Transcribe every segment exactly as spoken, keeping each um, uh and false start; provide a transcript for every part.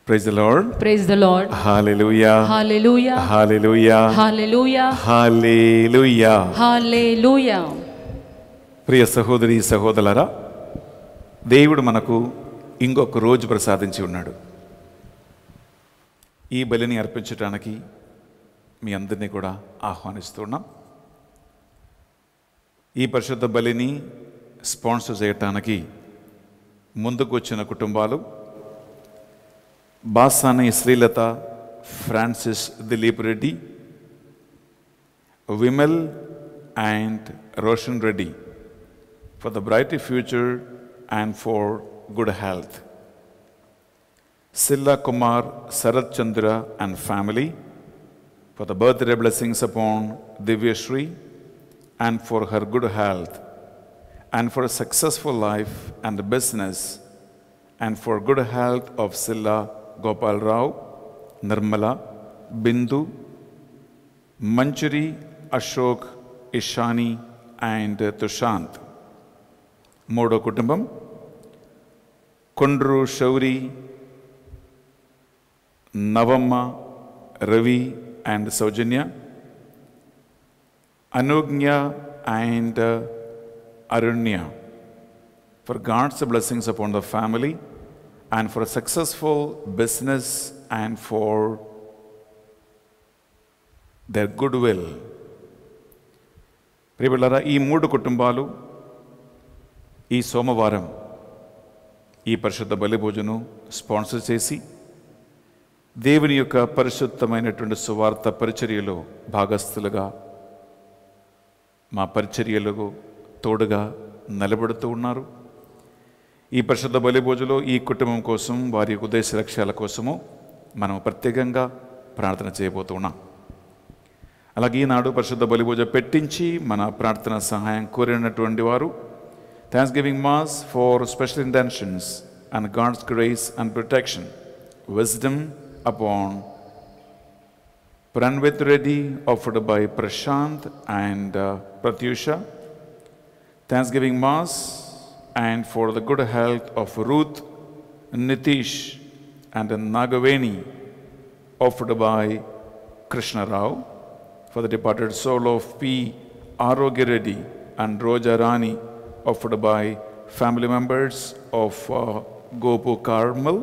Praise the Lord. Praise the Lord. Hallelujah. Hallelujah. Hallelujah. Hallelujah. Hallelujah. Hallelujah. ప్రియ సహోదరి సహోదరులారా, దేవుడు మనకు ఇంకొక రోజు ప్రసాదించి ఉన్నాడు. ఈ బలిని అర్పించడానికి మీ అందరినీ కూడా ఆహ్వానిస్తున్నాం. ఈ పరిశుద్ధ బలిని స్పాన్సర్ చేయటానికి ముందుకు వచ్చిన కుటుంబాలు Basani Srilatha, Francis Dilip Reddy, Vimal and Roshan Reddy for the bright future and for good health. Silla Kumar, Sarat Chandra and family for the birthday blessings upon Divya Shri and for her good health and for a successful life and business and for good health of Silla Gopal Rao, Nirmala, Bindu, Manchuri, Ashok, Ishani and Tushant. మూడో కుటుంబం Kondru Shouri, Navamma, Ravi and Soujanya, Anugnya and Arunya for God's blessings upon the family and for a successful business and for their goodwill. ప్రియబిడ్డలారా, ఈ మూడు కుటుంబాలు ఈ సోమవారం ఈ పరిశుద్ధ బలి భోజనం స్పాన్సర్ చేసి దేవుని యొక్క పరిశుద్ధమైనటువంటి సువార్త పరిచర్యలో భాగస్థులుగా మా పరిచర్యలకు తోడుగా నిలబడుతూ ఉన్నారు. ఈ పరిశుద్ధ బలి భోజనంలో ఈ కుటుంబం కోసం, వారి ఉద్దేశ లక్ష్యాల కోసము మనం ప్రత్యేకంగా ప్రార్థన చేయబోతున్నాం. అలాగే ఈనాడు పరిశుద్ధ బలి భోజనం పెట్టించి మన ప్రార్థన సహాయం కోరినటువంటి వారు Thanksgiving Mass for special intentions and God's grace and protection. Wisdom upon Pranvit Reddy, offered by Prashant and uh, Pratyusha. Thanksgiving Mass and for the good health of Ruth, Nitish and Nagaveni, offered by Krishna Rao. For the departed soul of P. Arogya Reddy and Roja Rani, offered by family members of uh, Gopu Karmal.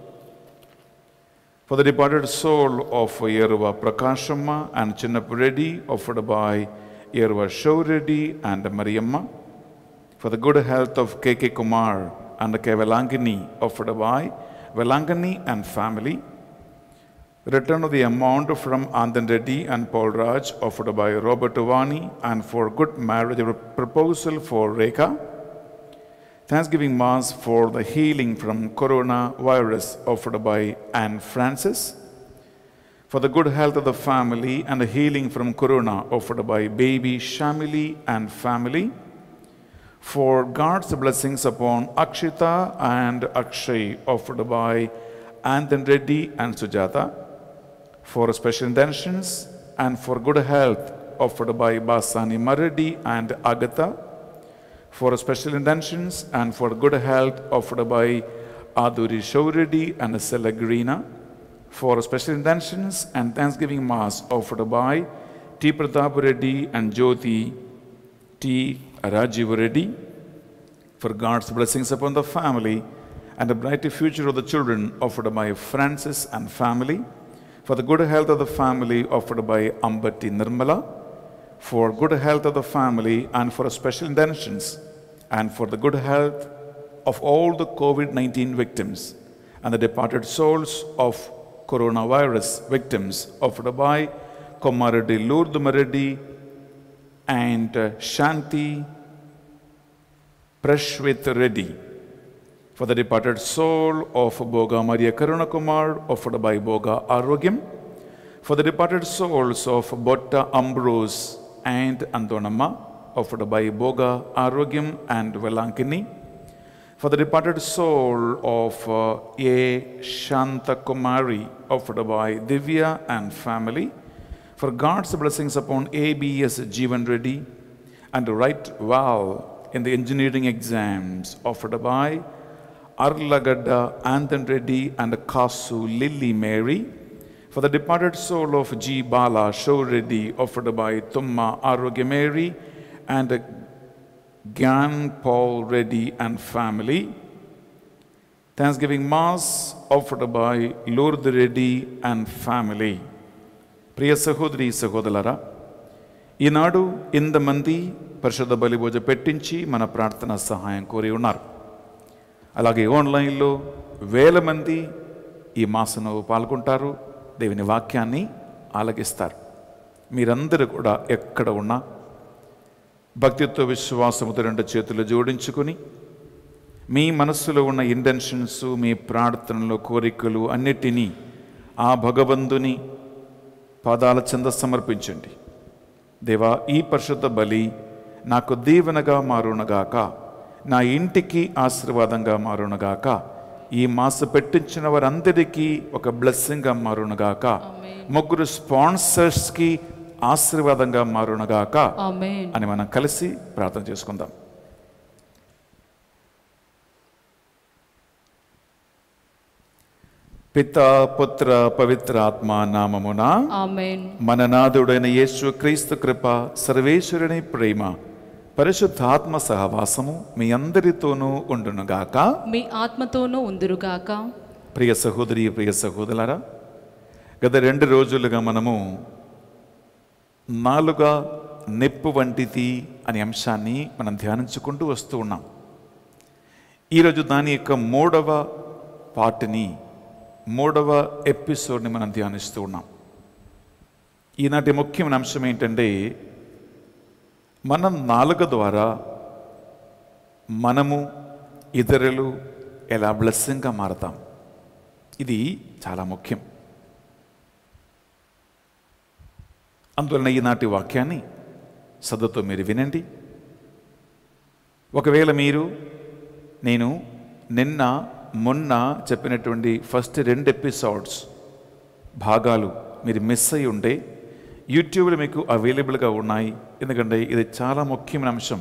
For the departed soul of Yeruva Prakashamma and Chinnappu Reddy, offered by Yeruva Shaw Reddy and Mariamma. For the good health of K K Kumar and K. Velangani, offered by Velangani and family. Return of the amount from Andan Reddy and Paul Raj, offered by Robert Tovani, and for good marriage proposal for Rekha. Thanksgiving Mass for the healing from coronavirus, offered by Anne Francis. For the good health of the family and the healing from corona, offered by baby Shamili and family. For God's blessings upon Akshita and Akshay, offered by Andan Reddy and Sujata. For special intentions and for good health, offered by Basani Maradi and Agatha. For special intentions and for good health, offered by Aduri Shauredi and Selagrina. For special intentions and Thanksgiving Mass, offered by T. Pratap Reddy and Jyoti T. Rajiv Reddy. For God's blessings upon the family and the bright future of the children, offered by Francis and family. For the good health of the family, offered by Ambati Nirmala. For good health of the family and for special intentions and for the good health of all the COVID nineteen victims and the departed souls of coronavirus victims, offered by Komaradi Lourdes Maradi and Shanti Prashvit Reddy. For the departed soul of Boga Maria Karuna Kumar, offered by Boga Arogyam. For the departed souls of Botta Ambrose and Andonamma, offered by Boga Arogyam and Velankini. For the departed soul of uh, A. Shanta Kumari, offered by Divya and family. For God's blessings upon A B S Jeevan Reddy and right well in the engineering exams, offered by Arlagada Anthony Reddy and Kasu Lily Mary. For the departed soul of G. Bala Show Reddy, offered by Tumma Arogya Mary and Gyan Paul Reddy and family. Thanksgiving Mass offered by Lourdes Reddy and family. ప్రియ సహోదరి సహోదరులారా, ఈనాడు ఇంతమంది పరిశుద్ధ బలి పూజ పెట్టించి మన ప్రార్థన సహాయం కోరి ఉన్నారు. అలాగే ఆన్లైన్లో వేల మంది ఈ మాసంలో పాల్గొంటారు, దేవుని వాక్యాన్ని ఆలకిస్తారు. మీరందరూ కూడా ఎక్కడ ఉన్నా భక్తితో విశ్వాసముతో రెండు చేతులు జోడించుకొని మీ మనస్సులో ఉన్న ఇంటెన్షన్స్, మీ ప్రార్థనలు, కోరికలు అన్నిటినీ ఆ భగవంతుని పాదాల చెంత సమర్పించండి. దేవా, ఈ పరిశుద్ధ బలి నాకు దీవెనగా మారునగాక, నా ఇంటికి ఆశీర్వాదంగా మారునగాక, ఈ మాస పెట్టించిన వారందరికీ ఒక బ్లెస్సింగ్గా మారునగాక, ముగ్గురు స్పాన్సర్స్కి ఆశీర్వాదంగా మారునగాక అని మనం కలిసి ప్రార్థన చేసుకుందాం. పితా పుత్ర పవిత్ర ఆత్మ నామమున ఆమేన్. మన నాథుడైన యేసు క్రీస్తు కృప, సర్వేశ్వరుని ప్రేమ, పరిశుద్ధాత్మ సహవాసము మీ అందరితోనూ ఉండునుగాక, మీ ఆత్మతోనూ ఉందురుగాక. ప్రియ సహోదరి, ప్రియ సహోదరులారా, గత రెండు రోజులుగా మనము నాలుగ నిప్పు వంటిది అనే అంశాన్ని మనం ధ్యానించుకుంటూ వస్తూ ఉన్నాం. ఈరోజు దాని యొక్క మూడవ పార్ట్ని, మూడవ ఎపిసోడ్ని మనం ధ్యానిస్తూ ఉన్నాం. ఈనాటి ముఖ్యమైన అంశం ఏంటంటే, మనం నాలుక ద్వారా మనము ఇతరులు ఎలా బ్లెస్సింగ్గా మారతాం. ఇది చాలా ముఖ్యం. అందువలన ఈనాటి వాక్యాన్ని శ్రద్ధతో మీరు వినండి. ఒకవేళ మీరు నేను నిన్న మొన్న చెప్పినటువంటి ఫస్ట్ రెండు ఎపిసోడ్స్ భాగాలు మీరు మిస్ అయి ఉంటే యూట్యూబ్లో మీకు అవైలబుల్గా ఉన్నాయి. ఎందుకంటే ఇది చాలా ముఖ్యమైన అంశం.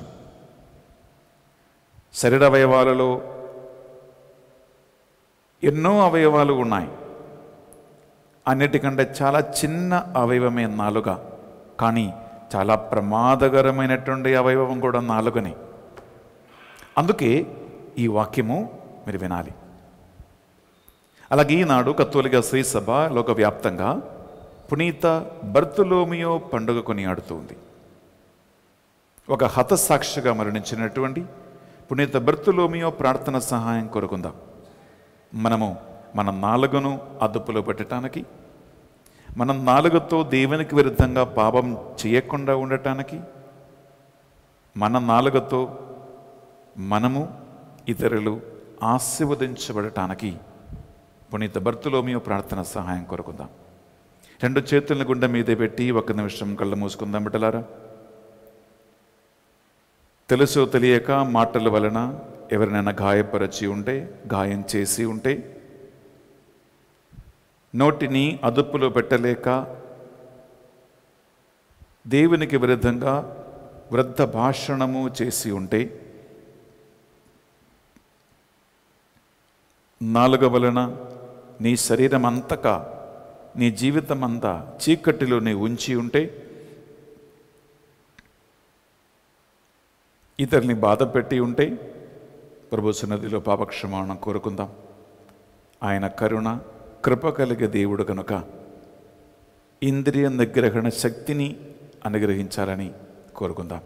శరీర అవయవాలలో ఎన్నో అవయవాలు ఉన్నాయి. అన్నిటికంటే చాలా చిన్న అవయవమే నాలుక. కానీ చాలా ప్రమాదకరమైనటువంటి అవయవం కూడా నాలుకని. అందుకే ఈ వాక్యము మీరు వినాలి. అలాగే ఈనాడు కత్తోలిక శ్రీ సభ లోకవ్యాప్తంగా పునీత బర్తులోమియో పండుగ కొనియాడుతుంది. ఒక హతసాక్షిగా మరణించినటువంటి పునీత బర్తులోమియో ప్రార్థన సహాయం కోరుకుందాం. మనము మన నాలుకను అదుపులో పెట్టడానికి, మన నాలుకతో దేవునికి విరుద్ధంగా పాపం చేయకుండా ఉండటానికి, మన నాలుకతో మనము ఇతరులు ఆశీర్వదించబడటానికి పునీత బర్తులోమియో ప్రార్థన సహాయం కోరుకుందాం. రెండు చేతులను గుండె మీదే పెట్టి ఒక నిమిషం కళ్ళు మూసుకుందాం. బిడ్డలారా, తెలుసో తెలియక మాటల వలన ఎవరినైనా గాయపరచి ఉంటే, గాయం చేసి ఉంటే, నోటిని అదుపులో పెట్టలేక దేవునికి విరుద్ధంగా వృద్ధ భాషణము చేసి ఉంటే, నాలుక వలన నీ శరీరం అంతకా, నీ జీవితం అంతా చీకటిలో నీ ఉంచి ఉంటే, ఇతరుని బాధ పెట్టి ఉంటే, ప్రభు సన్నిధిలో పాపక్షమాపణ కోరుకుందాం. ఆయన కరుణ కృప కలిగే దేవుడు కనుక ఇంద్రియ నిగ్రహణ శక్తిని అనుగ్రహించాలని కోరుకుందాం.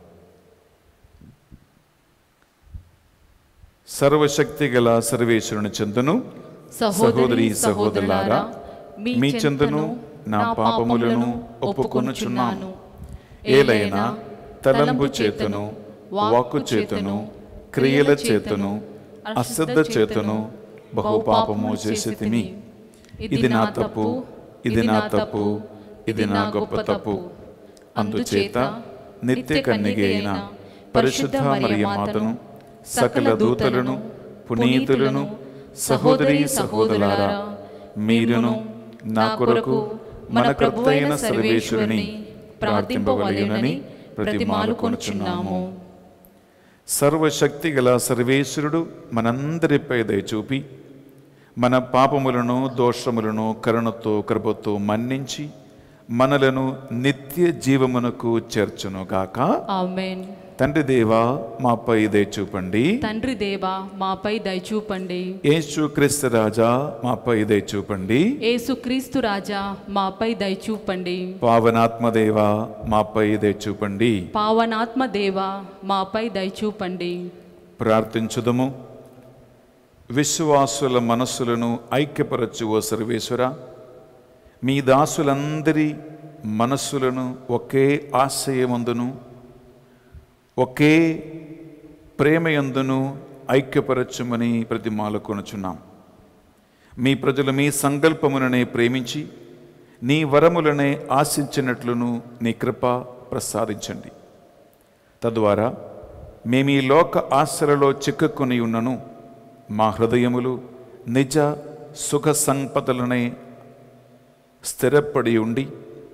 సర్వశక్తి గల సర్వేశ్వరుని చెందును సహోదరి సహోదరులారా, మీ చెందును నా పాపములను ఒప్పుకొనుచున్నాను. ఏలైనా తలంపు చేతును, వాక్కు చేతును, క్రియల చేతును, అశ్రద్ధ చేతును బహు పాపము చేసి తిని. ఇది నా తప్పు, ఇది నా తప్పు, ఇది నా గొప్ప తప్పు. అందుచేత నిత్య కన్యక అయిన పరిశుద్ధ మరియమాతను, సకల దూతలను, పునీతులను, సహోదరి సహోదరులారా, మీరును నా కొరకు మన ప్రభువైన సర్వేశ్వరుని ప్రార్థింపవలెనని ప్రతిమాలు కొనుచున్నాము. సర్వశక్తి గల సర్వేశ్వరుడు మనందరిపై దయచూపి మన పాపములను దోషములను కరుణతో కృపతో మన్నించి మనలను నిత్య జీవమునకు చేర్చునుగాక. ఆమేన్. తండ్రి దేవా మాపై దయచూపండి. తండ్రి దేవా మాపై దయచూపండి. యేసు క్రీస్తు రాజా మాపై దయచూపండి. యేసు క్రీస్తు రాజా మాపై దయచూపండి. పావనాత్మ దేవా మాపై దయచూపండి. పావనాత్మ దేవా మాపై దయచూపండి. ప్రార్థించుదము. విశ్వాసుల మనస్సులను ఐక్యపరచు ఓ సర్వేశ్వర, మీ దాసులందరి మనస్సులను ఒకే ఆశయమందును ఒకే ప్రేమయందును ఐక్యపరచుమని ప్రతిమాలకొనుచున్నాం. మీ ప్రజలు మీ సంకల్పములనే ప్రేమించి నీ వరములనే ఆశించినట్లును నీ కృప ప్రసాదించండి. తద్వారా మేము ఈ లోక ఆశలలో చిక్కుకొని ఉన్నను మా హృదయములు నిజ సుఖ సంపదలనే స్థిరపడి ఉండి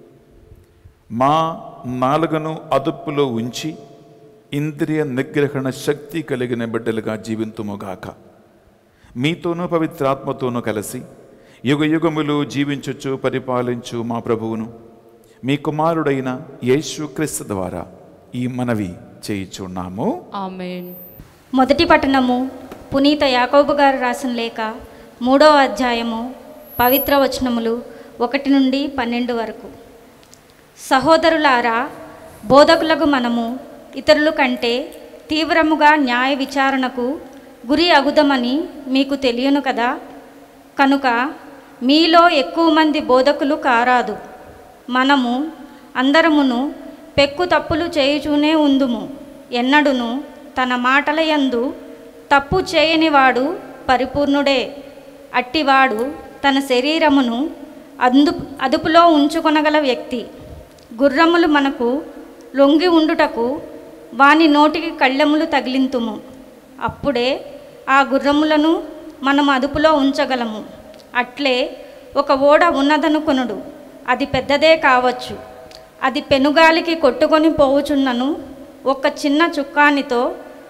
మా నాలుగను అదుపులో ఉంచి ఇంద్రియ నిగ్రహణ శక్తి కలిగిన బిడ్డలుగా జీవింతుముగాక. మీతోనూ పవిత్రాత్మతోనూ కలిసి యుగ యుగములు జీవించుచు పరిపాలించు మా ప్రభువును మీ కుమారుడైన యేసుక్రీస్తు ద్వారా ఈ మనవి చేయుచున్నాము. ఆమేన్. మొదటి పట్టణము పునీత యాకోబు గారు రాసిన లేఖ మూడవ అధ్యాయము పవిత్ర వచనములు ఒకటి నుండి పన్నెండు వరకు. సహోదరులారా, బోధకులకు మనము ఇతరుల కంటే తీవ్రముగా న్యాయ విచారణకు గురి అగుదమని మీకు తెలియను కదా. కనుక మీలో ఎక్కువ మంది బోధకులు కారాదు. మనము అందరమును పెక్కు తప్పులు చేయుచూనే ఉందుము. ఎన్నడును తన మాటల యందు తప్పు చేయనివాడు పరిపూర్ణుడే. అట్టివాడు తన శరీరమును అందు అదుపులో ఉంచుకొనగల వ్యక్తి. గుర్రములు మనకు లొంగి ఉండుటకు వాని నోటికి కళ్ళెములు తగిలింతుము. అప్పుడే ఆ గుర్రములను మనం అదుపులో ఉంచగలము. అట్లే ఒక ఓడ ఉన్నదనుకొనుడు, అది పెద్దదే కావచ్చు. అది పెనుగాలికి కొట్టుకొని పోవుచున్నను ఒక చిన్న చుక్కానితో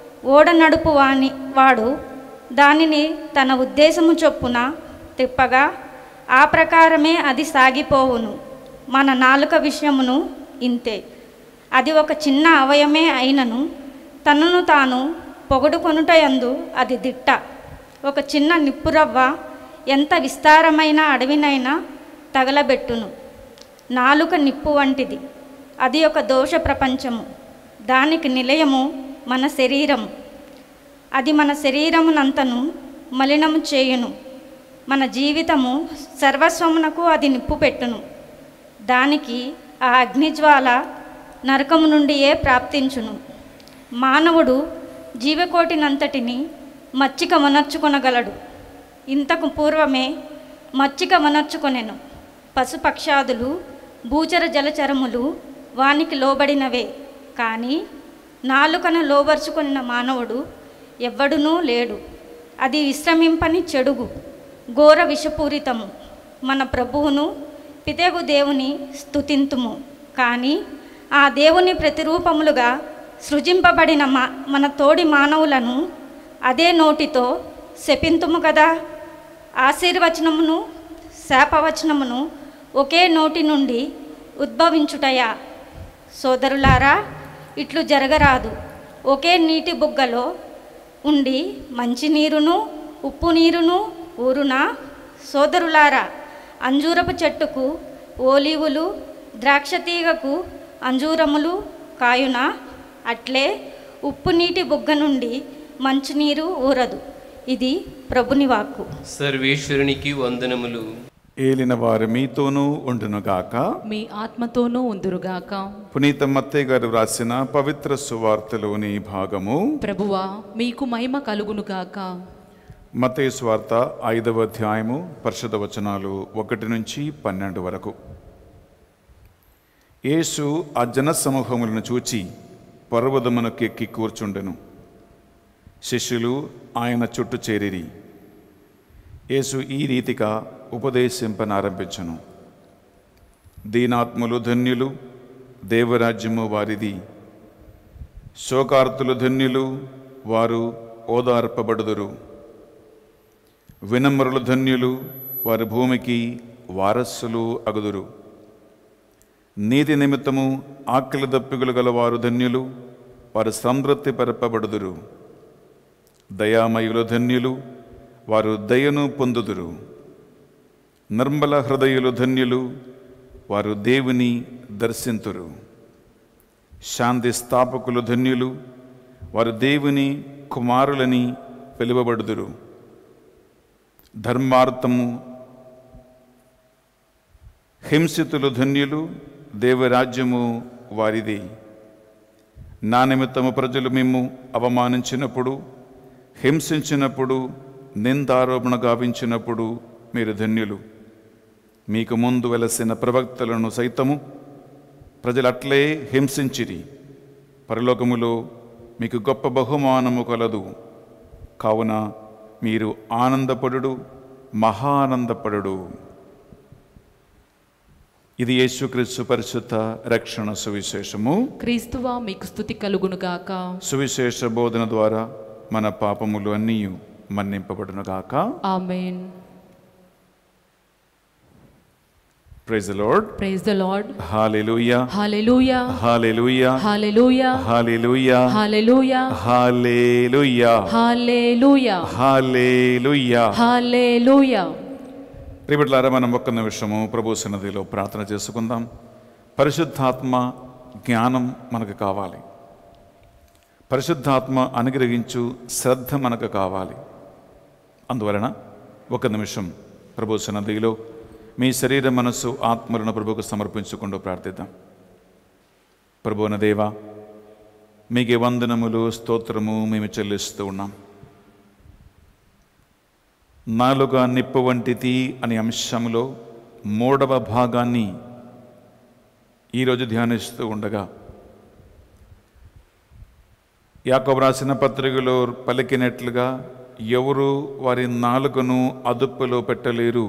ఓడ నడుపు వాని వాడు దానిని తన ఉద్దేశము చొప్పున తిప్పగా ఆ ప్రకారమే అది సాగిపోవును. మన నాలుక విషయమును ఇంతే. అది ఒక చిన్న అవయమే అయినను తనను తాను పొగడుకొనుటయందు అది దిట్ట. ఒక చిన్న నిప్పురవ్వ ఎంత విస్తారమైన అడవినైనా తగలబెట్టును. నాలుక నిప్పు వంటిది. అది ఒక దోష ప్రపంచము. దానికి నిలయము మన శరీరము. అది మన శరీరమునంతను మలినము చేయును. మన జీవితము సర్వస్వమునకు అది నిప్పు పెట్టును. దానికి ఆ అగ్నిజ్వాల నరకము నుండియే ప్రాప్తించును. మానవుడు జీవకోటినంతటిని మచ్చిక వనర్చుకొనగలడు. ఇంతకు పూర్వమే మచ్చిక వనర్చుకొనెను. పశుపక్షాదులు భూచర జలచరములు వానికి లోబడినవే. కానీ నాలుకను లోబర్చుకున్న మానవుడు ఎవ్వడునూ లేడు. అది విశ్రమింపని చెడుగు, ఘోర విషపూరితము. మన ప్రభువును పితెగు దేవుని స్తుతింతుము. కానీ ఆ దేవుని ప్రతిరూపములుగా సృజింపబడిన మా మన తోడి మానవులను అదే నోటితో శపింతుము కదా. ఆశీర్వచనమును శాపవచనమును ఒకే నోటి నుండి ఉద్భవించుటయా? సోదరులారా, ఇట్లు జరగరాదు. ఒకే నీటి బుగ్గలో ఉండి మంచినీరును ఉప్పు నీరును ఊరునా? సోదరులారా, అంజూరపు చెట్టుకు ఓలీవులు, ద్రాక్ష తీగకు అంజూరములు కాయునా? అట్లే ఉప్పు నీటి బుగ్గ నుండి మంచినీరు ఊరదు. ఇది ప్రభుని వాక్కు. సర్వేశ్వరునికి వందనములు. ఏలిన వారు మీతోనూ ఉండునుగాక, మీ ఆత్మతోనూ ఉందురుగాక. పునీత మత్తయి గారు వ్రాసిన పవిత్ర సువార్తలోని భాగము. ప్రభువా, మీకు మహిమ కలుగునుగాక. మత్తయి సువార్త ఐదవ అధ్యాయము పరిశుద్ధ వచనాలు ఒకటి నుంచి పన్నెండు వరకు. యేసు ఆ జన సమూహములను చూచి పర్వతమునకు ఎక్కి కూర్చుండెను. శిష్యులు ఆయన చుట్టూ చేరిరి. యేసు ఈ రీతిగా ఉపదేశింపనారంభించును. దీనాత్ములు ధన్యులు, దేవరాజ్యము వారిది. శోకార్తులు ధన్యులు, వారు ఓదార్పబడుదురు. వినమ్రులు ధన్యులు, వారి భూమికి వారసులు అగుదురు. నీతి నిమిత్తము ఆకలి దప్పికలు గల వారు ధన్యులు, వారు సంతృప్తి పరపబడుదురు. దయామయులు ధన్యులు, వారు దయను పొందుదురు. నిర్మల హృదయులు ధన్యులు, వారు దేవుని దర్శింతురు. శాంతి స్థాపకులు ధన్యులు, వారు దేవుని కుమారులని పిలువబడుదురు. ధర్మార్థము హింసితులు ధన్యులు, దేవరాజ్యము వారిది. నా నిమిత్తము ప్రజలు మిమ్ము అవమానించినప్పుడు, హింసించినప్పుడు, నిందారోపణ గావించినప్పుడు మీరు ధన్యులు. మీకు ముందు వెలసిన ప్రవక్తలను సైతము ప్రజలు అట్లే హింసించిరి. పరలోకములో మీకు గొప్ప బహుమానము కలదు. కావున మీరు ఆనందపడుడు, మహానందపడుడు. ఇది యేసుక్రీస్తు పరిశుద్ధ రక్షణ సువిశేషము. క్రీస్తువా మీకు స్తుతి కలుగునుగాక. సువిశేష బోధన ద్వారా మన పాపములు అన్నీ మన్నింపబడునుగాక. Amen. Praise the Lord. Praise the Lord. Hallelujah. Hallelujah. Hallelujah. Hallelujah. Hallelujah. Hallelujah. Hallelujah. Hallelujah. Hallelujah. Hallelujah. ప్రియబిడ్డలారా, మనం ఒక్క నిమిషము ప్రభు సన్నిధిలో ప్రార్థన చేసుకుందాం. పరిశుద్ధాత్మ జ్ఞానం మనకు కావాలి. పరిశుద్ధాత్మ అనుగ్రహించు శ్రద్ధ మనకు కావాలి. అందువలన ఒక నిమిషం ప్రభు సన్నిధిలో మీ శరీర మనస్సు ఆత్మలను ప్రభువుకు సమర్పించుకుంటూ ప్రార్థిద్దాం. ప్రభువున దేవా, మీకే వందనములు, స్తోత్రము మేము చెల్లిస్తూ ఉన్నాం. నాలుగా నిప్పు వంటిది అనే అంశంలో మూడవ భాగాన్ని ఈరోజు ధ్యానిస్తూ ఉండగా, యాకోబు రాసిన పత్రికలో పలికినట్లుగా ఎవరు వారి నాలుకను అదుపులో పెట్టలేరు.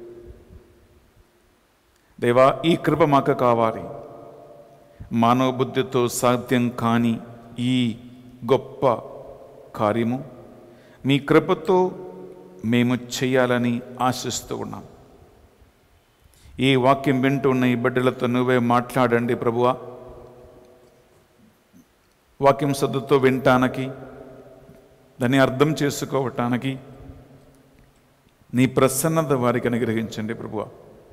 దేవా, ఈ కృప మాకు కావాలి. మానవ బుద్ధితో సాధ్యం కాని ఈ గొప్ప కార్యము మీ కృపతో మేము చేయాలని ఆశిస్తూ ఉన్నాం. ఈ వాక్యం వింటున్న ఈ బిడ్డలతో నువ్వే మాట్లాడండి ప్రభువా. వాక్యం శ్రద్ధతో వినటానికి, దాన్ని అర్థం చేసుకోవటానికి నీ ప్రసన్నత వారికి అనుగ్రహించండి ప్రభువా.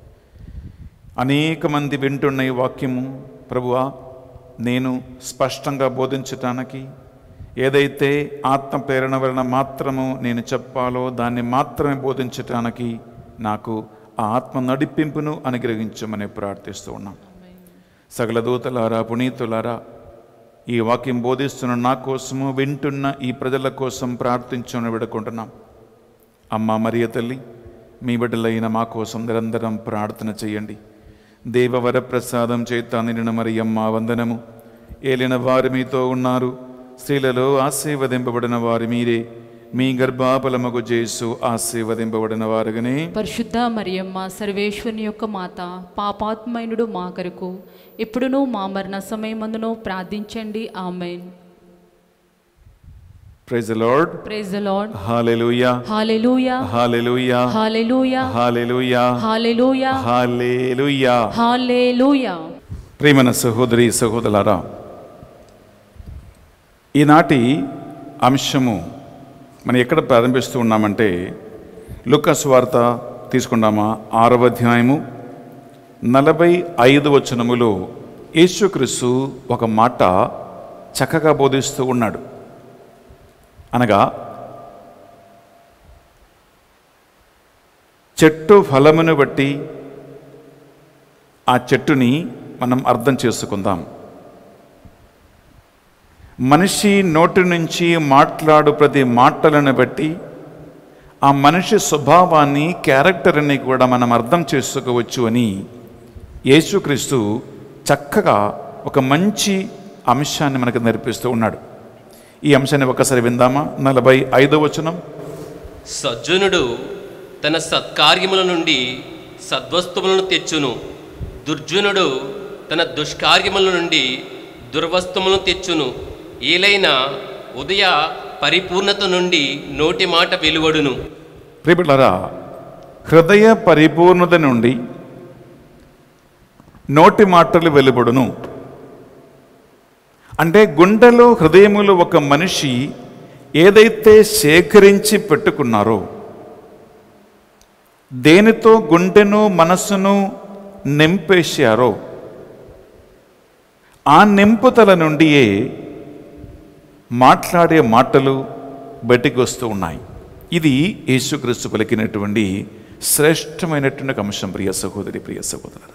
అనేక మంది వింటున్న ఈ వాక్యము ప్రభువా, నేను స్పష్టంగా బోధించటానికి, ఏదైతే ఆత్మ ప్రేరణ వలన మాత్రము నేను చెప్పాలో దాన్ని మాత్రమే బోధించటానికి నాకు ఆ ఆత్మ నడిపింపును అనుగ్రహించమని ప్రార్థిస్తూ ఉన్నాం. సకల దూతలారా, పునీతులారా, ఈ వాక్యం బోధిస్తున్న నా కోసము, వింటున్న ఈ ప్రజల కోసం ప్రార్థించమని విడుకుంటున్నాం. అమ్మ మరియ తల్లి, మీ బిడ్డలైన మా కోసం నిరంతరం ప్రార్థన చేయండి. దేవవర ప్రసాదం చేత నిండిన మరియమ్మ వందనము. ఏలిన వారు మీతో ఉన్నారు, స్త్రీలలో ఆశీర్వదింపబడిన వారు మీరే. మీ గర్భఫలముగు యేసు ఆశీర్వదింపబడిన వారుగానే. పరిశుద్ధ మరియమ్మ సర్వేశ్వరుని యొక్క మాత, పాపాత్మైనుడు మా కొరకు ఇప్పుడును మా మరణ సమయమందును ప్రార్థించండి. Amen. Praise the Lord. Praise the Lord. Hallelujah. Hallelujah. Hallelujah. Hallelujah. Hallelujah. Hallelujah. Hallelujah. Hallelujah. ప్రియమైన సహోదరి సహోదరులారా, ఈనాటి అంశము మనం ఎక్కడ ప్రారంభిస్తూ ఉన్నామంటే, లూకా సువార్త తీసుకున్నామా, ఆరవ అధ్యాయము నలభై ఐదు వచనములో యేసుక్రీస్తు ఒక మాట చక్కగా బోధిస్తూ ఉన్నాడు. అనగా, చెట్టు ఫలమును బట్టి ఆ చెట్టుని మనం అర్థం చేసుకుందాం. మనిషి నోటి నుంచి మాట్లాడు ప్రతి మాటలను బట్టి ఆ మనిషి స్వభావాన్ని, క్యారెక్టర్ని కూడా మనం అర్థం చేసుకోవచ్చు అని యేసుక్రీస్తు చక్కగా ఒక మంచి అంశాన్ని మనకు నేర్పిస్తూ ఉన్నాడు. ఈ అంశాన్ని ఒకసారి విందామా? నలభై ఐదో వచనం. సజ్జనుడు తన సత్కార్యముల నుండి సద్వస్తువులను తెచ్చును, దుర్జనుడు తన దుష్కార్యముల నుండి దుర్వస్తువులను తెచ్చును. ఏలైనా ఉదయ పరిపూర్ణత నుండి నోటి మాట వెలువడును. ప్రియబిడ్డలారా, హృదయ పరిపూర్ణత నుండి నోటి మాటలు వెలువడును అంటే గుండెలో హృదయములో ఒక మనిషి ఏదైతే సేకరించి పెట్టుకున్నారో, దేనితో గుండెను మనస్సును నింపేశారో, ఆ నింపుతల నుండియే మాట్లాడే మాటలు బయటికి వస్తూ ఉన్నాయి. ఇది యేసుక్రీస్తు పలికినటువంటి శ్రేష్టమైనటువంటి అంశం. ప్రియ సహోదరి, ప్రియ సహోదరు,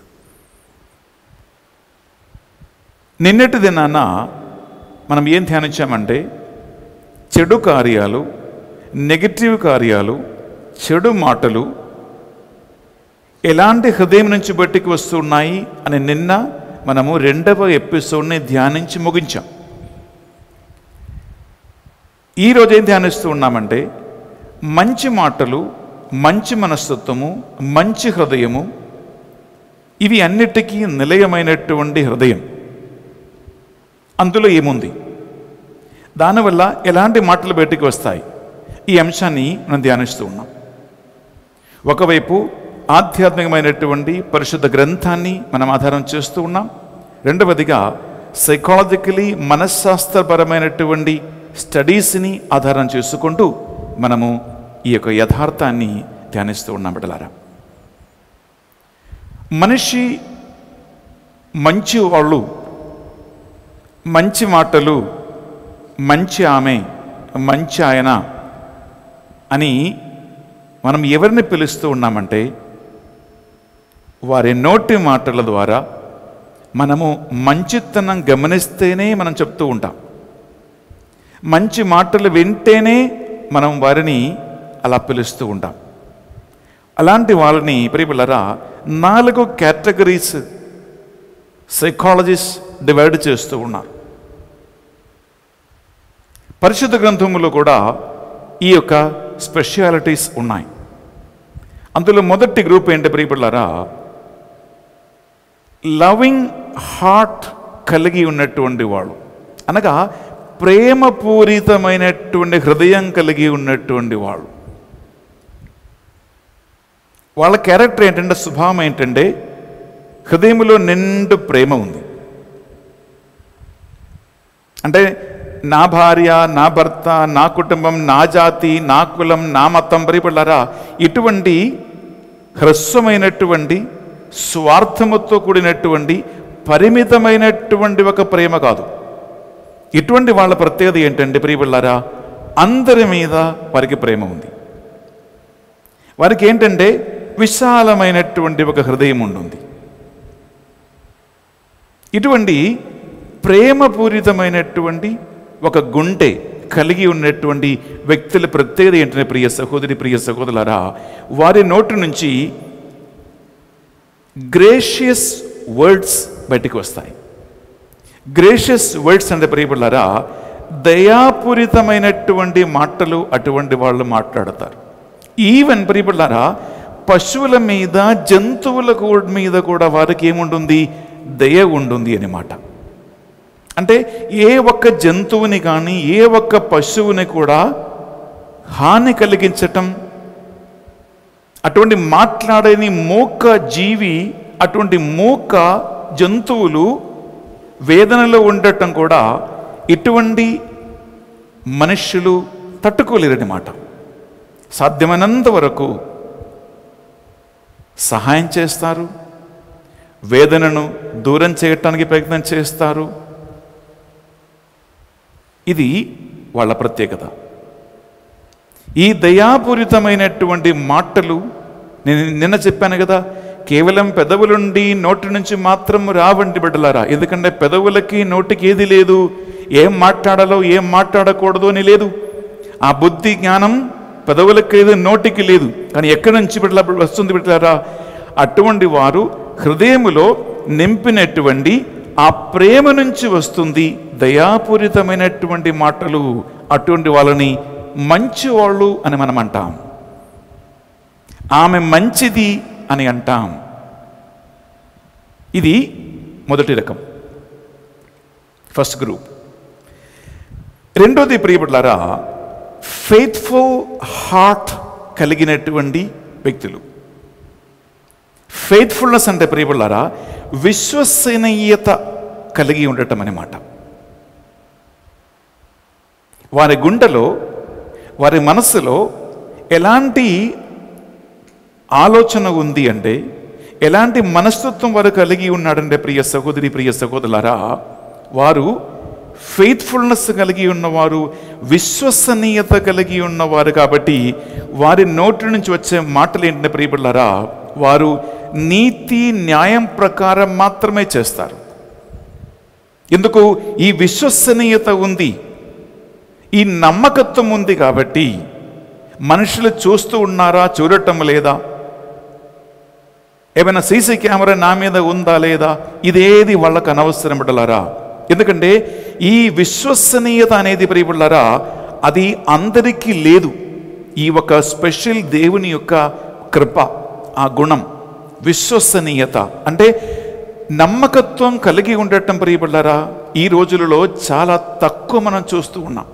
నిన్నటి దినాన మనం ఏం ధ్యానించామంటే చెడు కార్యాలు, నెగటివ్ కార్యాలు, చెడు మాటలు ఎలాంటి హృదయం నుంచి బయటికి వస్తున్నాయి అని నిన్న మనము రెండవ ఎపిసోడ్ని ధ్యానించి ముగించాం. ఈరోజు ఏం ధ్యానిస్తూ ఉన్నామంటే మంచి మాటలు, మంచి మనస్తత్వము, మంచి హృదయము, ఇవి అన్నిటికీ నిలయమైనటువంటి హృదయం. అందులో ఏముంది, దానివల్ల ఎలాంటి మాటలు బయటికి వస్తాయి, ఈ అంశాన్ని మనం ధ్యానిస్తూ ఉన్నాం. ఒకవైపు ఆధ్యాత్మికమైనటువంటి పరిశుద్ధ గ్రంథాన్ని మనం ఆధారం చేస్తూ ఉన్నాం. రెండవదిగా సైకాలజికలీ మనస్శాస్త్రపరమైనటువంటి స్టడీస్ని ఆధారం చేసుకుంటూ మనము ఈ యొక్క యథార్థాన్ని ధ్యానిస్తూ ఉన్నాం. బిడ్డలారా, మనిషి మంచి వాళ్ళు, మంచి మాటలు, మంచి ఆమె, మంచి ఆయన అని మనం ఎవరిని పిలుస్తూ ఉన్నామంటే వారి నోటి మాటల ద్వారా మనము మంచితనం గమనిస్తేనే మనం చెప్తూ ఉంటాం. మంచి మాటలు వింటేనే మనం వారిని అలా పిలుస్తూ ఉంటాం. అలాంటి వాళ్ళని ప్రియబిడ్డలారా నాలుగు కేటగిరీస్ సైకాలజిస్ట్ డివైడ్ చేస్తూ ఉన్నారు. పరిశుద్ధ గ్రంథములో కూడా ఈ యొక్క స్పెషాలిటీస్ ఉన్నాయి. అందులో మొదటి గ్రూప్ ఏంటి ప్రియబిడ్డలారా, లవింగ్ హార్ట్ కలిగి ఉన్నటువంటి వాళ్ళు, అనగా ప్రేమపూరితమైనటువంటి హృదయం కలిగి ఉన్నటువంటి వాళ్ళు. వాళ్ళ క్యారెక్టర్ ఏంటంటే, స్వభావం ఏంటంటే హృదయంలో నిండు ప్రేమ ఉంది. అంటే నా భార్య, నా భర్త, నా కుటుంబం, నా జాతి, నా కులం, నా మతం, ప్రియబిడ్డలారా ఇటువంటి హ్రస్వమైనటువంటి స్వార్థముతో కూడినటువంటి పరిమితమైనటువంటి ఒక ప్రేమ కాదు. ఇటువంటి వాళ్ళ ప్రత్యేకత ఏంటంటే ప్రియబిడ్డలారా, అందరి మీద వారికి ప్రేమ ఉంది. వారికి ఏంటంటే విశాలమైనటువంటి ఒక హృదయం ఉంటుంది. ఇటువంటి ప్రేమపూరితమైనటువంటి ఒక గుండె కలిగి ఉన్నటువంటి వ్యక్తుల ప్రత్యేకత ఏంటంటే ప్రియ సహోదరి, ప్రియ సహోదరులారా, వారి నోటి నుంచి గ్రేషియస్ వర్డ్స్ బయటికి వస్తాయి. గ్రేషియస్ వర్డ్స్ అంటే ప్రియబిడ్డలారా దయాపూరితమైనటువంటి మాటలు అటువంటి వాళ్ళు మాట్లాడతారు. ఈవెన్ ప్రియబిడ్డలారా పశువుల మీద, జంతువుల మీద కూడా వారికి ఏముంటుంది, దయ ఉంటుంది అన్నమాట. అంటే ఏ ఒక్క జంతువుని కానీ ఏ ఒక్క పశువుని కూడా హాని కలిగించటం, అటువంటి మాట్లాడని మూక జీవి, అటువంటి మూక జంతువులు వేదనలో ఉండటం కూడా ఇటువంటి మనుష్యులు తట్టుకోలేరన్నమాట. సాధ్యమైనంత వరకు సహాయం చేస్తారు, వేదనను దూరం చేయటానికి ప్రయత్నం చేస్తారు. ఇది వాళ్ళ ప్రత్యేకత. ఈ దయాపూరితమైనటువంటి మాటలు నేను నిన్న చెప్పాను కదా, కేవలం పెదవులుండి నోటి నుంచి మాత్రం రావండి బిడ్డలారా. ఎందుకంటే పెదవులకి నోటికి ఏది లేదు, ఏం మాట్లాడాలో ఏం మాట్లాడకూడదు అని లేదు. ఆ బుద్ధి జ్ఞానం పెదవులకి లేదు, నోటికి లేదు. కానీ ఎక్కడి నుంచి బిడ్డల వస్తుంది బిడ్డలారా, అటువంటి వారు హృదయములో నింపినటువంటి ఆ ప్రేమ నుంచి వస్తుంది దయాపూరితమైనటువంటి మాటలు. అటువంటి వాళ్ళని మంచి వాళ్ళు అని మనం అంటాం. ఆమె మంచిది అని అంటాం. ఇది మొదటి రకం, ఫస్ట్ గ్రూప్. రెండోది ప్రియబిడ్డలారా, ఫెయిత్ఫుల్ హార్ట్ కలిగినటువంటి వ్యక్తులు. ఫెయిత్ఫుల్నెస్ అంటే ప్రియబిడ్డలారా విశ్వసనీయత కలిగి ఉండటం అన్నమాట. వారి గుండెలో, వారి మనస్సులో ఎలాంటి ఆలోచన ఉంది అంటే, ఎలాంటి మనస్తత్వం వారు కలిగి ఉన్నాడంటే ప్రియ సహోదరి, ప్రియ సహోదరులారా, వారు ఫెయిత్ఫుల్నెస్ కలిగి ఉన్నవారు, విశ్వసనీయత కలిగి ఉన్నవారు. కాబట్టి వారి నోటి నుంచి వచ్చే మాటలు ఏంటంటే ప్రియబిడ్డలారా, వారు నీతి న్యాయం ప్రకారం మాత్రమే చేస్తారు. ఎందుకు? ఈ విశ్వసనీయత ఉంది, ఈ నమ్మకత్వం ఉంది. కాబట్టి మనుషులు చూస్తూ ఉన్నారా, చూడటం లేదా, ఏమైనా సీసీ కెమెరా నా మీద ఉందా లేదా, ఇదేది వాళ్ళకు అనవసరం బిడ్డలారా. ఎందుకంటే ఈ విశ్వసనీయత అనేది ప్రియబిడ్డలారా అది అందరికీ లేదు. ఈ ఒక స్పెషల్ దేవుని యొక్క కృప, ఆ గుణం విశ్వసనీయత అంటే నమ్మకత్వం కలిగి ఉండటం ప్రియబిడ్డలారా ఈ రోజులలో చాలా తక్కువ మనం చూస్తూ ఉన్నాం.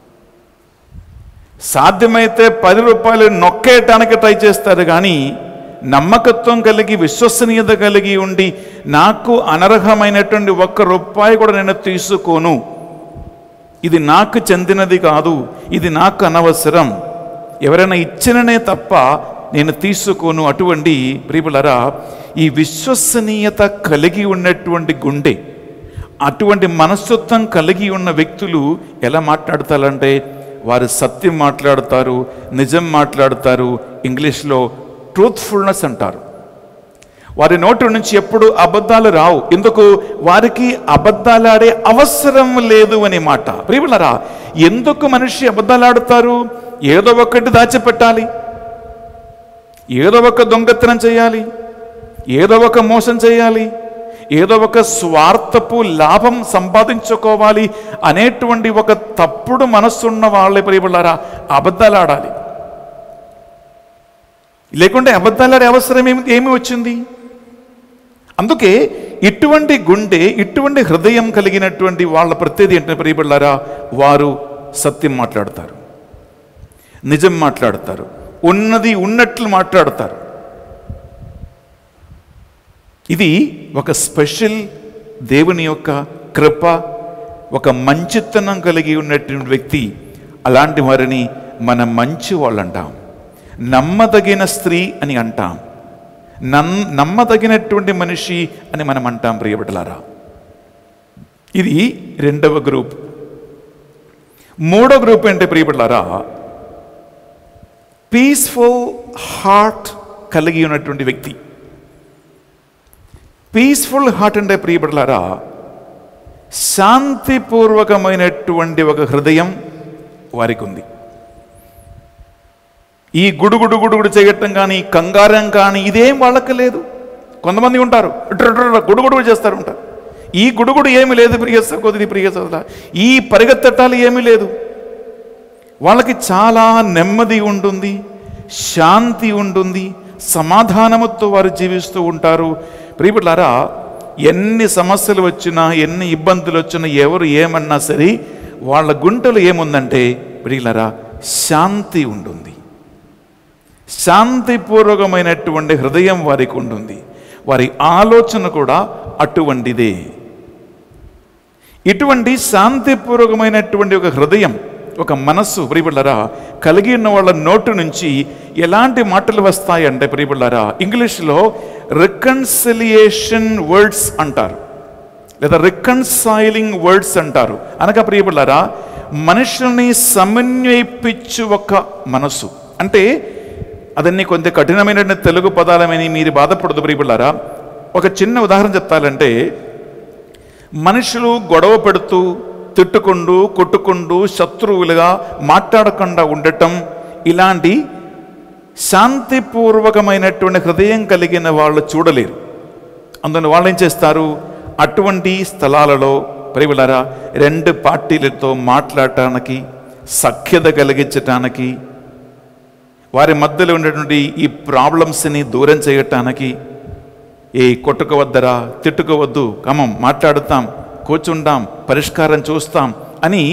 సాధ్యమైతే పది రూపాయలు నొక్కేయటానికి ట్రై చేస్తారు, కానీ నమ్మకత్వం కలిగి విశ్వసనీయత కలిగి ఉండి నాకు అనర్హమైనటువంటి ఒక్క రూపాయి కూడా నేను తీసుకోను, ఇది నాకు చెందినది కాదు, ఇది నాకు అనవసరం, ఎవరైనా ఇచ్చిననే తప్ప నేను తీసుకోను, అటువంటి ప్రియబిడ్డలారా ఈ విశ్వసనీయత కలిగి ఉన్నటువంటి గుండె, అటువంటి మనస్తత్వం కలిగి ఉన్న వ్యక్తులు ఎలా మాట్లాడతారంటే వారు సత్యం మాట్లాడతారు, నిజం మాట్లాడతారు. ఇంగ్లీష్లో ట్రూత్ఫుల్నెస్ అంటారు. వారి నోటి నుంచి ఎప్పుడు అబద్ధాలు రావు. ఎందుకు? వారికి అబద్ధాలు ఆడే అవసరం లేదు అనే మాట. ప్రియబిడ్డలారా ఎందుకు మనిషి అబద్ధాలు ఆడుతారు? ఏదో ఒకటి దాచిపెట్టాలి, ఏదో ఒక దొంగతనం చేయాలి, ఏదో ఒక మోసం చేయాలి, ఏదో ఒక స్వార్థపు లాభం సంపాదించుకోవాలి అనేటువంటి ఒక తప్పుడు మనస్సున్న వాళ్ళే ప్రియబిడ్డలారా అబద్ధాలు ఆడాలి. లేకుంటే అబద్ధాలాడే అవసరం ఏమి ఏమి వచ్చింది? అందుకే ఇటువంటి గుండె, ఇటువంటి హృదయం కలిగినటువంటి వాళ్ళ ప్రత్యేకత ఏంటంటే ప్రియబిడ్డలారా వారు సత్యం మాట్లాడతారు, నిజం మాట్లాడతారు, ఉన్నది ఉన్నట్లు మాట్లాడతారు. ఇది ఒక స్పెషల్ దేవుని యొక్క కృప, ఒక మంచితనం కలిగి ఉన్నటువంటి వ్యక్తి. అలాంటి వారిని మనం మంచి వాళ్ళు అంటాం, నమ్మదగిన స్త్రీ అని అంటాం, నమ్ నమ్మదగినటువంటి మనిషి అని మనం అంటాం ప్రియబిడ్డలారా. ఇది రెండవ గ్రూప్. మూడో గ్రూప్ అంటే ప్రియబిడ్డలారా పీస్ఫుల్ హార్ట్ కలిగి ఉన్నటువంటి వ్యక్తి. పీస్ఫుల్ హార్ట్ అంటే ప్రియబిడ్డలారా శాంతిపూర్వకమైనటువంటి ఒక హృదయం వారికి ఉంది. ఈ గుడుగుడు గుడుగుడు చేయటం కానీ, కంగారం కానీ ఇదేం వాళ్ళకి లేదు. కొంతమంది ఉంటారు గుడుగుడు చేస్తారు ఉంటారు. ఈ గుడుగుడు ఏమి లేదు ప్రియ సహోదరి, ప్రియ సహోదరా, ఈ పరిగెత్తటాలు ఏమీ లేదు. వాళ్ళకి చాలా నెమ్మది ఉంటుంది, శాంతి ఉంటుంది, సమాధానముతో వారు జీవిస్తూ ఉంటారు. ప్రియబిడ్డలారా ఎన్ని సమస్యలు వచ్చినా, ఎన్ని ఇబ్బందులు వచ్చినా, ఎవరు ఏమన్నా సరే వాళ్ళ గుంటలు ఏముందంటే ప్రియులారా శాంతి ఉంటుంది. శాంతిపూర్వకమైనటువంటి హృదయం వారికి ఉంటుంది. వారి ఆలోచన కూడా అటువంటిదే. ఇటువంటి శాంతిపూర్వకమైనటువంటి ఒక హృదయం, ఒక మనస్సు ప్రియబిడ్డలారా కలిగి ఉన్న వాళ్ళ నోటు నుంచి ఎలాంటి మాటలు వస్తాయి అంటే ప్రియబిడ్డలారా ఇంగ్లీష్లో రికన్సిలియేషన్ వర్డ్స్ అంటారు, లేదా రికన్సైలింగ్ వర్డ్స్ అంటారు. అనగా ప్రియబిడ్డలారా మనుషుల్ని సమన్వయిపించు ఒక మనస్సు. అంటే అదన్నీ కొంత కఠినమైన తెలుగు పదాలమని మీరు బాధపడదు ప్రియబిడ్డలారా. ఒక చిన్న ఉదాహరణ చెప్తాలంటే, మనుషులు గొడవ పెడుతూ, తిట్టుకుంటూ, కొట్టుకుంటూ, శత్రువులుగా మాట్లాడకుండా ఉండటం, ఇలాంటి శాంతిపూర్వకమైనటువంటి హృదయం కలిగిన వాళ్ళు చూడలేరు. అందువల్ల వాళ్ళు ఏం చేస్తారు? అటువంటి స్థలాలలో ప్రియబిడ్డలారా రెండు పార్టీలతో మాట్లాడటానికి, సఖ్యత కలిగించటానికి, వారి మధ్యలో ఉన్నటువంటి ఈ ప్రాబ్లమ్స్ని దూరం చేయటానికి, ఏ కొట్టుకోవద్దరా, తిట్టుకోవద్దు, కమం మాట్లాడుతాం, కూర్చుంటాం, పరిష్కారం చూస్తాం అని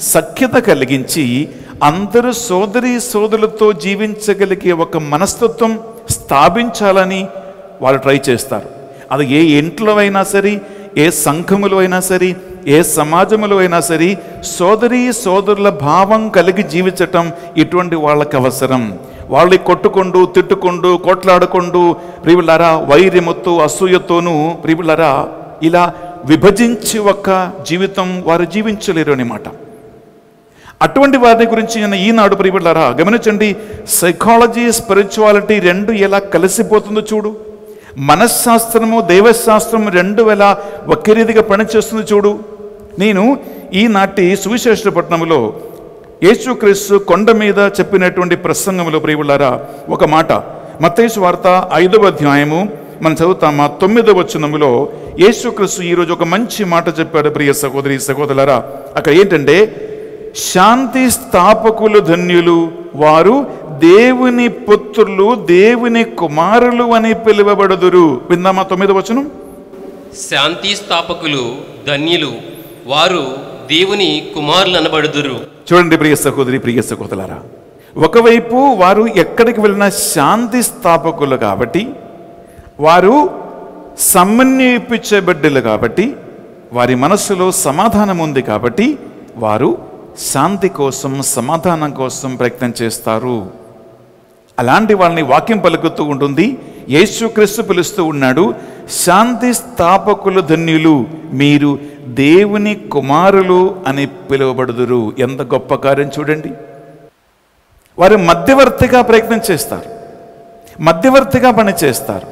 సఖ్యత కలిగించి అందరూ సోదరి సోదరులతో జీవించగలిగే ఒక మనస్తత్వం స్థాపించాలని వాళ్ళు ట్రై చేస్తారు. అది ఏ ఇంట్లో అయినా సరే, ఏ సంఘములో అయినా సరే, ఏ సమాజంలో అయినా సరే, సోదరి సోదరుల భావం కలిగి జీవించటం ఇటువంటి వాళ్ళకి అవసరం. వాళ్ళని కొట్టుకుంటూ తిట్టుకుంటూ కొట్లాడుకుంటూ ప్రియులారా వైర్యముతో అసూయతోనూ ప్రియులారా ఇలా విభజించి ఒక జీవితం వారు జీవించలేరు అన్నమాట. అటువంటి వారిని గురించి నేను ఈనాడు ప్రియులారా గమనించండి. సైకాలజీ స్పిరిచువాలిటీ రెండు ఎలా కలిసిపోతుందో చూడు. మనశ్శాస్త్రము దైవశాస్త్రము రెండు ఎలా ఒకే రీతిగా పనిచేస్తుందో చూడు. నేను ఈనాటి సువిశేష పట్టణంలో యేసుక్రీస్తు కొండ మీద చెప్పినటువంటి ప్రసంగంలో ప్రియులారా ఒక మాట, మత్తయి సువార్త ఐదవ అధ్యాయము మనం చదువుతామా తొమ్మిదవ వచనములో యేసుక్రీస్తు ఈరోజు ఒక మంచి మాట చెప్పాడు. ప్రియ సహోదరి సహోదరులారా, అక్కడ ఏంటంటే శాంతి స్థాపకులు ధన్యులు, వారు దేవుని పుత్రులు దేవుని కుమారులు అని పిలువబడుదురు. విందామా తొమ్మిదవ వచనం. శాంతి స్థాపకులు ధన్యులు, వారు దేవుని కుమారులు అనబడుదురు. చూడండి ప్రియ సహోదరి ప్రియ సహోదరులారా, ఒకవైపు వారు ఎక్కడికి వెళ్ళినా శాంతి స్థాపకులు కాబట్టి, వారు సమన్వయించే బిడ్డలు కాబట్టి, వారి మనస్సులో సమాధానం ఉంది కాబట్టి వారు శాంతి కోసం సమాధానం కోసం ప్రయత్నం చేస్తారు. అలాంటి వాళ్ళని వాక్యం పలుకుతూ ఉంటుంది. యేసుక్రీస్తు పిలుస్తూ ఉన్నాడు, శాంతి స్థాపకులు ధన్యులు, మీరు దేవుని కుమారులు అని పిలువబడుదురు. ఎంత గొప్ప కార్యం చూడండి. వారు మధ్యవర్తిగా ప్రయత్నం చేస్తారు, మధ్యవర్తిగా పనిచేస్తారు.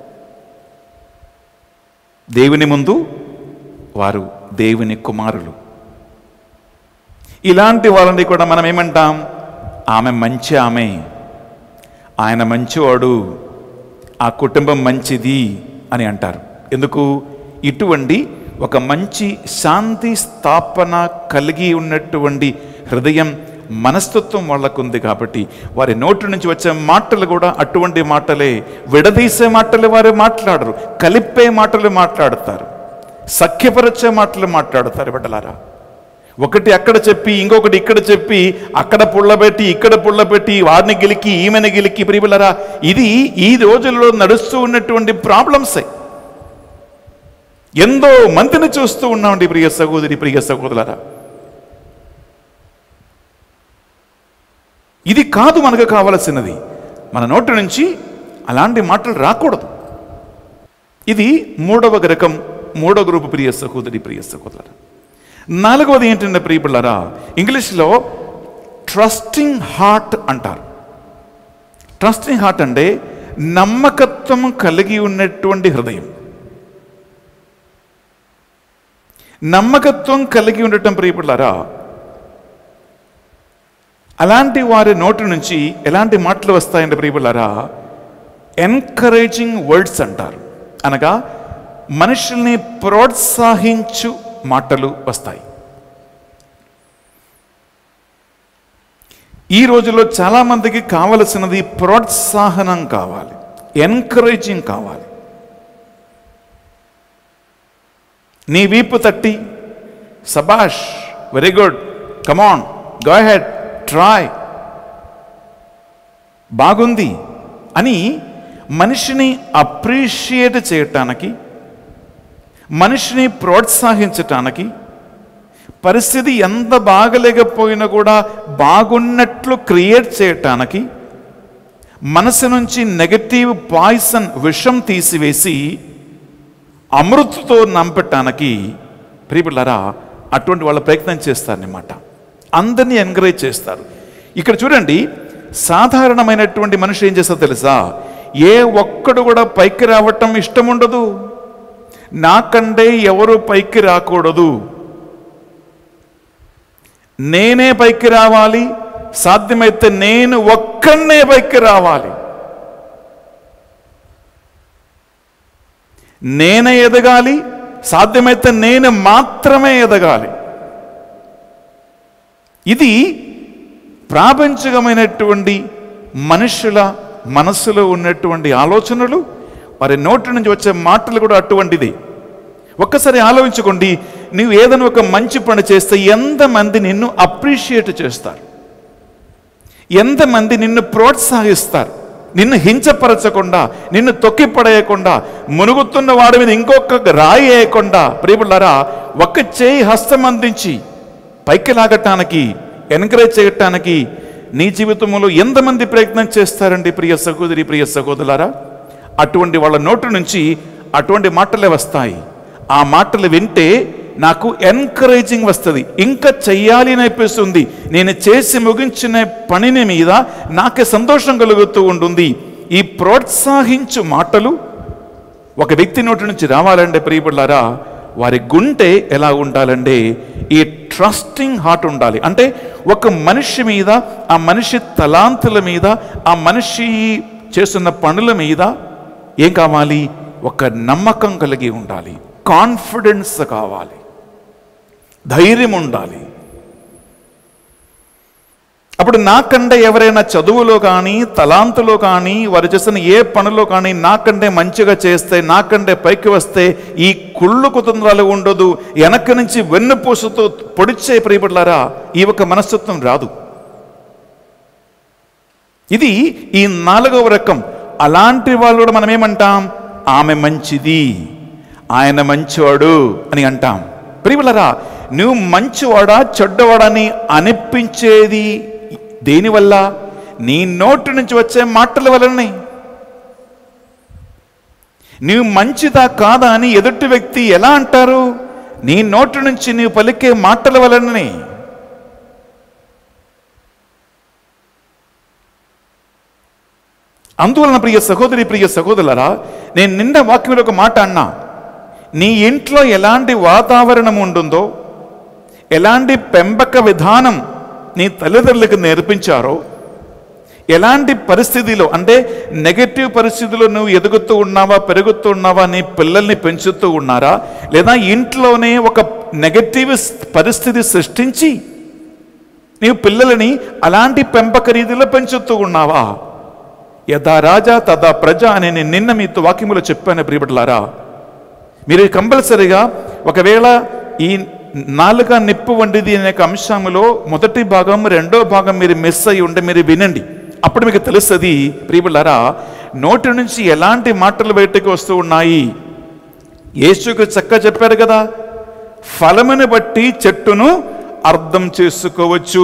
దేవుని ముందు వారు దేవుని కుమారులు. ఇలాంటి వాళ్ళని కూడా మనం ఏమంటాం? ఆమె మంచి ఆమె, ఆయన మంచివాడు, ఆ కుటుంబం మంచిది అని అంటారు. ఎందుకు? ఇటువంటి ఒక మంచి శాంతి స్థాపన కలిగి ఉన్నటువంటి హృదయం మనస్తత్వం వాళ్ళకుంది కాబట్టి వారి నోటి నుంచి వచ్చే మాటలు కూడా అటువంటి మాటలే. విడదీసే మాటలు వారు మాట్లాడరు, కలిపే మాటలు మాట్లాడతారు, సఖ్యపరిచే మాటలు మాట్లాడతారు. బిడ్డలారా, ఒకటి అక్కడ చెప్పి ఇంకొకటి ఇక్కడ చెప్పి అక్కడ పుల్లబెట్టి ఇక్కడ పుల్లబెట్టి వారిని గెలికి ఈమెను గెలికి ప్రియులారా, ఇది ఈ రోజుల్లో నడుస్తూ ఉన్నటువంటి ప్రాబ్లమ్సే. ఎంతో మందిని చూస్తూ ఉన్నామండి ప్రియ సహోదరి ప్రియ సహోదరులారా. ఇది కాదు మనకు కావలసినది. మన నోటి నుంచి అలాంటి మాటలు రాకూడదు. ఇది మూడవ రకం, మూడవ గ్రూపు ప్రియ సహోదరి ప్రియ సహోదరులారా. నాలుగవది ఏంటంటే ప్రియపిల్లరా, ఇంగ్లీష్లో ట్రస్టింగ్ హార్ట్ అంటారు. ట్రస్టింగ్ హార్ట్ అంటే నమ్మకత్వం కలిగి ఉన్నటువంటి హృదయం. నమ్మకత్వం కలిగి ఉండటం ప్రియపిల్లరా, అలాంటి వారి నోటి నుంచి ఎలాంటి మాటలు వస్తాయంటే ప్రియపిల్లరా, ఎన్కరేజింగ్ వర్డ్స్ అంటారు. అనగా మనుషుల్ని ప్రోత్సహించు మాటలు వస్తాయి. ఈ రోజుల్లో చాలామందికి కావలసినది ప్రోత్సాహనం కావాలి, ఎన్కరేజింగ్ కావాలి. నీ వీపు తట్టి సబాష్, very good, come on, go ahead, try, బాగుంది అని మనిషిని అప్రిషియేట్ చేయటానికి, మనిషిని ప్రోత్సహించటానికి, పరిస్థితి ఎంత బాగలేకపోయినా కూడా బాగున్నట్లు క్రియేట్ చేయటానికి, మనసు నుంచి నెగటివ్ పాయిజన్ విషం తీసివేసి అమృతతో నంపటానికి ప్రియపిల్లరా అటువంటి వాళ్ళ ప్రయత్నం చేస్తారన్నమాట. అందరినీ ఎంకరేజ్ చేస్తారు. ఇక్కడ చూడండి, సాధారణమైనటువంటి మనిషి ఏం చేస్తారో తెలుసా? ఏ ఒక్కడు కూడా పైకి రావటం ఇష్టం ఉండదు. నాకంటే ఎవరు పైకి రాకూడదు, నేనే పైకి రావాలి, సాధ్యమైతే నేను ఒక్కనే పైకి రావాలి, నేనే ఎదగాలి, సాధ్యమైతే నేను మాత్రమే ఎదగాలి. ఇది ప్రాపంచికమైనటువంటి మనుషుల మనస్సులో ఉన్నటువంటి ఆలోచనలు, వారి నోటి నుంచి వచ్చే మాటలు కూడా అటువంటిది. ఒక్కసారి ఆలోచించుకోండి, నువ్వు ఏదైనా ఒక మంచి పని చేస్తే ఎంతమంది నిన్ను అప్రిషియేట్ చేస్తారు, ఎంతమంది నిన్ను ప్రోత్సహిస్తారు, నిన్ను హింసపరచకుండా, నిన్ను తొక్కిపడేయకుండా, మునుగుతున్న వాడి మీద ఇంకొక రాయి వేయకుండా, ప్రియపులారా ఒక్క చేయి హస్తం అందించి పైకి లాగటానికి, ఎంకరేజ్ చేయటానికి నీ జీవితంలో ఎంతమంది ప్రయత్నం చేస్తారండి ప్రియ సహోదరి, ప్రియ సహోదరులారా? అటువంటి వాళ్ళ నోటి నుంచి అటువంటి మాటలే వస్తాయి. ఆ మాటలు వింటే నాకు ఎన్కరేజింగ్ వస్తుంది, ఇంకా చెయ్యాలి అని అనిపిస్తుంది. నేను చేసి ముగించిన పనిని మీద నాకే సంతోషం కలుగుతూ ఉంటుంది. ఈ ప్రోత్సహించు మాటలు ఒక వ్యక్తి నోటి నుంచి రావాలంటే ప్రియపులారా, వారి గుండె ఎలా ఉండాలంటే ఈ ట్రస్టింగ్ హార్ట్ ఉండాలి. అంటే ఒక మనిషి మీద, ఆ మనిషి తలాంతుల మీద, ఆ మనిషి చేస్తున్న పనుల మీద ఏం కావాలి? ఒక నమ్మకం కలిగి ఉండాలి, కాన్ఫిడెన్స్ కావాలి, ధైర్యం ఉండాలి. అప్పుడు నాకంటే ఎవరైనా చదువులో కానీ, తలాంతులో కానీ, వారు చేసిన ఏ పనులో కానీ నాకంటే మంచిగా చేస్తే, నాకంటే పైకి వస్తే ఈ కుళ్ళు కుతంత్రాలు ఉండదు, వెనక నుంచి వెన్నుపూసతో పొడిచే ప్రియపడ్లారా ఈ ఒక మనస్తత్వం రాదు. ఇది ఈ నాలుగవ రకం. అలాంటి వాళ్ళు కూడా మనం ఏమంటాం? ఆమె మంచిది, ఆయన మంచివాడు అని అంటాం. ప్రియపడ్లారా, నువ్వు మంచివాడా చెడ్డవాడని అనిపించేది దేనివల్ల? నీ నోటి నుంచి వచ్చే మాటల వలనే. నీవు మంచిదా కాదా అని ఎదుటి వ్యక్తి ఎలా అంటారు? నీ నోటి నుంచి నీవు పలికే మాటల వలనే. అందువలన ప్రియ సహోదరి, ప్రియ సహోదరులారా, నేను నిన్న వాక్యంలో ఒక మాట అన్నా. నీ ఇంట్లో ఎలాంటి వాతావరణం ఉంటుందో, ఎలాంటి పెంపక విధానం నీ తల్లిదండ్రులకు నేర్పించారో, ఎలాంటి పరిస్థితిలో అంటే నెగటివ్ పరిస్థితిలో నువ్వు ఎదుగుతూ ఉన్నావా, పెరుగుతూ ఉన్నావా, నీ పిల్లల్ని పెంచుతూ ఉన్నారా, లేదా ఇంట్లోనే ఒక నెగటివ్ పరిస్థితి సృష్టించి నీవు పిల్లలని అలాంటి పెంపక రీతిలో పెంచుతూ ఉన్నావా? యథా రాజా తదా ప్రజ అని నేను నిన్న మీతో వాక్యములో చెప్పాను ప్రియబిడ్డలారా. మీరు కంపల్సరిగా ఒకవేళ ఈ నాలుక నిప్పు వంటిది అనే అంశంలో మొదటి భాగం, రెండో భాగం మీరు మిస్ అయ్యి ఉంటే మీరు వినండి. అప్పుడు మీకు తెలుస్తుంది ప్రియబిడ్డలారా, నోటి నుంచి ఎలాంటి మాటలు బయటకు వస్తూ ఉన్నాయి. యేసుకు చక్కగా చెప్పారు కదా, ఫలమును బట్టి చెట్టును అర్థం చేసుకోవచ్చు.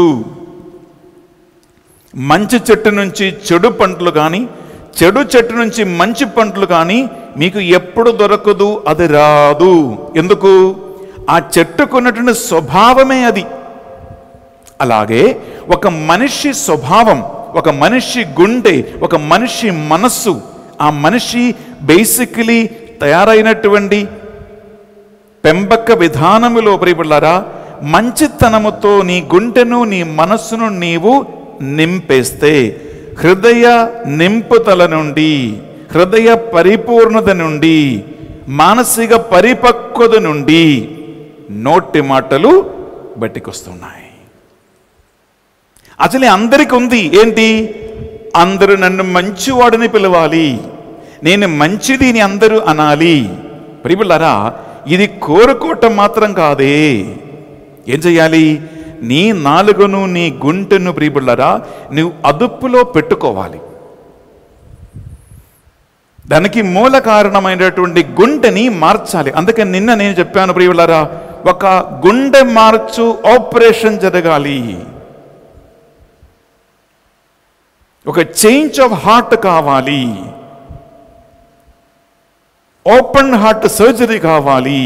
మంచి చెట్టు నుంచి చెడు పంటలు కానీ, చెడు చెట్టు నుంచి మంచి పంటలు కానీ మీకు ఎప్పుడు దొరకదు, అది రాదు. ఎందుకు? ఆ చెట్టుకున్నటువంటి స్వభావమే అది. అలాగే ఒక మనిషి స్వభావం, ఒక మనిషి గుండె, ఒక మనిషి మనస్సు, ఆ మనిషి బేసికలీ తయారైనటువంటి పెంపక విధానములో ప్రియబిడ్డలారా, మంచితనముతో నీ గుండెను, నీ మనస్సును నీవు నింపేస్తే, హృదయ నింపుదల నుండి, హృదయ పరిపూర్ణత నుండి, మానసిక పరిపక్వత నుండి నోటి మాటలు బయటికొస్తున్నాయి. అసలు అందరికి ఉంది ఏంటి? అందరూ నన్ను మంచివాడిని పిలవాలి, నేను మంచిది అని అందరూ అనాలి. ప్రియబిడ్డలారా, ఇది కోరుకోవటం మాత్రం కాదే. ఏం చెయ్యాలి? నీ నాలుగును, నీ గుంటెను ప్రియబిడ్డలారా నువ్వు అదుపులో పెట్టుకోవాలి. దానికి మూల కారణమైనటువంటి గుండెని మార్చాలి. అందుకే నిన్న నేను చెప్పాను ప్రియబిడ్డలారా, ఒక గుండె మార్చు ఆపరేషన్ జరగాలి. ఒక చేంజ్ ఆఫ్ హార్ట్ కావాలి, ఓపెన్ హార్ట్ సర్జరీ కావాలి.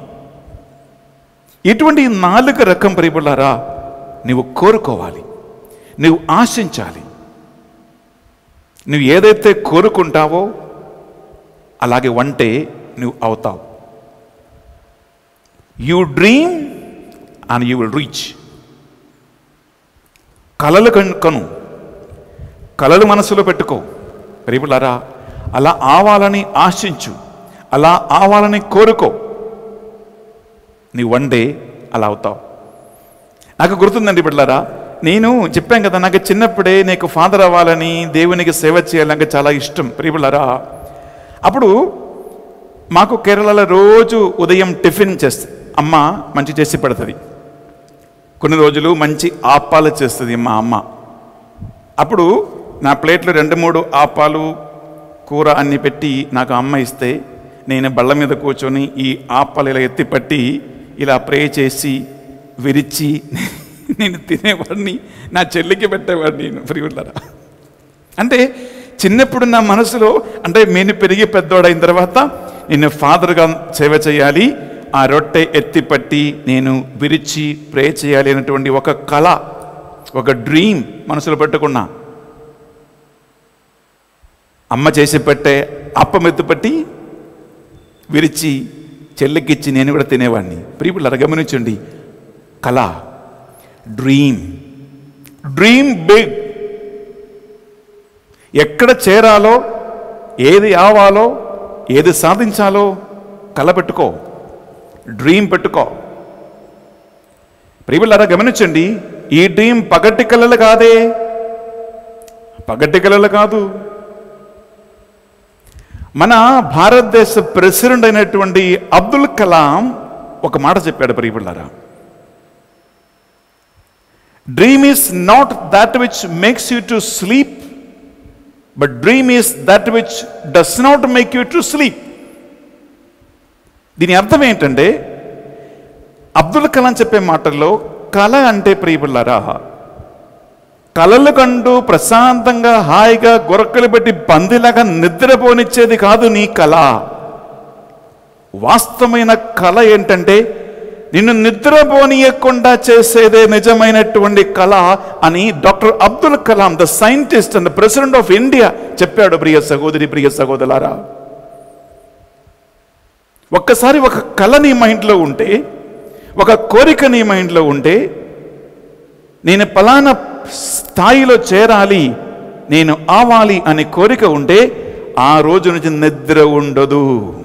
ఇటువంటి నాలుగు రకం ప్రియబిడ్డలారా నువ్వు కోరుకోవాలి, నువ్వు ఆశించాలి. నువ్వు ఏదైతే కోరుకుంటావో అలాగే వంటే నువ్వు అవుతావు. You dream and you will reach. కలలు కను, కలలు మనసులో పెట్టుకో ప్రియబిడ్డలారా. అలా ఆవాలని ఆశించు, అలా ఆవాలని కోరుకో. నీ వన్ డే అలా అవుతావు. నాకు గుర్తుందండి బిడ్డలారా, నేను చెప్పాను కదా, నాకు చిన్నప్పుడే నీకు ఫాదర్ అవ్వాలని, దేవునికి సేవ చేయాలని చాలా ఇష్టం ప్రియబిడ్డలారా. అప్పుడు మాకు కేరళలో రోజు ఉదయం టిఫిన్ చేస్తుంది అమ్మ, మంచి చేసి పెడుతుంది. కొన్ని రోజులు మంచి ఆప్పాలు చేస్తుంది మా అమ్మ. అప్పుడు నా ప్లేట్లో రెండు మూడు ఆపాలు కూర అన్ని పెట్టి నాకు అమ్మ ఇస్తే నేను బళ్ళ మీద కూర్చొని ఈ ఆపాలు ఇలా ఎత్తిపట్టి ఇలా ప్రే చేసి విరిచి నేను తినేవాడిని, నా చెల్లికి పెట్టేవాడిని నేను ఫ్రీవులరా. అంటే చిన్నప్పుడు నా మనసులో, అంటే నేను పెరిగి పెద్దోడైన తర్వాత నేను ఫాదర్గా సేవ చేయాలి, ఆ రొట్టె ఎత్తిపట్టి నేను విరిచి ప్రే చేయాలి అనేటువంటి ఒక కళ, ఒక డ్రీమ్ మనసులో పెట్టుకున్నా. అమ్మ చేసి పెట్టే అప్పం ఎత్తుపట్టి విరిచి చెల్లికిచ్చి నేను కూడా తినేవాడిని. ప్రియులారా గమనించండి, కళ, డ్రీమ్, డ్రీమ్ బిగ్. ఎక్కడ చేరాలో, ఏది ఆవాలో, ఏది సాధించాలో కళ పెట్టుకో, డ్రీమ్ పెట్టుకో. ప్రియులారా గమనించండి, ఈ డ్రీమ్ పగటి కళలు కాదే, పగటి కళలు కాదు. మన భారతదేశ ప్రెసిడెంట్ అయినటువంటి అబ్దుల్ కలాం ఒక మాట చెప్పాడు ప్రియులారా, dream is not that which makes you to sleep, but dream is that which does not make you to sleep. దీని అర్థం ఏంటంటే, అబ్దుల్ కలాం చెప్పే మాటల్లో కళ అంటే ప్రియులారా, కళలు కంటూ ప్రశాంతంగా హాయిగా గొరకలు పెట్టి పందిలాగా నిద్రపోనిచ్చేది కాదు నీ కళ. వాస్తవమైన కళ ఏంటంటే నిన్ను నిద్రపోనీయకుండా చేసేదే నిజమైనటువంటి కళ అని doctor Abdul Kalam, the scientist and president of India చెప్పాడు. ప్రియ సహోదరి, ప్రియ సహోదరులారా, ఒక్కసారి ఒక కళ నీ మైండ్లో ఉంటే, ఒక కోరిక నీ మైండ్లో ఉంటే, నేను పలానా స్థాయిలో చేరాలి, నేను ఆవాలి అనే కోరిక ఉంటే ఆ రోజు నుంచి నిద్ర ఉండదు,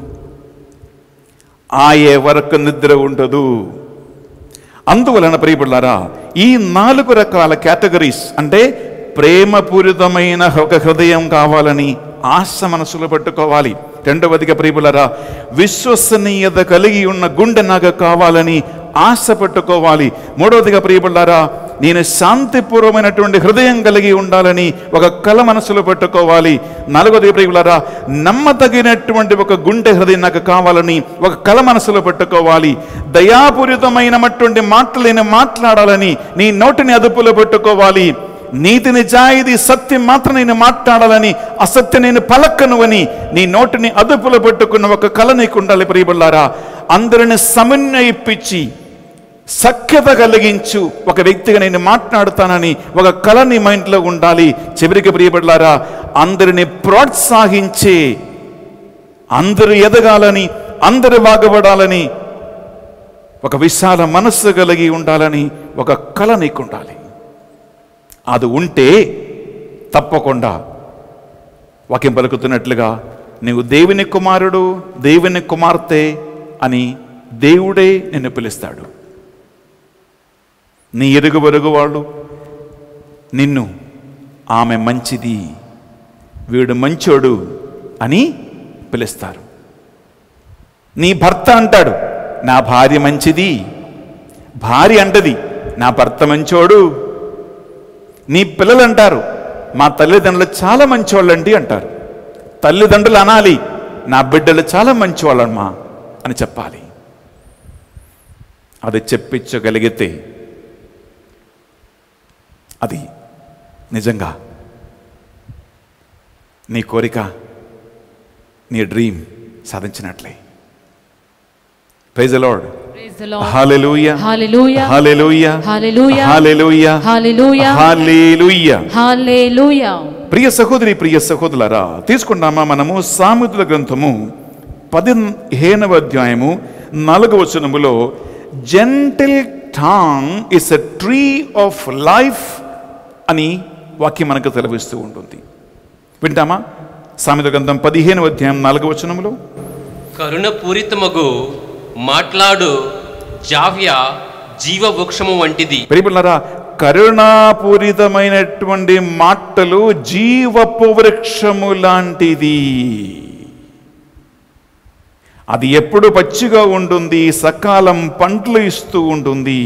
ఆయే వరకు నిద్ర ఉండదు. అందువలన ప్రియబులారా, ఈ నాలుగు రకాల కేటగిరీస్, అంటే ప్రేమపూరితమైన ఒక హృదయం కావాలని ఆశ మనసులో పెట్టుకోవాలి. రెండవదిగా ప్రియబులారా, విశ్వసనీయత కలిగి ఉన్న గుండె నాకు కావాలని ఆశ పెట్టుకోవాలి. మూడవదిగా ప్రియబులారా, నేను శాంతిపూర్వమైనటువంటి హృదయం కలిగి ఉండాలని ఒక కళ మనసులో పెట్టుకోవాలి. నాలుగవదిగా ప్రియబులారా, నమ్మదగినటువంటి ఒక గుండె హృదయం నాకు కావాలని ఒక కళ మనసులో పెట్టుకోవాలి. దయాపూరితమైనటువంటి మాటలు నేను మాట్లాడాలని నీ నోటిని అదుపులో పెట్టుకోవాలి. నీతి నిజాయితీ సత్యం మాత్రం నేను మాట్లాడాలని, అసత్యం నేను పలకను అని నీ నోటిని అదుపులో పెట్టుకున్న ఒక కళ నీకు ఉండాలి. ప్రియబులారా, అందరిని సమన్వయిపించి సఖ్యత కలిగించు ఒక వ్యక్తిగా నేను మాట్లాడుతానని ఒక కళ నీ మైండ్లో ఉండాలి. చివరికి ప్రియబులారా, అందరిని ప్రోత్సహించే, అందరూ ఎదగాలని, అందరూ బాగుపడాలని ఒక విశాల మనస్సు కలిగి ఉండాలని ఒక కళ నీకు ఉండాలి. అది ఉంటే తప్పకుండా వాక్యం పలుకుతున్నట్లుగా నీవు దేవుని కుమారుడు, దేవుని కుమార్తె అని దేవుడే నిన్ను పిలుస్తాడు. నీ ఎరుగు పొరుగు వాళ్ళు నిన్ను ఆమె మంచిది, వీడు మంచోడు అని పిలుస్తారు. నీ భర్త అంటాడు, నా భార్య మంచిది. భార్య అంటది, నా భర్త మంచోడు. నీ పిల్లలు అంటారు, మా తల్లిదండ్రులు చాలా మంచివాళ్ళండి అంటారు. తల్లిదండ్రులు అనాలి, నా బిడ్డలు చాలా మంచివాళ్ళమ్మా అని చెప్పాలి. అది చెప్పించగలిగితే అది నిజంగా నీ కోరిక, నీ డ్రీమ్ సాధించినట్లే. Praise the Lord. Hallelujah, hallelujah, hallelujah, hallelujah, hallelujah, hallelujah, hallelujah, hallelujah. ప్రియ సహోదరి, ప్రియ సహోదరులారా, తీసుకున్నామా మనము సామెతల గ్రంథము పదిహేనవ అధ్యాయము నాలుగవ వచనములో, gentle tongue is a tree of life అని వాక్యం మనకు తెలివిస్తూ ఉంటుంది. వింటామా? సామెతల గ్రంథం పదిహేనవ అధ్యాయం నాలుగవ వచనములో, కరుణపూరితమగు మాట్లాడు జావ్య జీవవృక్షము వంటిది. ప్రియబులారా, కరుణాపూరితమైనటువంటి మాటలు జీవపు వృక్షము లాంటిది. అది ఎప్పుడు పచ్చిగా ఉంటుంది, సకాలం పంటలు ఇస్తూ ఉంటుంది.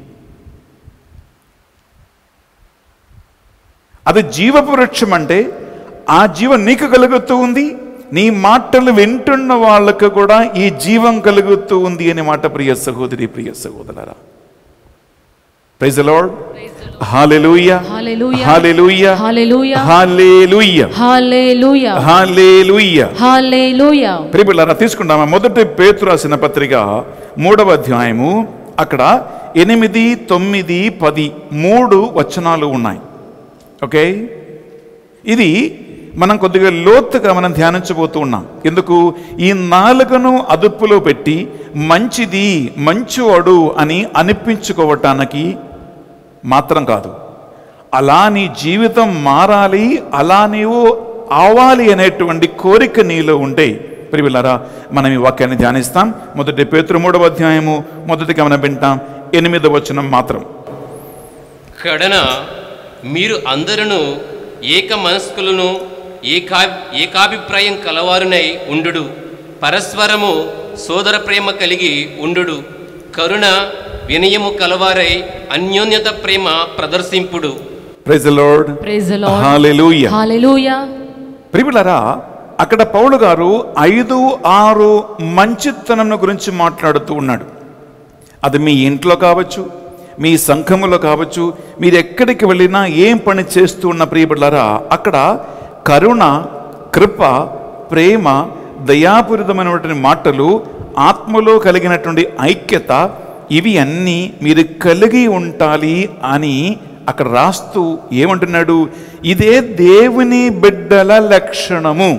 అది జీవపు వృక్షం అంటే ఆ జీవం నీకు కలుగుతూ ఉంది, నీ మాటలు వింటున్న వాళ్ళకు కూడా ఈ జీవం కలుగుతూ ఉంది అనే మాట ప్రియ సహోదరి, ప్రియ సహోదరులారా. Praise the Lord. Hallelujah, hallelujah, hallelujah, hallelujah, hallelujah, hallelujah, hallelujah, hallelujah. ప్రియబిడ్డలారా, తీసుకుందామా మొదటి పేతురు రాసిన పత్రిక మూడవ అధ్యాయము. అక్కడ ఎనిమిది, తొమ్మిది, పది మూడు వచనాలు ఉన్నాయి. ఓకే, ఇది మనం కొద్దిగా లోతుగా మనం ధ్యానించబోతూ ఉన్నాం. ఎందుకు? ఈ నాలుగును అదుపులో పెట్టి మంచిది, మంచివాడు అని అనిపించుకోవటానికి మాత్రం కాదు, అలా నీ జీవితం మారాలి, అలా నీవు అవ్వాలి అనేటువంటి కోరిక నీలో ఉంటే ప్రియబిడ్డలారా, మనం ఈ వాక్యాన్ని ధ్యానిస్తాం. మొదటి పేతురు మూడవ అధ్యాయము మొదటిగా మనం వింటాం ఎనిమిదవ వచనం మాత్రం. కడన మీరు అందరూ ఏక మనస్కులను ఏకా ఏకాభిప్రాయం కలవారునై ఉండుడు, పరస్పరము సోదర ప్రేమ కలిగి ఉండుడు, కరుణ వినయము కలవారై అన్యోన్యత ప్రేమ ప్రదర్శింపుడు. Praise the Lord. Praise the Lord. Hallelujah, hallelujah. ప్రియబిడ్డలారా, అక్కడ పౌలు గారు ఐదు ఆరు మంచితనం గురించి మాట్లాడుతూ ఉన్నాడు. అది మీ ఇంట్లో కావచ్చు, మీ సంఘములో కావచ్చు, మీరు ఎక్కడికి వెళ్ళినా ఏం పని చేస్తూ ఉన్న ప్రియబిడ్డలారా, అక్కడ కరుణ, కృప, ప్రేమ, దయాపూరితమైనటువంటి మాటలు, ఆత్మలో కలిగినటువంటి ఐక్యత, ఇవి అన్నీ మీరు కలిగి ఉండాలి అని అక్కడ రాస్తూ ఏమంటున్నాడు? ఇదే దేవుని బిడ్డల లక్షణము,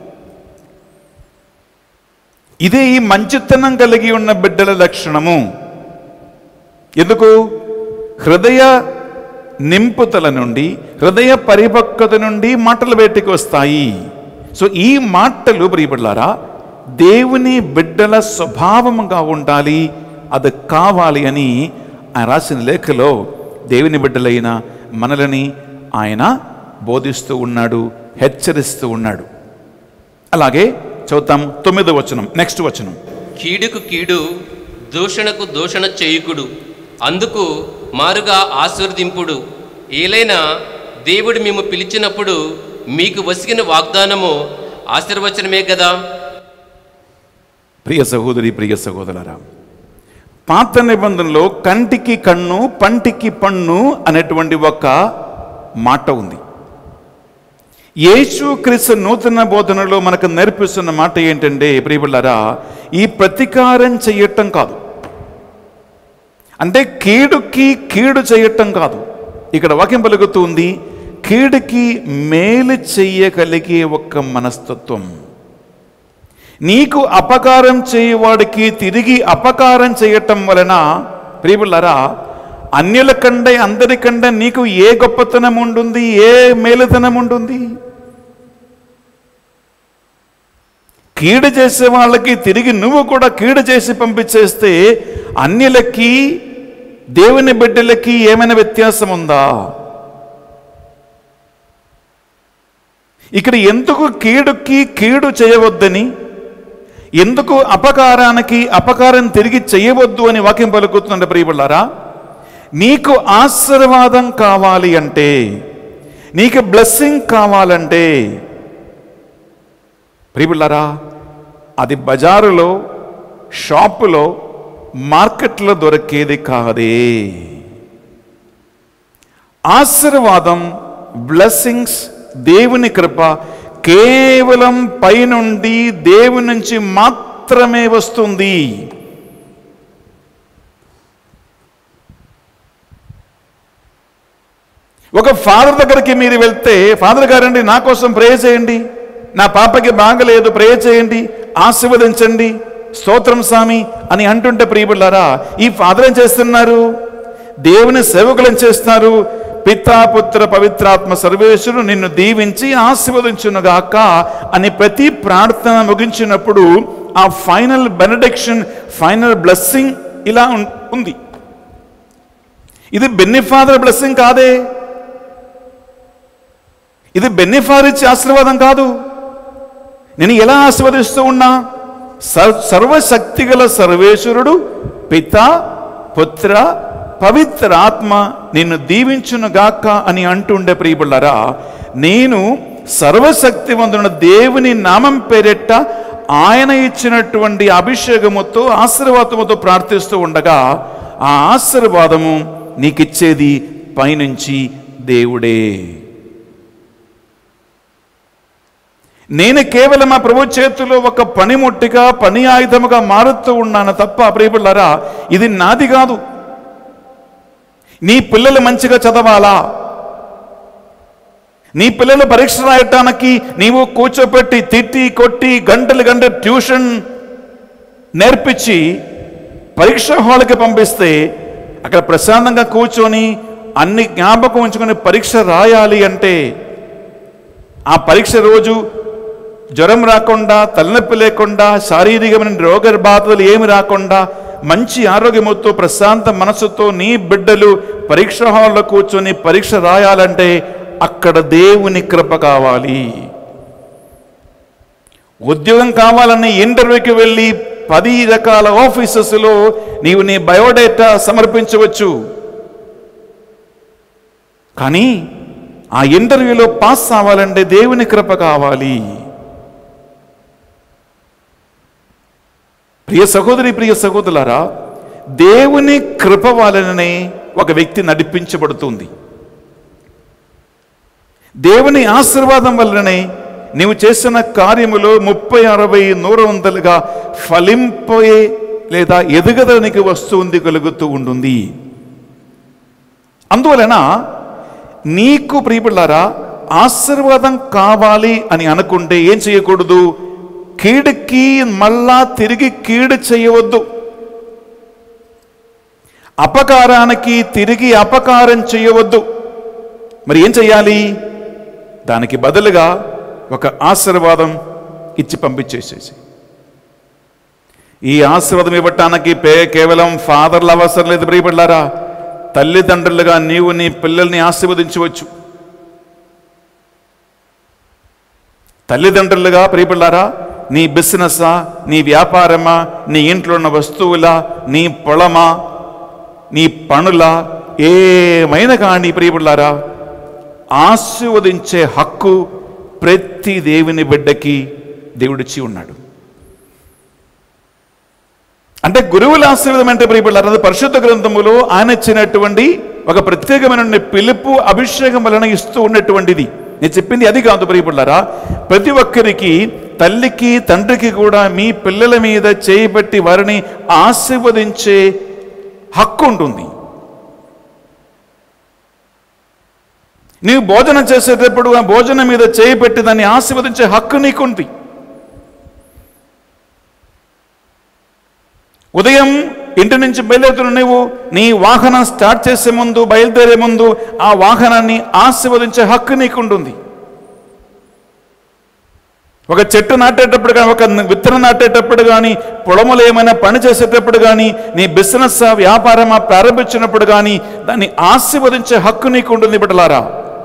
ఇదే ఈ మంచితనం కలిగి ఉన్న బిడ్డల లక్షణము. ఎందుకు? హృదయ నింపుతల నుండి, హృదయ పరిపక్వత నుండి మాటలు బయటికి వస్తాయి. సో ఈ మాటలు ప్రియబిడ్డలారా దేవుని బిడ్డల స్వభావముగా ఉండాలి, అది కావాలి అని ఆయన రాసిన లేఖలో దేవుని బిడ్డలైన మనలని ఆయన బోధిస్తూ ఉన్నాడు, హెచ్చరిస్తూ ఉన్నాడు. అలాగే చదువుతాం తొమ్మిదో వచనం, నెక్స్ట్ వచనం. కీడుకు కీడు, దూషణకు దూషణ చేయుకుడు, అందుకు మారుగా ఆశీర్వదింపుడు. ఏలైనా దేవుడు మేము పిలిచినప్పుడు మీకు వసిగిన వాగ్దానము ఆశీర్వచనమే కదా. ప్రియ సహోదరి, ప్రియ సహోదరులారా, పాత నిబంధనలో కంటికి కన్ను, పంటికి పన్ను అనేటువంటి ఒక మాట ఉంది. యేసు క్రీస్తు నూతన బోధనలో మనకు నేర్పిస్తున్న మాట ఏంటంటే ప్రియబిడ్డలారా, ఈ ప్రతీకారం చేయటం కాదు, అంటే కీడుకి కీడు చేయటం కాదు. ఇక్కడ వాక్యం పలుకుతుంది, కీడుకి మేలు చెయ్యగలిగే ఒక మనస్తత్వం. నీకు అపకారం చేయవాడికి తిరిగి అపకారం చేయటం వలన ప్రియబిడ్డలారా, అన్యుల కంటే అందరికంటే నీకు ఏ గొప్పతనం ఉంటుంది, ఏ మేలుతనం ఉంటుంది? కీడు చేసే వాళ్ళకి తిరిగి నువ్వు కూడా కీడు చేసి పంపించేస్తే అన్యులకి దేవుని బిడ్డలకి ఏమైనా వ్యత్యాసం ఉందా? ఇక్కడ ఎందుకు కీడుకి కీడు చేయవద్దని, ఎందుకు అపకారానికి అపకారం తిరిగి చేయవద్దు అని వాక్యం పలుకుతుందంటే ప్రియబిడ్డలారా, నీకు ఆశీర్వాదం కావాలి అంటే, నీకు బ్లెస్సింగ్ కావాలంటే ప్రియబిడ్డలారా, అది బజారులో, షాపులో, మార్కెట్లో దొరికేది కాదే. ఆశీర్వాదం, బ్లెస్సింగ్స్, దేవుని కృప కేవలం పైనుండి దేవుని నుంచి మాత్రమే వస్తుంది. ఒక ఫాదర్ దగ్గరికి మీరు వెళ్తే, ఫాదర్ గారండి నా కోసం ప్రే చేయండి, నా పాపకి బాగలేదు ప్రే చేయండి, ఆశీర్వదించండి, స్తోత్రం స్వామి అని అంటుంటే ప్రియబిడ్డలారా, ఈ ఫాదర్ ఏం చేస్తున్నారు? దేవుని సేవకులు ఏం చేస్తున్నారు? పితా పుత్ర పవిత్రాత్మ సర్వేశ్వరుడు నిన్ను దీవించి ఆశీర్వదించునుగాక అని ప్రతి ప్రార్థన ముగించినప్పుడు ఆ ఫైనల్ బెనడిక్షన్, ఫైనల్ బ్లెస్సింగ్ ఇలా ఉంది. ఇది బెన్నిఫాదర్ బ్లెస్సింగ్ కాదే, ఇది బెన్నిఫాదర్ ఇచ్చే ఆశీర్వాదం కాదు. నేను ఎలా ఆశీర్వదిస్తూ ఉన్నా? సర్వశక్తిగల సర్వేశ్వరుడు పిత పుత్ర పవిత్ర ఆత్మ నిన్ను దీవించునుగాక అని అంటుండే ప్రియబులారా, నేను సర్వశక్తివంతుడైన దేవుని నామం పేరెట్ట ఆయన ఇచ్చినటువంటి అభిషేకముతో ఆశీర్వాదముతో ప్రార్థిస్తూ ఉండగా ఆ ఆశీర్వాదము నీకిచ్చేది పైనుంచి దేవుడే. నేను కేవలం మా ప్రభు చేతిలో ఒక పనిముట్టిగా పని ఆయుధముగా మారుతూ ఉన్నాను తప్ప ప్రియబులారా, ఇది నాది కాదు. నీ పిల్లలు మంచిగా చదవాలా, నీ పిల్లలు పరీక్ష రాయటానికి నీవు కూర్చోపెట్టి తిట్టి కొట్టి గంటలు గంటలు ట్యూషన్ నేర్పించి పరీక్ష హాల్కి పంపిస్తే అక్కడ ప్రశాంతంగా కూర్చొని అన్ని జ్ఞాపకం ఉంచుకొని పరీక్ష రాయాలి అంటే ఆ పరీక్ష రోజు జ్వరం రాకుండా, తలనొప్పి లేకుండా, శారీరకమైన రోగ బాధలు ఏమి రాకుండా మంచి ఆరోగ్యముతో ప్రశాంత మనసుతో నీ బిడ్డలు పరీక్ష హాల్లో కూర్చొని పరీక్ష రాయాలంటే అక్కడ దేవుని కృప కావాలి. ఉద్యోగం కావాలని ఇంటర్వ్యూకి వెళ్ళి పది రకాల ఆఫీసెస్లో నీవు నీ బయోడేటా సమర్పించవచ్చు, కానీ ఆ ఇంటర్వ్యూలో పాస్ అవ్వాలంటే దేవుని కృప కావాలి. ప్రియ సహోదరి ప్రియ సహోదరులారా, దేవుని కృప వలననే ఒక వ్యక్తి నడిపించబడుతుంది. దేవుని ఆశీర్వాదం వలననే నీవు చేసిన కార్యములో ముప్పై అరవై నూరు వందలుగా ఫలింపే లేదా ఎదుగదనికి వస్తుంది కలుగుతూ ఉంటుంది. అందువలన నీకు ప్రియబిడ్డలారా ఆశీర్వాదం కావాలి అని అనుకుంటే ఏం చేయకూడదు? కీడుకి మళ్ళా తిరిగి కీడు చేయవద్దు, అపకారానికి తిరిగి అపకారం చేయవద్దు. మరి ఏం చెయ్యాలి? దానికి బదులుగా ఒక ఆశీర్వాదం ఇచ్చి పంపించేసేసి. ఈ ఆశీర్వాదం ఇవ్వటానికి పే కేవలం ఫాదర్లు అవసరం లేదు ప్రియబిడ్డలారా, తల్లిదండ్రులుగా నీవు నీ పిల్లల్ని ఆశీర్వదించవచ్చు. తల్లిదండ్రులుగా ప్రియబిడ్డలారా నీ బిజినెసా, నీ వ్యాపారమా, నీ ఇంట్లో ఉన్న వస్తువులా, నీ పొలమా, నీ పనులా, ఏమైనా కానీ ప్రియబిడ్డలారా ఆశీర్వదించే హక్కు ప్రతి దేవుని బిడ్డకి దేవుడిచ్చి ఉన్నాడు. అంటే గురువుల ఆశీర్వాదం అంటే ప్రియబిడ్డలారా అది పరిశుద్ధ గ్రంథములో ఆయన ఇచ్చినటువంటి ఒక ప్రత్యేకమైన పిలుపు అభిషేకం వలన ఇస్తూ ఉన్నటువంటిది. నేను చెప్పింది అది కాదు ప్రియబిడ్డలారా, ప్రతి ఒక్కరికి తల్లికి తండ్రికి కూడా మీ పిల్లల మీద చేయబెట్టి వారిని ఆశీర్వదించే హక్కు ఉంటుంది. నీవు భోజనం చేసేటప్పుడు ఆ భోజనం మీద చేయబెట్టి దాన్ని ఆశీర్వదించే హక్కు నీకుంది. ఉదయం ఇంటి నుంచి బయలుదేరుతున్న నువ్వు నీ వాహనం స్టార్ట్ చేసే ముందు, బయలుదేరే ముందు ఆ వాహనాన్ని ఆశీర్వదించే హక్కు నీకుంటుంది. ఒక చెట్టు నాటేటప్పుడు కానీ, ఒక విత్తనం నాటేటప్పుడు కానీ, పొలములు ఏమైనా పని చేసేటప్పుడు కానీ, నీ బిజినెస్ వ్యాపారమా ప్రారంభించినప్పుడు కానీ దాన్ని ఆశీర్వదించే హక్కు నీకు ఉంటుంది బిడ్డలారా.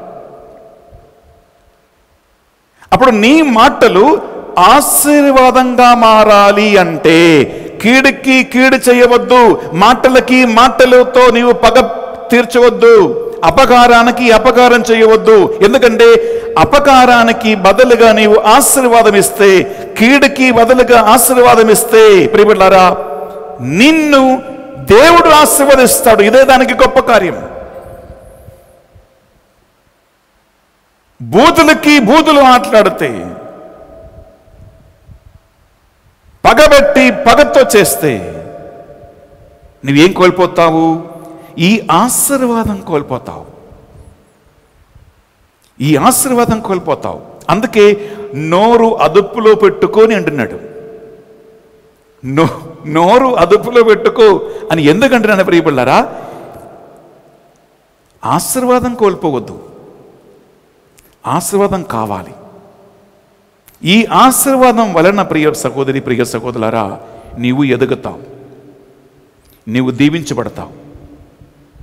అప్పుడు నీ మాటలు ఆశీర్వాదంగా మారాలి అంటే కీడుకి కీడు చేయవద్దు, మాటలకి మాటలతో నీవు పగ తీర్చవద్దు, అపకారానికి అపకారం చేయవద్దు. ఎందుకంటే అపకారానికి బదులుగా నీవు ఆశీర్వాదం ఇస్తే, కీడుకి బదులుగా ఆశీర్వాదం ఇస్తే ప్రియబిడ్డలారా నిన్ను దేవుడు ఆశీర్వదిస్తాడు. ఇదే దానికి గొప్ప కార్యం. బూతులకి బూతులు మాట్లాడితే, పగబెట్టి పగతో చేస్తే నువ్వేం కోల్పోతావు? ఈ ఆశీర్వాదం కోల్పోతావు. ఈ ఆశీర్వాదం కోల్పోతావు. అందుకే నోరు అదుపులో పెట్టుకొని అంటున్నాడు. నో నోరు అదుపులో పెట్టుకో అని ఎందుకంటున్నాను ప్రియబిడ్డలారా? ఆశీర్వాదం కోల్పోవద్దు, ఆశీర్వాదం కావాలి. ఈ ఆశీర్వాదం వలన ప్రియ సహోదరి ప్రియ సహోదరులారా నీవు ఎదుగుతావు, నీవు దీవించబడతావు.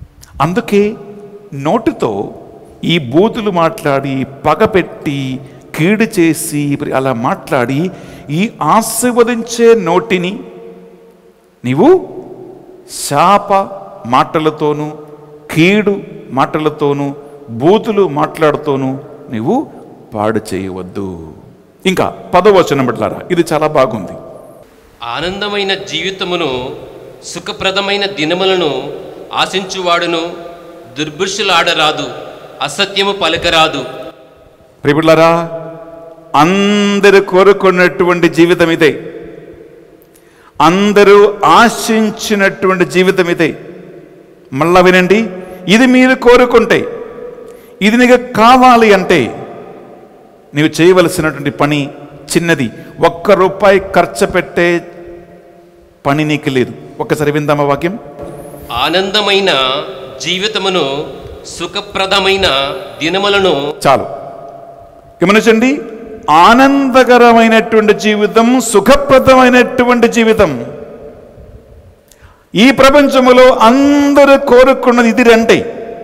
అందుకే నోటితో ఈ బూతులు మాట్లాడి పగపెట్టి కీడు చేసి అలా మాట్లాడి ఈ ఆశీర్వదించే నోటిని నీవు శాప మాటలతోనూ కీడు మాటలతోనూ బూతులు మాట్లాడుతోనూ నీవు పాడు చేయవద్దు. ఇంకా పదవచనం బిడ్డలారా, ఇది చాలా బాగుంది. ఆనందమైన జీవితమును సుఖప్రదమైన దినములను ఆశించువాడును దుర్భుషులాడరాదు, అసత్యము పలకరాదు. ప్రియబిడ్డలారా, అందరూ కోరుకున్నటువంటి జీవితం ఇదే, అందరూ ఆశించినటువంటి జీవితం ఇదే. మళ్ళా వినండి, ఇది మీరు కోరుకుంటే, ఇది నీకు కావాలి అంటే నీవు చేయవలసినటువంటి పని చిన్నది. ఒక్క రూపాయి ఖర్చు పెట్టే పని నీకు లేదు. ఒక్కసారి విందామా వాక్యం? ఆనందమైన జీవితమును సుఖప్రదమైన దినములను. చాలు గమనించండి, ఆనందకరమైనటువంటి జీవితం, సుఖప్రదమైనటువంటి జీవితం. ఈ ప్రపంచములో అందరూ కోరుకున్నది ఇది రెండే.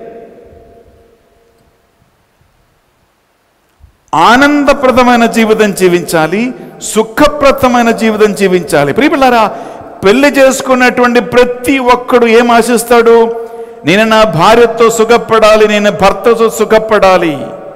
ఆనందప్రదమైన జీవితం జీవించాలి, సుఖప్రదమైన జీవితం జీవించాలి. ప్రియపిల్లారా, పెళ్లి చేసుకున్నటువంటి ప్రతి ఒక్కడు ఏం ఆశిస్తాడు? నేను నా భార్యతో సుఖపడాలి, నేను భర్తతో సుఖపడాలి.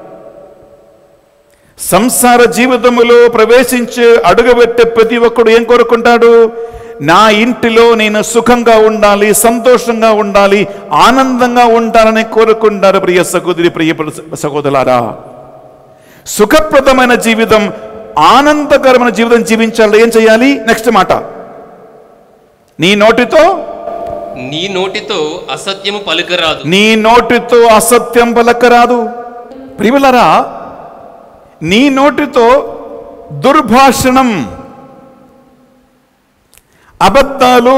సంసార జీవితములో ప్రవేశించి అడుగుపెట్టే ప్రతి ఒక్కడు ఏం కోరుకుంటాడు? నా ఇంటిలో నేను సుఖంగా ఉండాలి, సంతోషంగా ఉండాలి, ఆనందంగా ఉండాలని కోరుకుంటారు. ప్రియ సహోదరి, ప్రియ సహోదరులారా, సుఖప్రదమైన జీవితం, ఆనందకరమైన జీవితం జీవించాలి. ఏం చేయాలి? నెక్స్ట్ మాట, నీ నోటితో నీ నోటితో అసత్యము పలుకరాదు. నీ నోటితో అసత్యం పలకరాదు. ప్రియులారా, నీ నోటితో దుర్భాషణం, అబద్ధాలు,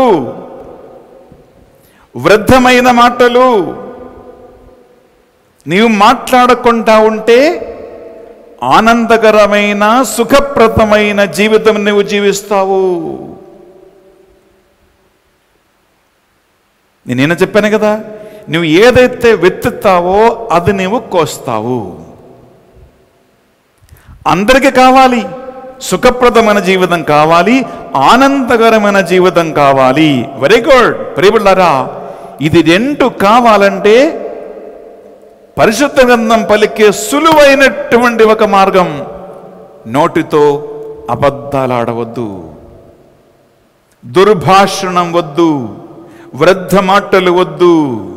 వృద్ధమైన మాటలు నీవు మాట్లాడకుండా ఉంటే ఆనందకరమైన సుఖప్రదమైన జీవితం నువ్వు జీవిస్తావు. నేనేనా చెప్పాను కదా, నువ్వు ఏదైతే వెతుతావో అది నువ్వు కోస్తావు. అందరికీ కావాలి, సుఖప్రదమైన జీవితం కావాలి, ఆనందకరమైన జీవితం కావాలి. Very good. ప్రియబిడ్డలారా, ఇది రెండు కావాలంటే పరిశుద్ధ గ్రంథం పలికే సులువైనటువంటి ఒక మార్గం, నోటితో అబద్ధాలాడవద్దు, దుర్భాషణం వద్దు, వృద్ధ మాటలు వద్దు.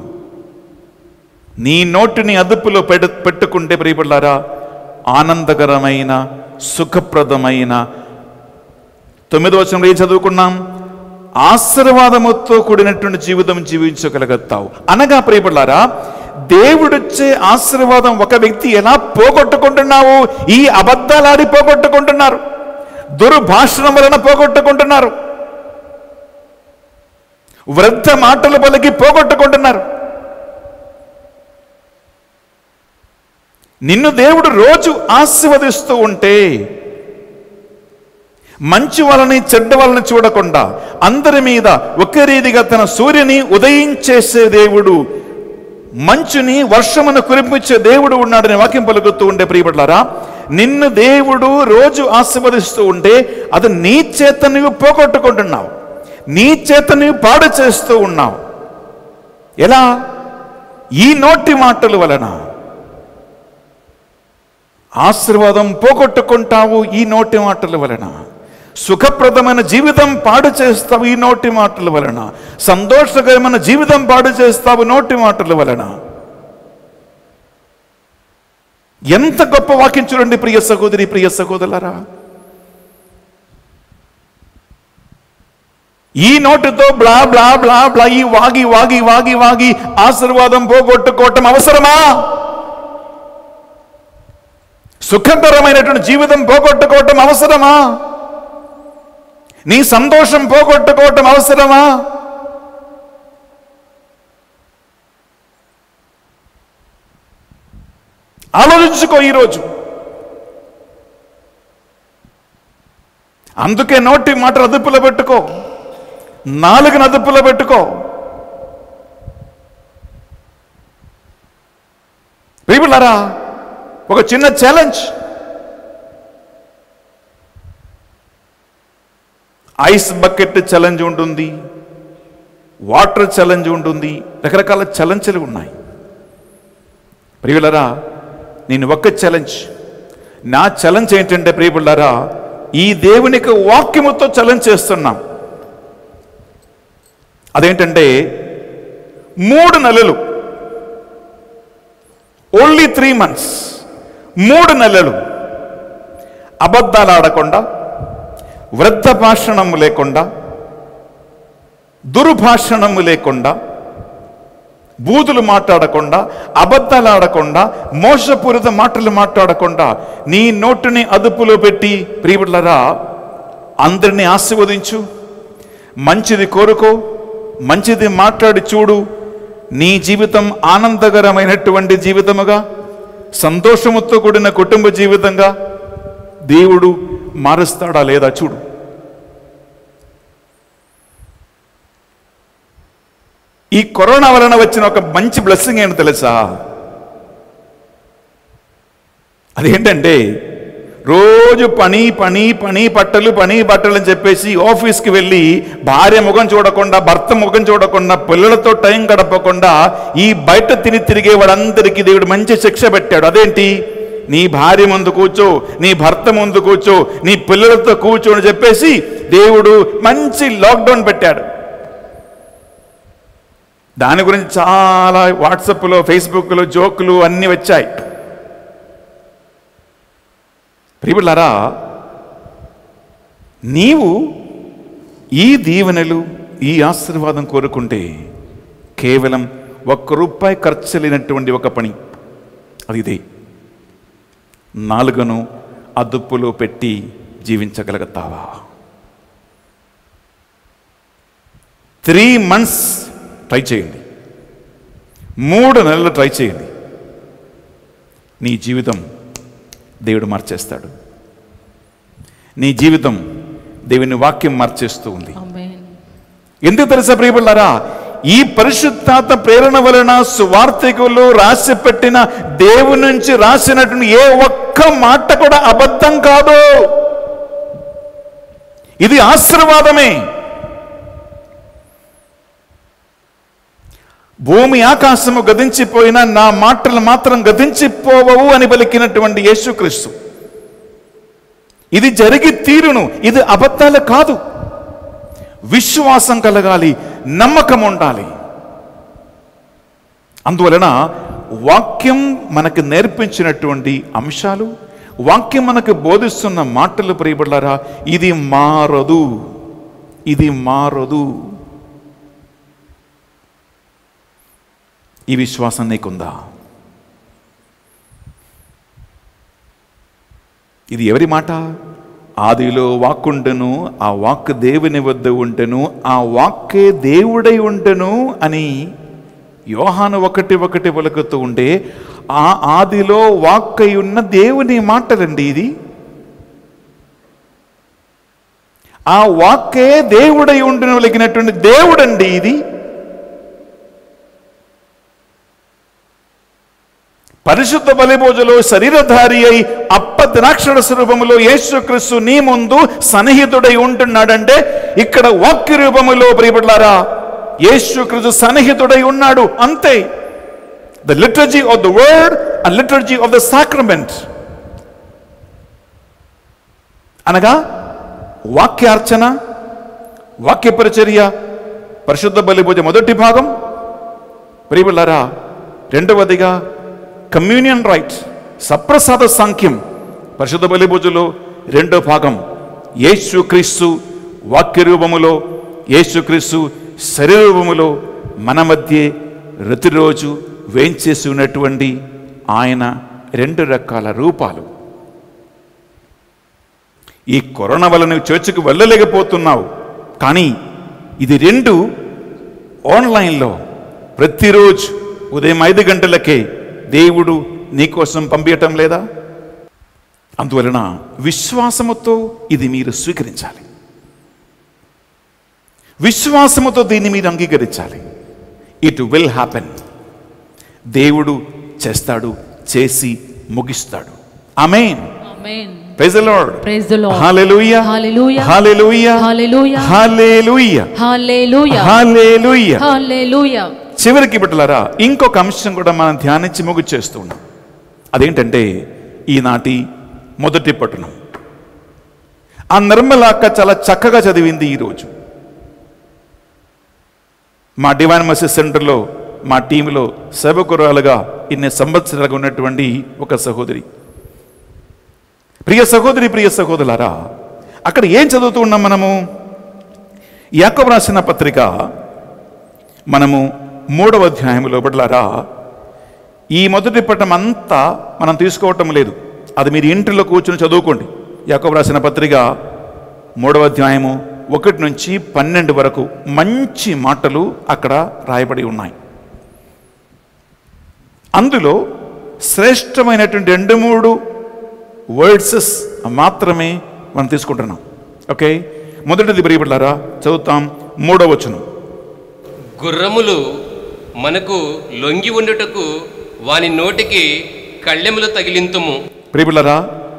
నీ నోటిని అదుపులో పెట్టుకుంటే ప్రియబిడ్డలారా, ఆనందకరమైన సుఖప్రదమైన, తొమ్మిదో వచనంలో ఏం చదువుకున్నాం? ఆశీర్వాదముతో కూడినటువంటి జీవితం జీవించగలుగుతావు. అనగా ప్రియబిడ్డలారా, దేవుడిచ్చే ఆశీర్వాదం ఒక వ్యక్తి ఎలా పోగొట్టుకుంటున్నావు? ఈ అబద్ధాలాడి పోగొట్టుకుంటున్నారు, దుర్భాషణం వలన పోగొట్టుకుంటున్నారు, వృద్ధ మాటలు పలికి పోగొట్టుకుంటున్నారు. నిన్ను దేవుడు రోజు ఆశీర్వదిస్తూ ఉంటే, మంచి వాళ్ళని చెడ్డ వాళ్ళని చూడకుండా అందరి మీద ఒకే రీతిగా తన సూర్యుని ఉదయించేసే దేవుడు, మంచుని వర్షమును కురిపించే దేవుడు ఉన్నాడని వాక్యం పలుకుతూ ఉండే ప్రియబిడ్డలారా, నిన్ను దేవుడు రోజు ఆశీర్వదిస్తూ ఉంటే అది నీ చేత నువ్వు పోగొట్టుకుంటున్నావు, నీ చేత నువ్వు పాడు చేస్తూ ఉన్నావు. ఎలా? ఈ నోటి మాటల వలన ఆశీర్వాదం పోగొట్టుకుంటావు. ఈ నోటి మాటల వలన సుఖప్రదమైన జీవితం పాడు చేస్తావు. ఈ నోటి మాటల వలన సంతోషకరమైన జీవితం పాడు చేస్తావు నోటి మాటల వలన. ఎంత గొప్ప వాక్యం చూడండి ప్రియ సహోదరి, ప్రియ సహోదరులారా. ఈ నోటితో బ్లా బ్లా బ్లా బ్లా ఈ వాగి వాగి వాగి వాగి ఆశీర్వాదం పోగొట్టుకోవటం అవసరమా? సుఖకరమైనటువంటి జీవితం పోగొట్టుకోవటం అవసరమా? నీ సంతోషం పోగొట్టుకోవటం అవసరమా? ఆలోచించుకో ఈరోజు. అందుకే నోటి మాట అదుపులో పెట్టుకో, నాలుగుని అదుపులో పెట్టుకో. ప్రియబిడ్డలారా, ఒక చిన్న ఛాలెంజ్. ఐస్ బకెట్ ఛాలెంజ్ ఉంటుంది, వాటర్ ఛాలెంజ్ ఉంటుంది, రకరకాల ఛాలెంజ్లు ఉన్నాయి. ప్రియులరా, నేను ఒక్క ఛాలెంజ్, నా ఛాలెంజ్ ఏంటంటే ప్రియులరా, ఈ దేవునికి వాక్యముతో ఛాలెంజ్ చేస్తున్నాం. అదేంటంటే మూడు నెలలు, ఓన్లీ త్రీ మంత్స్, మూడు నెలలు అబద్ధాలు ఆడకుండా, వృద్ధ భాషణము లేకుండా, దుర్భాషణము లేకుండా, బూతులు మాట్లాడకుండా, అబద్ధాలు ఆడకుండా, మోసపూరిత మాటలు మాట్లాడకుండా నీ నోటిని అదుపులో పెట్టి ప్రియులరా అందరినీ ఆశీర్వదించు, మంచిది కోరుకో, మంచిది మాట్లాడి చూడు. నీ జీవితం ఆనందకరమైనటువంటి జీవితముగా, సంతోషముతో కూడిన కుటుంబ జీవితంగా దేవుడు మారుస్తాడా లేదా చూడు. ఈ కరోనా వలన వచ్చిన ఒక మంచి బ్లెస్సింగ్ ఏంటో తెలుసా? అదేంటంటే రోజు పని పని పని బట్టలు పని బట్టలు అని చెప్పేసి ఆఫీస్కి వెళ్ళి భార్య ముఖం చూడకుండా, భర్త ముఖం చూడకుండా, పిల్లలతో టైం గడపకుండా ఈ బయట తిని తిరిగే వాళ్ళందరికీ దేవుడు మంచి శిక్ష పెట్టాడు. అదేంటి? నీ భార్య ముందు కూర్చో, నీ భర్త ముందు కూర్చో, నీ పిల్లలతో కూర్చో అని చెప్పేసి దేవుడు మంచి లాక్డౌన్ పెట్టాడు. దాని గురించి చాలా వాట్సాప్లో, ఫేస్బుక్లో జోకులు అన్నీ వచ్చాయి. ప్రియులారా, నీవు ఈ దీవెనలు, ఈ ఆశీర్వాదం కోరుకుంటే కేవలం ఒక్క రూపాయి ఖర్చు లేనటువంటి ఒక పని అది ఇదే. నాలుగను అదుపులో పెట్టి జీవించగలుగుతావా? త్రీ మంత్స్ ట్రై చేయండి, మూడు నెలలు ట్రై చేయండి. నీ జీవితం దేవుడు మార్చేస్తాడు. నీ జీవితం దేవుని వాక్యం మార్చేస్తూ ఉంది. ఎందుకు తెలుసా ప్రియబిడ్డలారా? ఈ పరిశుద్ధాత్మ ప్రేరణ వలన సువార్తికులు రాసి పెట్టిన దేవుని నుంచి రాసినటువంటి ఏ ఒక్క మాట కూడా అబద్ధం కాదు. ఇది ఆశీర్వాదమే. భూమి ఆకాశము గతించిపోయినా నా మాటలు మాత్రం గతించిపోవవు అని పలికినటువంటి యేసుక్రీస్తు. ఇది జరిగి తీరును, ఇది అబద్ధాలు కాదు. విశ్వాసం కలగాలి, నమ్మకం ఉండాలి. అందువలన వాక్యం మనకు నేర్పించినటువంటి అంశాలు, వాక్యం మనకు బోధిస్తున్న మాటలు ప్రియబిడ్డలారా, ఇది మారదు, ఇది మారదు. ఈ విశ్వాసం నీకుందా? ఇది ఎవరి మాట? ఆదిలో వాక్కుండెను, ఆ వాక్ దేవుని వద్ద ఉంటెను, ఆ వాక్కే దేవుడై ఉంటెను అని యోహాను ఒకటి ఒకటి పలుకుతూ ఉంటే, ఆ ఆదిలో వాక్కై ఉన్న దేవుని మాటలండి ఇది. ఆ వాక్కే దేవుడై ఉంటెను పలికినటువంటి దేవుడండి ఇది. పరిశుద్ధ బలిభోజలో శరీరధారి అయి అప్ప ద్రాక్షర స్వరూపములో యేసుక్రీస్తు నీ ముందు సన్నిహితుడై ఉంటున్నాడంటే ఇక్కడ వాక్య రూపములో ప్రియబిడ్డలారా యేసుక్రీస్తు సన్నిహితుడై ఉన్నాడు, అంతే. The liturgy of the word and liturgy of the sacrament అనగా వాక్యార్చన, వాక్య పరిచర్య, పరిశుద్ధ బలిభోజ మొదటి భాగం ప్రియబిడ్డలారా. రెండవదిగా కమ్యూనియన్ రైట్, సప్రసాద సాంఖ్యం పరిశుద్ధ బలిభోజలో రెండో భాగం. యేసుక్రీస్తు వాక్య రూపములో, యేసుక్రీస్తు శరీర రూపములో మన మధ్య ప్రతిరోజు వేంచేసి ఉన్నటువంటి ఆయన రెండు రకాల రూపాలు. ఈ కరోనా వల్ల నువ్వు చర్చికి వెళ్ళలేకపోతున్నావు, కానీ ఇది రెండు ఆన్లైన్లో ప్రతిరోజు ఉదయం ఐదు గంటలకే దేవుడు నీకోసం పంపించటం లేదా? అందువలన విశ్వాసముతో ఇది మీరు స్వీకరించాలి, విశ్వాసముతో దీన్ని మీరు అంగీకరించాలి. It will happen. దేవుడు చేస్తాడు, చేసి ముగిస్తాడు. ఆమేన్. ఆమేన్. Praise the Lord. Praise the Lord. Hallelujah. Hallelujah. Hallelujah. Hallelujah. Hallelujah. Hallelujah. Hallelujah. Hallelujah. చివరికి బిడ్డలారా ఇంకొక అంశం కూడా మనం ధ్యానించి ముగిచేస్తూ ఉన్నాం. అదేంటంటే ఈనాటి మొదటి పట్టణం. ఆ నిర్మల అక్క చాలా చక్కగా చదివింది ఈరోజు. మా డివైన్ మెసేజ్ సెంటర్లో మా టీంలో సేవకురాలుగా ఇన్ని సంవత్సరాలుగా ఉన్నటువంటి ఒక సహోదరి. ప్రియ సహోదరి, ప్రియ సహోదరులారా, అక్కడ ఏం చదువుతూ ఉన్నాం మనము? యాకోబు రాసిన పత్రిక మనము మూడవ అధ్యాయంలో బిడ్డలారా, ఈ మొదటి పట్టణం అంతా మనం తీసుకోవటం లేదు, అది మీరు ఇంటిలో కూర్చొని చదువుకోండి. యాకోబు రాసిన పత్రిక మూడవ అధ్యాయము ఒకటి నుంచి పన్నెండు వరకు మంచి మాటలు అక్కడ రాయబడి ఉన్నాయి. అందులో శ్రేష్టమైనటువంటి రెండు మూడు వర్డ్సెస్ మాత్రమే మనం తీసుకుంటున్నాం. ఓకే, మొదటిది ప్రియబిడ్డలారా చదువుతాం. మూడవ వచనం. గుర్రములు మనకు లొంగి ఉండుటకు వాని నోటికి కళ్ళెములు తగిలింతుము. ప్రియబిడ్డలారా,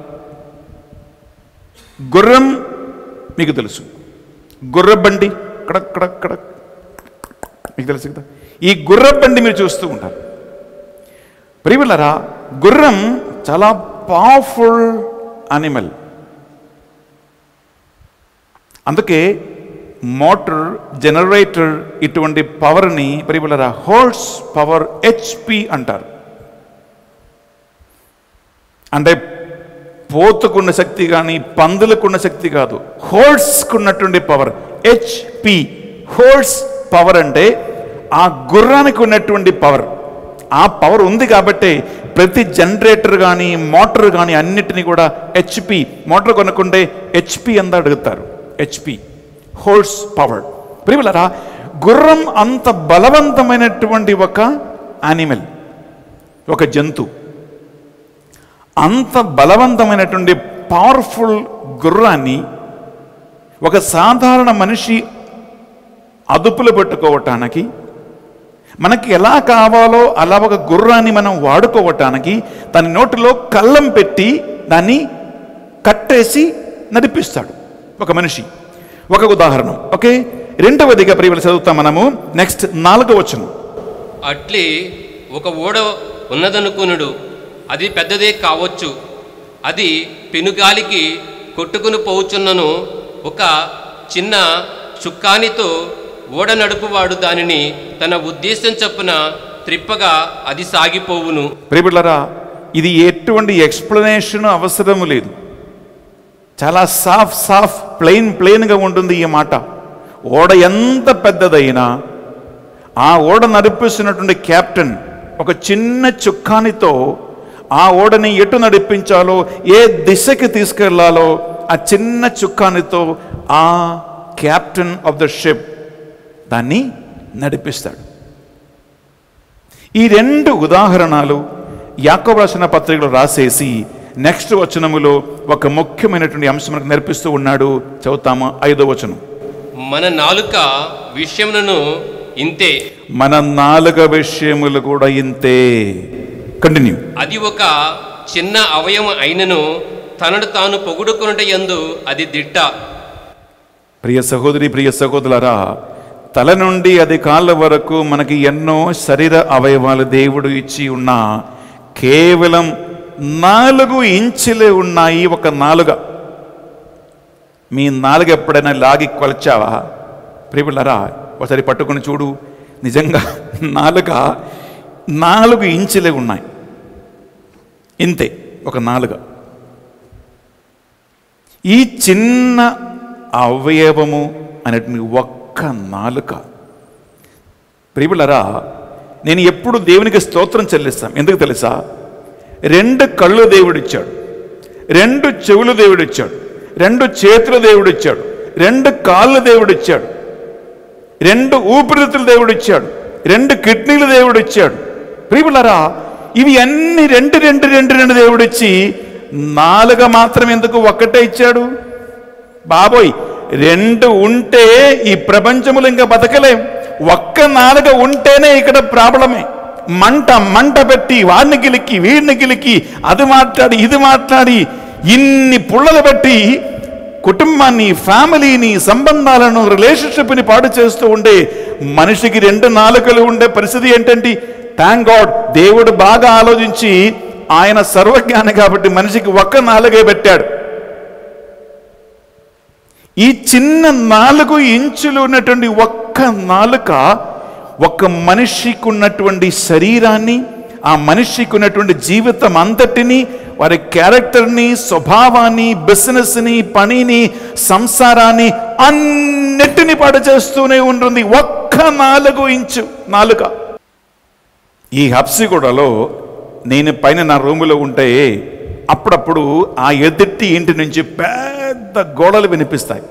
గుర్రం మీకు తెలుసు, గుర్రబండి కడక్ కడక్ కడక్ మీకు తెలుసు కదా. ఈ గుర్రబండి మీరు చూస్తూ ఉంటారు. ప్రియబిడ్డలారా, గుర్రం చాలా పవర్ఫుల్ అనిమల్. అందుకే మోటార్, జనరేటర్ ఇటువంటి పవర్ని ప్రియబిడ్డలారా హార్స్ పవర్, హెచ్పి అంటారు. అంటే పోతుకున్న శక్తి కానీ పందులకున్న శక్తి కాదు, హోర్స్కున్నటువంటి పవర్ హెచ్పి. హోర్స్ పవర్ అంటే ఆ గుర్రానికి ఉన్నటువంటి పవర్. ఆ పవర్ ఉంది కాబట్టి ప్రతి జనరేటర్ కానీ మోటార్ కానీ అన్నిటినీ కూడా హెచ్పి, మోటార్ కొనుక్కుంటే హెచ్పి అంతా అడుగుతారు. HP, horse power. ప్రియబిడ్డలారా, గుర్రం అంత బలవంతమైనటువంటి ఒక యానిమల్, ఒక జంతువు. అంత బలవంతమైనటువంటి పవర్ఫుల్ గుర్రాన్ని ఒక సాధారణ మనిషి అదుపులో పెట్టుకోవటానికి, మనకి ఎలా కావాలో అలా ఒక గుర్రాన్ని మనం వాడుకోవటానికి దాని నోటిలో కళ్ళం పెట్టి దాన్ని కట్టేసి నడిపిస్తాడు ఒక మనిషి. ఒక ఉదాహరణ. ఓకే, రెండవదిగా ప్రియబిడ్డలారా చదువుతాం మనము. నెక్స్ట్ నాలుగవ వచనం. అట్లే ఒక ఓడ ఉన్నదనుకునుడు, అది పెద్దదే కావచ్చు, అది పెనుగాలికి కొట్టుకుని పోవుచున్నను, ఒక చిన్న చుక్కానితో ఓడ నడుపువాడు దానిని తన ఉద్దేశం చొప్పున త్రిప్పగా అది సాగిపోవును. ప్రియబిడ్డలారా, ఇది ఎటువంటి ఎక్స్ప్లెనేషన్ అవసరం లేదు. చాలా సాఫ్ సాఫ్ ప్లెయిన్ ప్లెయిన్గా ఉంటుంది ఈ మాట. ఓడ ఎంత పెద్దదైనా ఆ ఓడ నడిపిస్తున్నటువంటి కెప్టెన్ ఒక చిన్న చుక్కానితో ఆ ఓడని ఎటు నడిపించాలో, ఏ దిశకి తీసుకెళ్లాలో ఆ చిన్న చుక్కానితో ఆ కెప్టెన్ ఆఫ్ ద షిప్ దాన్ని నడిపిస్తాడు. ఈ రెండు ఉదాహరణలు యాకోబు రాసిన పత్రికలో రాసేసి నెక్స్ట్ వచనములో ఒక ముఖ్యమైనటువంటి అంశం మనకు నేర్పిస్తూ ఉన్నాడు. చదువుతాము ఐదో వచనం. మన నాలుక విషయములను ఇంతే, మన నాలుక విషయములు కూడా ఇంతే. కంటిన్యూ. అది ఒక చిన్న అవయవం అయినను తనను తాను పొగుడుకొనుట యందు అది దిట్ట. ప్రియ సహోదరి, ప్రియ సహోదరులారా, తల నుండి అది కాళ్ళ వరకు మనకి ఎన్నో శరీర అవయవాలు దేవుడు ఇచ్చి ఉన్నా కేవలం నాలుగు ఇంచులే ఉన్నాయి. ఒక నాలుగ. మీ నాలుగు ఎప్పుడైనా లాగి కొల్చావా? ప్రియబిడ్డలారా, ఒకసారి పట్టుకొని చూడు. నిజంగా నాలుక నాలుగు ఇంచులే ఉన్నాయి. ఇంతే, ఒక నాలుగ. ఈ చిన్న అవయవము అనేటువంటి ఒక్క నాలుక. ప్రియబిడ్డలారా, నేను ఎప్పుడు దేవునికి స్తోత్రం చెల్లిస్తాను. ఎందుకు తెలుసా? రెండు కళ్ళు దేవుడిచ్చాడు, రెండు చెవులు దేవుడిచ్చాడు, రెండు చేతులు దేవుడిచ్చాడు, రెండు కాళ్ళు దేవుడిచ్చాడు, రెండు ఊపిరితిత్తులు దేవుడిచ్చాడు, రెండు కిడ్నీలు దేవుడిచ్చాడు. ప్రియబిడ్డలారా, ఇవి అన్ని రెండు రెండు రెండు రెండు దేవుడిచ్చి నాలుగ మాత్రం ఎందుకు ఒక్కటే ఇచ్చాడు? బాబోయ్, రెండు ఉంటే ఈ ప్రపంచములు ఇంకా బతకలేం. ఒక్క నాలుగ ఉంటేనే ఇక్కడ ప్రాబ్లమే. మంట మంట పెట్టి వాడిని గిలికి వీడిని గిలికి అది మాట్లాడి ఇది మాట్లాడి ఇన్ని పుల్లలు బట్టి కుటుంబాన్ని, ఫ్యామిలీని, సంబంధాలను, రిలేషన్షిప్ని పాడు చేస్తూ ఉండే మనిషికి రెండు నాలుకలు ఉండే పరిస్థితి ఏంటంటే, థ్యాంక్ గాడ్, దేవుడు బాగా ఆలోచించి ఆయన సర్వజ్ఞాని కాబట్టి మనిషికి ఒక్క నాలుగే పెట్టాడు. ఈ చిన్న నాలుగు ఇంచులు ఉన్నటువంటి ఒక్క నాలుక ఒక మనిషికి ఉన్నటువంటి శరీరాన్ని, ఆ మనిషికి ఉన్నటువంటి జీవితం అంతటిని, వారి క్యారెక్టర్ని, స్వభావాన్ని, బిజినెస్ని, పనిని, సంసారాన్ని అన్నిటిని పాడు చేస్తూనే ఉంటుంది ఒక్క నాలుగు ఇంచు నాలుక. ఈ హబ్సిగూడలో నేను పైన నా రూములో ఉంటే అప్పుడప్పుడు ఆ ఎదుటి ఇంటి నుంచి పెద్ద గోడలు వినిపిస్తాయి.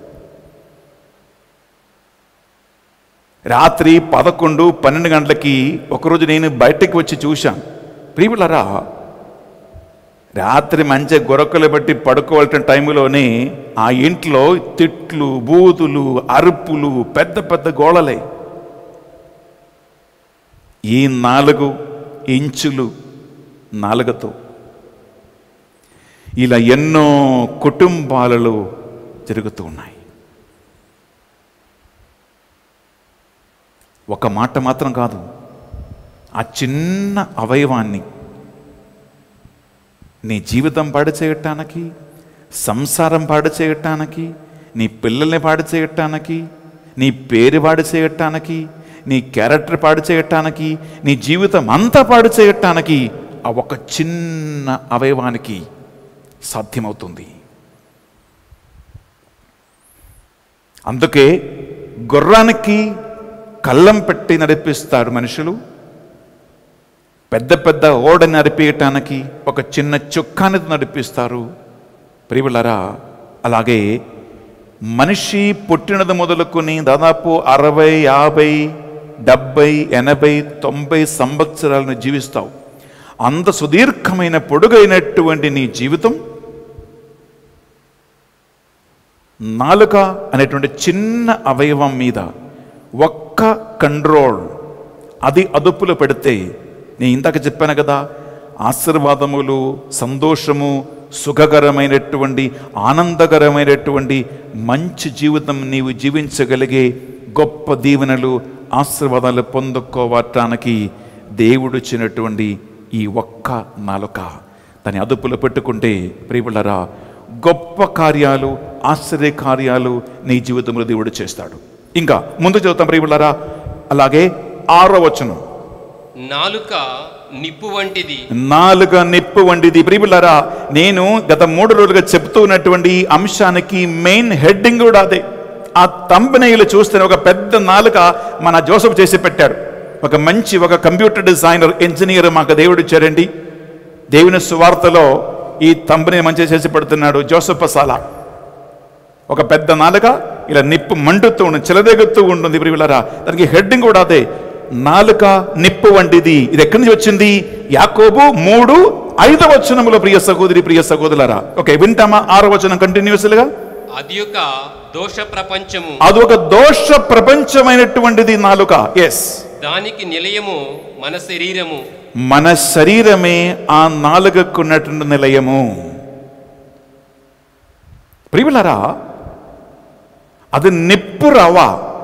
రాత్రి పదకొండు పన్నెండు గంటలకి ఒకరోజు నేను బయటకు వచ్చి చూశాను. ప్రియులారా, రాత్రి మంచి గొరకలు బట్టి పడుకోవాల్సిన టైంలోనే ఆ ఇంట్లో తిట్లు, బూతులు, అరుపులు, పెద్ద పెద్ద గోడలే. ఈ నాలుగు ఇంచులు నాలుగుతో ఇలా ఎన్నో కుటుంబాలలో జరుగుతూ ఉన్నాయి. ఒక మాట మాత్రం కాదు, ఆ చిన్న అవయవాన్ని నీ జీవితం పాడు చేయటానికి, సంసారం పాడు చేయటానికి, నీ పిల్లల్ని పాడు చేయటానికి, నీ పేరు పాడు చేయటానికి, నీ క్యారెక్టర్ పాడు చేయటానికి, నీ జీవితం అంతా పాడు చేయటానికి ఆ ఒక చిన్న అవయవానికి సాధ్యమవుతుంది. అందుకే గుర్రానికి కళ్ళం పెట్టి నడిపిస్తారు మనుషులు, పెద్ద పెద్ద ఓడని నడిపించటానికి ఒక చిన్న చుక్కాని నడిపిస్తారు. ప్రియులారా, అలాగే మనిషి పుట్టినది మొదలుకొని దాదాపు అరవై యాభై డెబ్బై ఎనభై తొంభై సంవత్సరాలను జీవిస్తావు. అంత సుదీర్ఘమైన పొడుగైనటువంటి నీ జీవితం నాలుక అనేటువంటి చిన్న అవయవం మీద ఒక్క కంట్రోల్, అది అదుపులో పెడితే, నేను ఇందాక చెప్పాను కదా, ఆశీర్వాదములు, సంతోషము, సుఖకరమైనటువంటి, ఆనందకరమైనటువంటి మంచి జీవితం నీవు జీవించగలిగే గొప్ప దీవెనలు, ఆశీర్వాదాలు పొందుకోవటానికి దేవుడు ఇచ్చినటువంటి ఈ ఒక్క నాలుక, దాన్ని అదుపులో పెట్టుకుంటే ప్రియులారా, గొప్ప కార్యాలు, ఆశ్చర్య కార్యాలు నీ జీవితంలో దేవుడు చేస్తాడు. ఇంకా ముందు చదువుతాం ప్రియులారా. అలాగే ఆరో వచనం, నాలుక నిప్పు వంటిది. నాలుక నిప్పు వంటిది. ప్రియులారా, నేను గత మూడు రోజులుగా చెప్తూ ఉన్నటువంటి అంశానికి మెయిన్ హెడ్డింగ్ కూడా అదే. ఆ తంబనేయులు చూస్తే ఒక పెద్ద నాలుక మన జోసెఫ్ చేసి పెట్టాడు. ఒక మంచి ఒక కంప్యూటర్ డిజైనర్, ఇంజనీర్ మాకు దేవుడు ఇచ్చారండి. దేవుని సువార్తలో ఈ తంబనే మంచిగా చేసి పెడుతున్నాడు జోసెఫ్ పసాలా. ఒక పెద్ద నాలుక ఇలా నిప్పు మండుతూ ఉంటుంది, చెలదెగుతూ ఉంటుంది. ప్రియులారా, దానికి హెడ్డింగ్ కూడా అదే, నాలుక నిప్పు వంటిది. ఇది ఎక్కడి నుంచి వచ్చింది? యాకోబు మూడు ఐదవ వచనములో. ప్రియ సహోదరి, ప్రియ సహోదరులారా, ఓకే వింటామా? ఆరో వచనం కంటిన్యూస్గా. అది ఒక దోష ప్రపంచము, అది ఒక దోష ప్రపంచమైనటువంటిది నాలుక. ఎస్, దానికి నిలయము మన శరీరము. మన శరీరమే ఆ నాలుకకున్నటువంటి నిలయము. ప్రియులారా, అది నిప్పు రవ.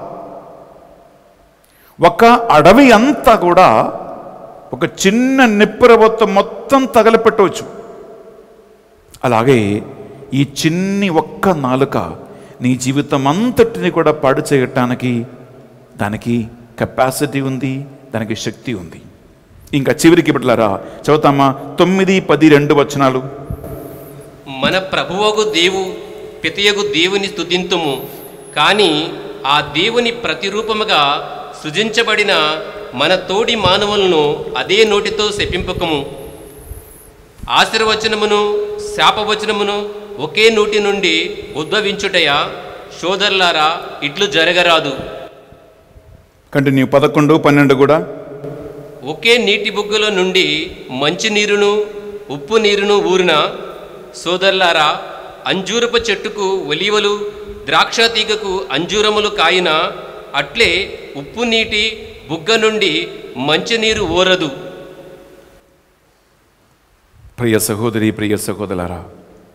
ఒక అడవి అంతా కూడా ఒక చిన్న నిప్పు రవ్వతో మొత్తం తగలపెట్టవచ్చు. అలాగే ఈ చిన్ని ఒక్క నాలుక నీ జీవితం అంతటిని కూడా పాడు చేయటానికి దానికి కెపాసిటీ ఉంది, దానికి శక్తి ఉంది. ఇంకా చివరికి బిడ్డలారా చదువుతామా? తొమ్మిది పది రెండు వచనాలు. మన ప్రభువగు దేవు పితయగు దేవుని స్తుతింతుము, కానీ ఆ దేవుని ప్రతిరూపముగా సృజించబడిన మన తోడి మానవులను అదే నోటితో శపింపకము. ఆశీర్వచనమును శాపవచనమును ఒకే నోటి నుండి ఉద్భవించుటయా? సోదరులారా, ఇట్లు జరగరాదు. కంటిన్యూ పదకొండు పన్నెండు కూడా. ఒకే నీటి బుగ్గల నుండి మంచి నీరును ఉప్పు నీరును ఊరిన సోదరులారా, అంజూరపు చెట్టుకు ఒలీవలు, ద్రాక్ష తీగకు అంజూరములు కాయిన అట్లే ఉప్పు నీటి బుగ్గ నుండి మంచినీరు ఊరదు. ప్రియ సహోదరి, ప్రియ సహోదరులారా,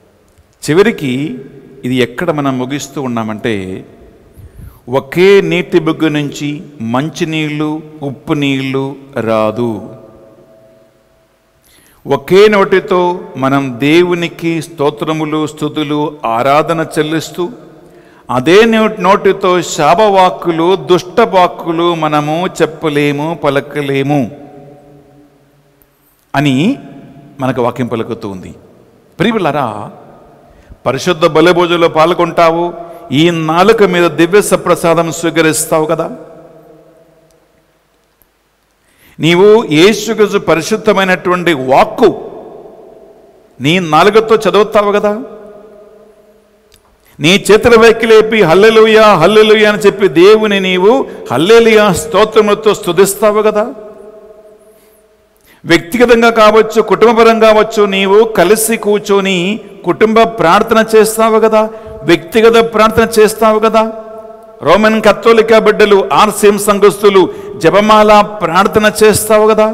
చివరికి ఇది ఎక్కడ మనం ముగిస్తూ ఉన్నామంటే, ఒకే నీటి బుగ్గ నుంచి మంచినీళ్ళు ఉప్పు నీళ్ళు రాదు. ఒకే నోటితో మనం దేవునికి స్తోత్రములు స్తుతులు ఆరాధన చెల్లిస్తూ, అదే నోటితో శాపవాక్కులు దుష్టవాక్కులు మనము చెప్పలేము, పలకలేము అని మనకు వాక్యం పలుకుతూ ఉంది. ప్రియులారా, పరిశుద్ధ బలిభోజనంలో పాల్గొంటావు, ఈ నాలుక మీద దివ్య సప్రసాదం స్వీకరిస్తావు కదా. నీవు యేసుక్రీస్తు పరిశుద్ధమైనటువంటి వాక్కు నీ నాలుకతో చదువుతావు కదా. నీ చేతుల వైకి లేపి హల్లెలూయా హల్లెలూయా అని చెప్పి దేవుని నీవు హల్లెలూయా స్తోత్రములతో స్తుతిస్తావు కదా. వ్యక్తిగతంగా కావచ్చు, కుటుంబపరంగా కావచ్చు, నీవు కలిసి కూర్చొని కుటుంబ ప్రార్థన చేస్తావు కదా, వ్యక్తిగత ప్రార్థన చేస్తావు కదా. రోమన్ కథోలిక బిడ్డలు, ఆర్సీఎం సంఘస్థులు జపమాల ప్రార్థన చేస్తావు కదా.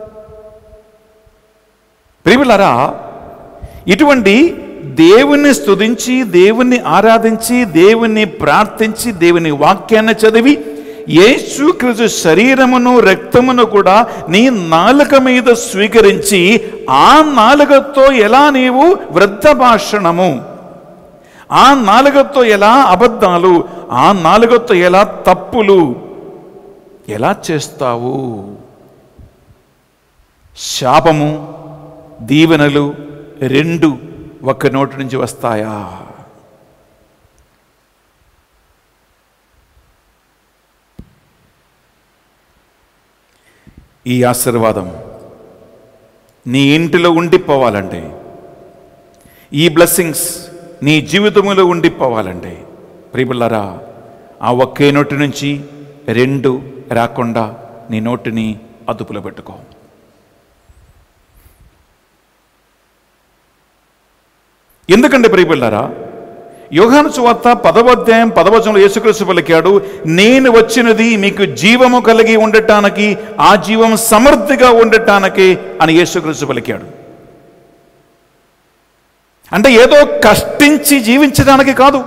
ప్రియులారా, ఇటువంటి దేవుణ్ణి స్తుతించి, దేవుణ్ణి ఆరాధించి, దేవుణ్ణి ప్రార్థించి, దేవుని వాక్యాన్ని చదివి, యేసుక్రీస్తు శరీరమును రక్తమును కూడా నీ నాలుక మీద స్వీకరించి, ఆ నాలుకతో ఎలా నీవు వృద్ధ భాషణము, ఆ నాలుకతో ఎలా అబద్ధాలు, ఆ నాలుకతో ఎలా తప్పులు ఎలా చేస్తావు? శాపము దీవెనలు రెండు ఒక్క నోటి నుంచి వస్తాయా? ఈ ఆశీర్వాదం నీ ఇంటిలో ఉండిపోవాలంటే, ఈ బ్లెస్సింగ్స్ నీ జీవితంలో ఉండిపోవాలంటే, ప్రియులారా, ఆ ఒకే నోటి నుంచి రెండు రాకుండా నీ నోటిని అదుపులో పెట్టుకో. ఎందుకంటే ప్రియులారా, యోహాను సువార్త పదవ అధ్యాయం పదవ వచనంలో యేసుక్రీస్తు పలికాడు, నేను వచ్చినది మీకు జీవము కలిగి ఉండటానికి, ఆ జీవం సమృద్ధిగా ఉండటానికి అని యేసుక్రీస్తు పలికాడు. అంటే ఏదో కష్టించి జీవించడానికి కాదు.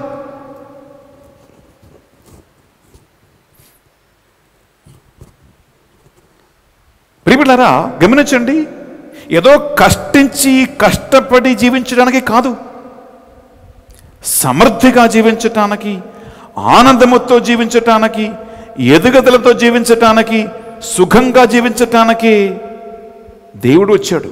ప్రియులారా, గమనించండి, ఏదో కష్టించి కష్టపడి జీవించడానికి కాదు, సమృద్ధిగా జీవించటానికి, ఆనందముతో జీవించటానికి, ఎదుగుదలతో జీవించటానికి, సుఖంగా జీవించటానికి దేవుడు వచ్చాడు.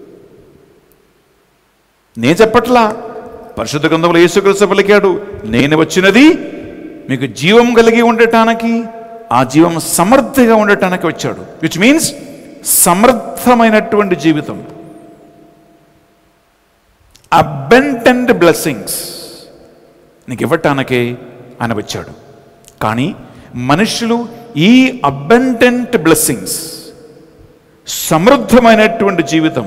నేను చెప్పట్లా, పరిశుద్ధ గ్రంథంలో యేసుక్రీస్తు పలికాడు, నేను వచ్చినది మీకు జీవం కలిగి ఉండటానికి, ఆ జీవం సమృద్ధిగా ఉండటానికి వచ్చాడు. విచ్ మీన్స్ సమర్థమైనటువంటి జీవితం, అబండెంట్ బ్లెస్సింగ్స్ నీకు ఇవ్వటానికే ఆయన వచ్చాడు. కానీ మనుషులు ఈ అబండెంట్ బ్లెస్సింగ్స్, సమృద్ధమైనటువంటి జీవితం,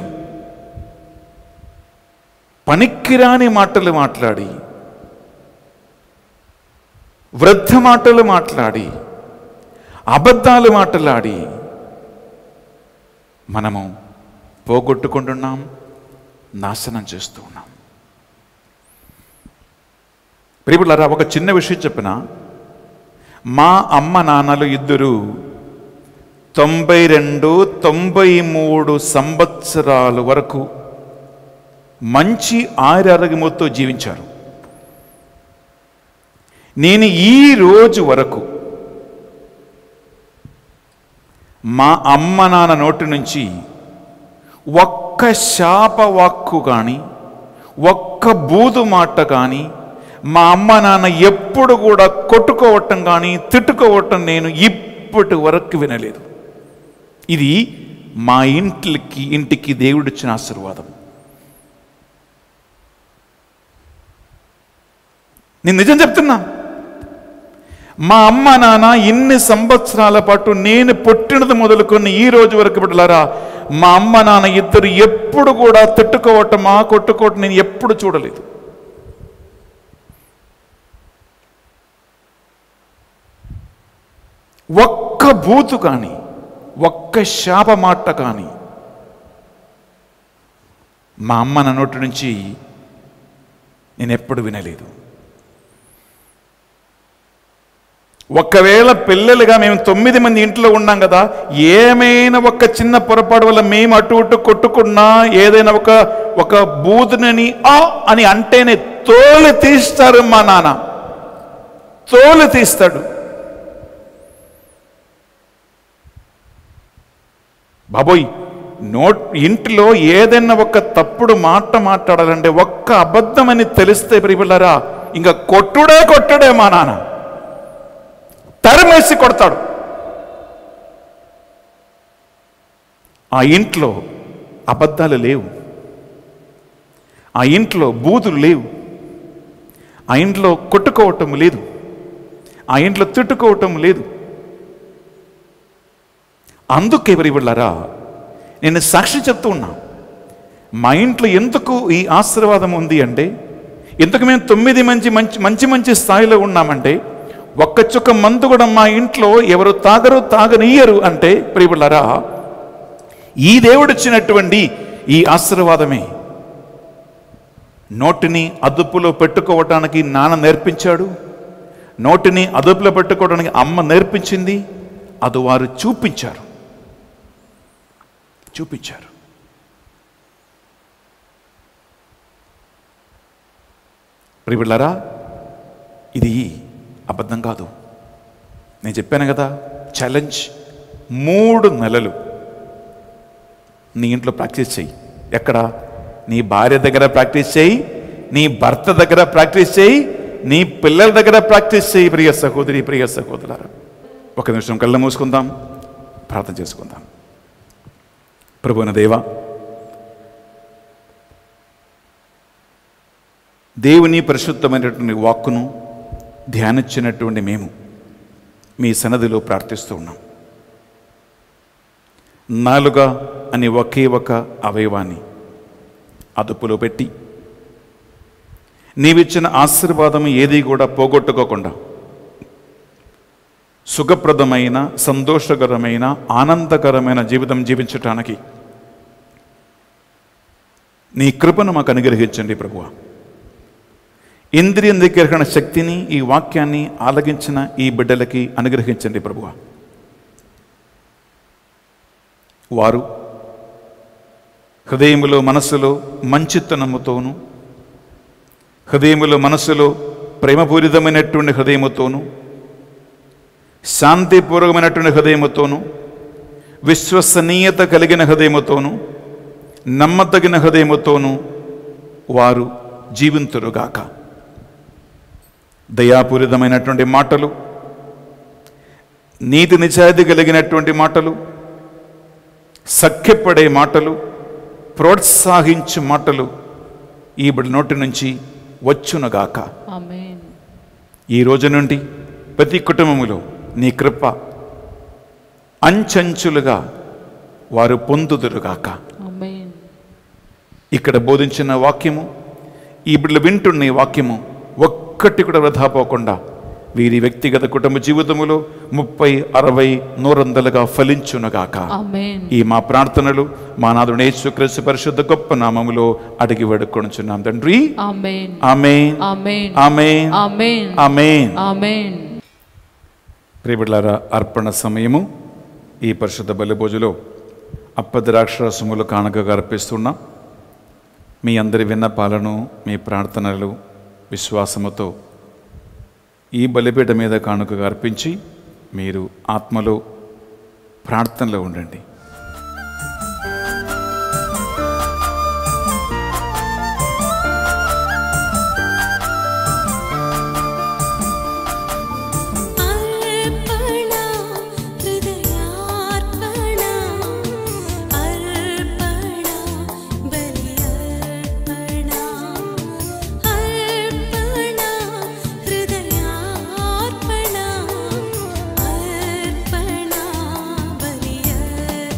పనికిరాని మాటలు మాట్లాడి, వృద్ధ మాటలు మాట్లాడి, అబద్ధాలు మాట్లాడి మనము పోగొట్టుకుంటున్నాం, నాశనం చేస్తూ ఉన్నాం. ప్రియులారా, ఒక చిన్న విషయం చెప్పిన, మా అమ్మ నాన్నలు ఇద్దరు తొంభై రెండు తొంభై మూడు సంవత్సరాల వరకు మంచి ఆరోగ్యముతో జీవించారు. నేను ఈ రోజు వరకు మా అమ్మ నాన్న నోటి నుంచి ఒక్క శాపవాక్కు కానీ, ఒక్క బూదు మాట కానీ, మా అమ్మ నాన్న ఎప్పుడు కూడా కొట్టుకోవటం కానీ తిట్టుకోవటం నేను ఇప్పటి వరకు వినలేదు. ఇది మా ఇంటికి ఇంటికి దేవుడిచ్చిన ఆశీర్వాదం. నేను నిజం చెప్తున్నా, మా అమ్మ నాన్న ఇన్ని సంవత్సరాల పాటు నేను పుట్టినది మొదలుకొని ఈ రోజు వరకు బిడ్డలారా, మా అమ్మ నాన్న ఇద్దరు ఎప్పుడు కూడా తిట్టుకోవటం, మా కొట్టుకోవటం నేను ఎప్పుడు చూడలేదు. ఒక్క బూతు కానీ, ఒక్క శాప మాట కానీ మా అమ్మ నా నోటి నుంచి నేను ఎప్పుడు వినలేదు. ఒకవేళ పిల్లలుగా మేము తొమ్మిది మంది ఇంట్లో ఉన్నాం కదా, ఏమైనా ఒక చిన్న పొరపాటు వల్ల మేము అటు ఇటు కొట్టుకున్నా, ఏదైనా ఒక ఒక బూదునని ఆ అని అంటేనే తోలు తీస్తారు మా నాన్న, తోలు తీస్తాడు. బాబోయ్, నోట్ ఇంట్లో ఏదైనా ఒక తప్పుడు మాట మాట్లాడాలంటే, ఒక్క అబద్ధం అని తెలిస్తే ప్రియులారా, ఇంకా కొట్టుడే కొట్టుడే మా నాన్న, తరిమేసి కొడతాడు. ఆ ఇంట్లో అబద్ధాలు లేవు, ఆ ఇంట్లో బూతులు లేవు, ఆ ఇంట్లో కొట్టుకోవటం లేదు, ఆ ఇంట్లో తిట్టుకోవటం లేదు. అందుకే ప్రియులారా, నేను సాక్షి చెప్తూ ఉన్నా, మా ఇంట్లో ఎందుకు ఈ ఆశీర్వాదం ఉంది అంటే, ఎందుకు మేము తొమ్మిది మంచి మంచి మంచి మంచి స్థాయిలో ఉన్నామంటే, ఒక్క చుక్క మందు కూడా మా ఇంట్లో ఎవరు తాగరు, తాగనియ్యరు అంటే ప్రియులారా, ఈ దేవుడిచ్చినటువంటి ఈ ఆశీర్వాదమే. నోటిని అదుపులో పెట్టుకోవటానికి నాన్న నేర్పించాడు, నోటిని అదుపులో పెట్టుకోవడానికి అమ్మ నేర్పించింది, అది వారు చూపించారు చూపించారు ప్రియులారా, ఇది అబద్ధం కాదు. నేను చెప్పాను కదా, ఛాలెంజ్. మూడు నెలలు నీ ఇంట్లో ప్రాక్టీస్ చేయి. ఎక్కడ? నీ భార్య దగ్గర ప్రాక్టీస్ చేయి, నీ భర్త దగ్గర ప్రాక్టీస్ చేయి, నీ పిల్లల దగ్గర ప్రాక్టీస్ చేయి. ప్రియ సహోదరి, ప్రియ సహోదరులారా, ఒక నిమిషం కళ్ళు మూసుకుందాం, ప్రార్థన చేసుకుందాం. ప్రభువైన దేవా, దేవుని పరిశుద్ధమైనటువంటి వాక్కును ధ్యానించినటువంటి మేము మీ సన్నిధిలో ప్రార్థిస్తూ ఉన్నాం. నాలుక అని ఒకే ఒక అవయవాన్ని అదుపులో పెట్టి నీవిచ్చిన ఆశీర్వాదం ఏది కూడా పోగొట్టుకోకుండా సుఖప్రదమైన, సంతోషకరమైన, ఆనందకరమైన జీవితం జీవించటానికి నీ కృపను మాకు అనుగ్రహించండి ప్రభువా. ఇంద్రియ నిగ్రహణ శక్తిని ఈ వాక్యాన్ని ఆలగించిన ఈ బిడ్డలకి అనుగ్రహించండి ప్రభువా. వారు హృదయములో మనస్సులో మంచితనముతోనూ, హృదయములో మనస్సులో ప్రేమపూరితమైనటువంటి హృదయముతోనూ, శాంతిపూర్వకమైనటువంటి హృదయముతోనూ, విశ్వసనీయత కలిగిన హృదయముతోనూ, నమ్మదగిన హృదయముతోనూ వారు జీవింతురుగాక. దయాపూరితమైనటువంటి మాటలు, నీతి నిజాయితీ కలిగినటువంటి మాటలు, సఖ్యపడే మాటలు, ప్రోత్సహించు మాటలు ఈ బిడ్డ నోటి నుంచి వచ్చునుగాక. ఆమేన్. ఈ రోజు నుండి ప్రతి కుటుంబములో నీ కృప అంచెంచులుగా వారు పొందుదురుగాక. ఆమేన్. ఇక్కడ బోధించిన వాక్యము, ఈ బిడ్డలు వింటున్న ఈ వాక్యము ఒక్కటి కూడా వృధా పోకుండా వీరి వ్యక్తిగత కుటుంబ జీవితములో ముప్పై అరవై నూరందలుగా ఫలించునుగాక. ఆమేన్. ఈ మా ప్రార్థనలు మా నాథుడు యేసుక్రీస్తు పరిశుద్ధ గొప్ప నామములో అడిగి వేడుకొనుచున్నాం తండ్రి. ఆమేన్. ఆమేన్. ఆమేన్. ఆమేన్. ఆమేన్. ఆమేన్. ఆమేన్. ప్రియబిడ్డలారా, అర్పణ సమయము. ఈ పరిశుద్ధ బలిభోజులో అప్పద్రాక్షరసములు కానుకగా అర్పిస్తున్నాం. మీ అందరి విన్నపాలను, మీ ప్రార్థనలు విశ్వాసముతో ఈ బలిపీఠ మీద కానుకగా అర్పించి మీరు ఆత్మలో ప్రార్థనలో ఉండండి. अर्पणा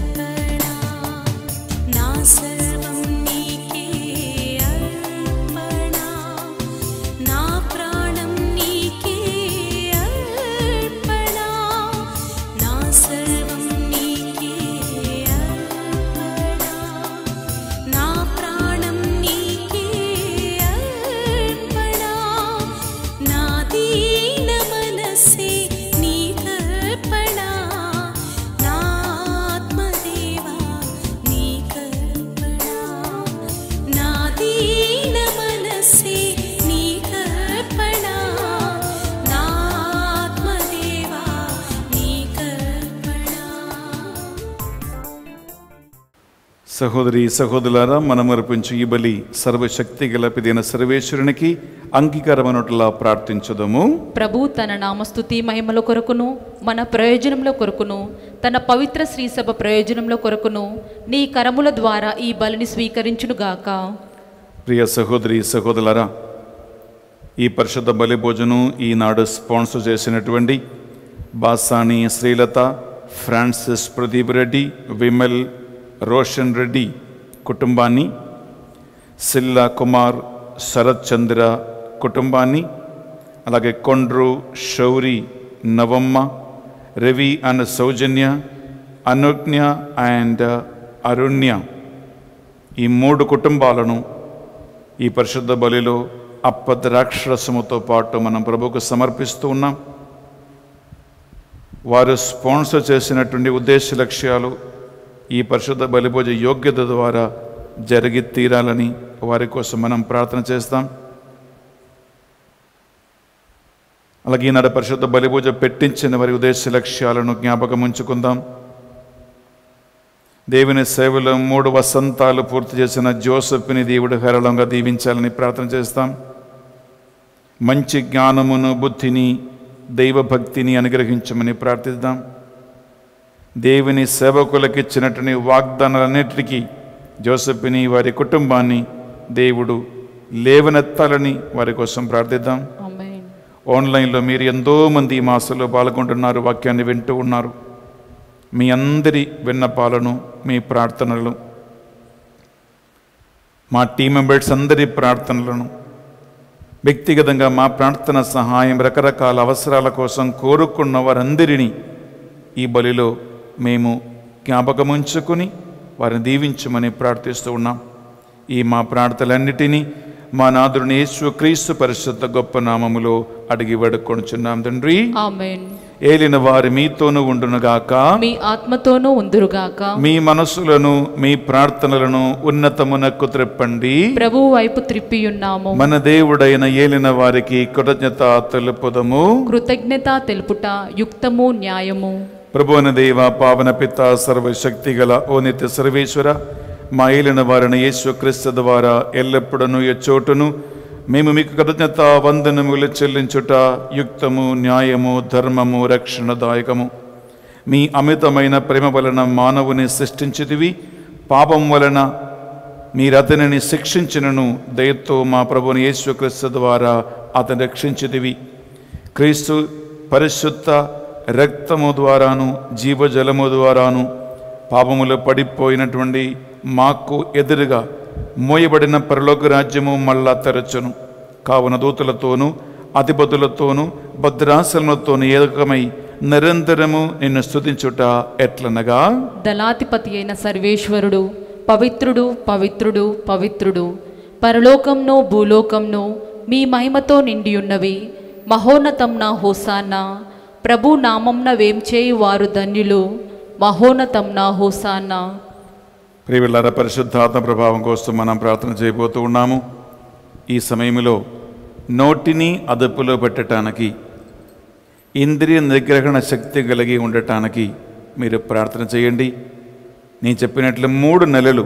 సహోదరి సహోదరులారా, మనం అర్పించు ఈ బలి సర్వశక్తి గల పిదైన సర్వేశ్వరునికి అంగీకారమనుట్లా ప్రార్థించుదము. ప్రభు తన నామస్తుతి మహిమల కొరకును మన ప్రయోజనంలో కొరకును తన పవిత్ర శ్రీసభ ప్రయోజనంలో కొరకును నీ కరముల ద్వారా ఈ బలిని స్వీకరించునుగాక. ప్రియ సహోదరి సహోదరులారా, ఈ పరిశుద్ధ బలి భోజనం ఈనాడు స్పాన్సర్ చేసినటువంటి బాసాని శ్రీలత, ఫ్రాన్సిస్ ప్రదీప్ రెడ్డి, విమల్ రోషన్ రెడ్డి కుటుంబాన్ని, సిల్లా కుమార్ శరత్ చంద్ర కుటుంబాన్ని, అలాగే కొండ్రు శౌరి నవమ్మ, రవి అండ్ సౌజన్య, అనుజ్ఞ అండ్ అరుణ్య, ఈ మూడు కుటుంబాలను ఈ పరిశుద్ధ బలిలో అప్పద్రాక్షరసముతో పాటు మనం ప్రభువుకు సమర్పిస్తూ ఉన్నాం. వారు స్పాన్సర్ చేసినటువంటి ఉద్దేశ లక్ష్యాలు ఈ పరిశుద్ధ బలిభోజ యోగ్యత ద్వారా జరిగి తీరాలని వారి కోసం మనం ప్రార్థన చేస్తాం. అలాగే ఈనాడు పరిశుద్ధ బలిభోజ పెట్టించిన వారి ఉద్దేశ లక్ష్యాలను జ్ఞాపకం ఉంచుకుందాం. దేవుని సేవలో మూడు వసంతాలు పూర్తి చేసిన జోసెఫ్ని దేవుడు హేరళంగా దీవించాలని ప్రార్థన చేస్తాం. మంచి జ్ఞానమును, బుద్ధిని, దైవభక్తిని అనుగ్రహించమని ప్రార్థిద్దాం. దేవుని సేవకులకు ఇచ్చినటువంటి వాగ్దానాలన్నిటికీ జోసెఫ్ని, వారి కుటుంబాన్ని దేవుడు లేవనెత్తాలని వారి కోసం ప్రార్థిద్దాం. ఆన్లైన్లో మీరు ఎంతో మంది ఈ మాసంలో పాల్గొంటున్నారు, వాక్యాన్ని వింటూ ఉన్నారు. మీ అందరి విన్నపాలను, మీ ప్రార్థనలను, మా టీం మెంబర్స్ అందరి ప్రార్థనలను, వ్యక్తిగతంగా మా ప్రార్థన సహాయం, రకరకాల అవసరాల కోసం కోరుకున్న వారందరినీ ఈ బలిలో మేము జ్ఞాపకముంచుకొని వారిని దీవించమని ప్రార్థిస్తూ ఉన్నాం. ఈ మా ప్రార్థనలన్నిటినీ మా నాథుని యేసుక్రీస్తు పరిశుద్ధ గొప్ప నామములో అడిగి వేడుకొనుచున్నాం తండ్రి. ఆమేన్. ఏలిన వారి మీతోనూ ఉండునుగాక, మీ ఆత్మతోనూ ఉందురుగాక. మీ మనస్సులను, మీ ప్రార్థనలను ఉన్నతమునకు త్రిప్పండి. ప్రభువు వైపు త్రిప్పియున్నాము. మన దేవుడైన ఏలిన వారికి కృతజ్ఞత తెలుపుదము. కృతజ్ఞత తెలుపుట యుక్తము, న్యాయము. ప్రభువున దేవ, పావన పిత, సర్వశక్తి గల ఓ నిత్య సర్వేశ్వర, మా ఏలిన వారిని యేసుక్రీస్తు ద్వారా ఎల్లప్పుడూ ఎచ్చోటును మేము మీకు కృతజ్ఞత వందనములు చెల్లించుట యుక్తము, న్యాయము, ధర్మము, రక్షణదాయకము. మీ అమితమైన ప్రేమ వలన మానవుని సృష్టించితివి. పాపం వలన మీరు అతనిని శిక్షించినను దయతో మా ప్రభుని యేసుక్రీస్తు ద్వారా అతను రక్షించితివి. క్రీస్తు పరిశుద్ధ రక్తము ద్వారాను, జీవజలము ద్వారాను పాపములు పడిపోయినటువంటి మాకు ఎదురుగా మోయబడిన పరలోక రాజ్యము మళ్ళా తెరచును. కావున దూతలతోనూ, అధిపతులతోనూ, భద్రాసనలతోనూ ఏకమై నిరంతరము నిన్ను స్తుతించుట ఎట్లనగా, దళాధిపతి అయిన సర్వేశ్వరుడు పవిత్రుడు, పవిత్రుడు, పవిత్రుడు, పరలోకంను భూలోకంను మీ మహిమతో నిండియున్నవి. మహోన్నతంన హోసానా. ప్రభు నామంన వేంచేయి వారు ధన్యులు. మహోన్నతంన హోసానా. ప్రియలారా, పరిశుద్ధాత్మ ప్రభావం కోసం మనం ప్రార్థన చేయబోతూ ఉన్నాము. ఈ సమయంలో నోటిని అదుపులో పెట్టడానికి, ఇంద్రియ నిగ్రహణ శక్తి కలిగి ఉండటానికి మీరు ప్రార్థన చేయండి. నేను చెప్పినట్లు మూడు నెలలు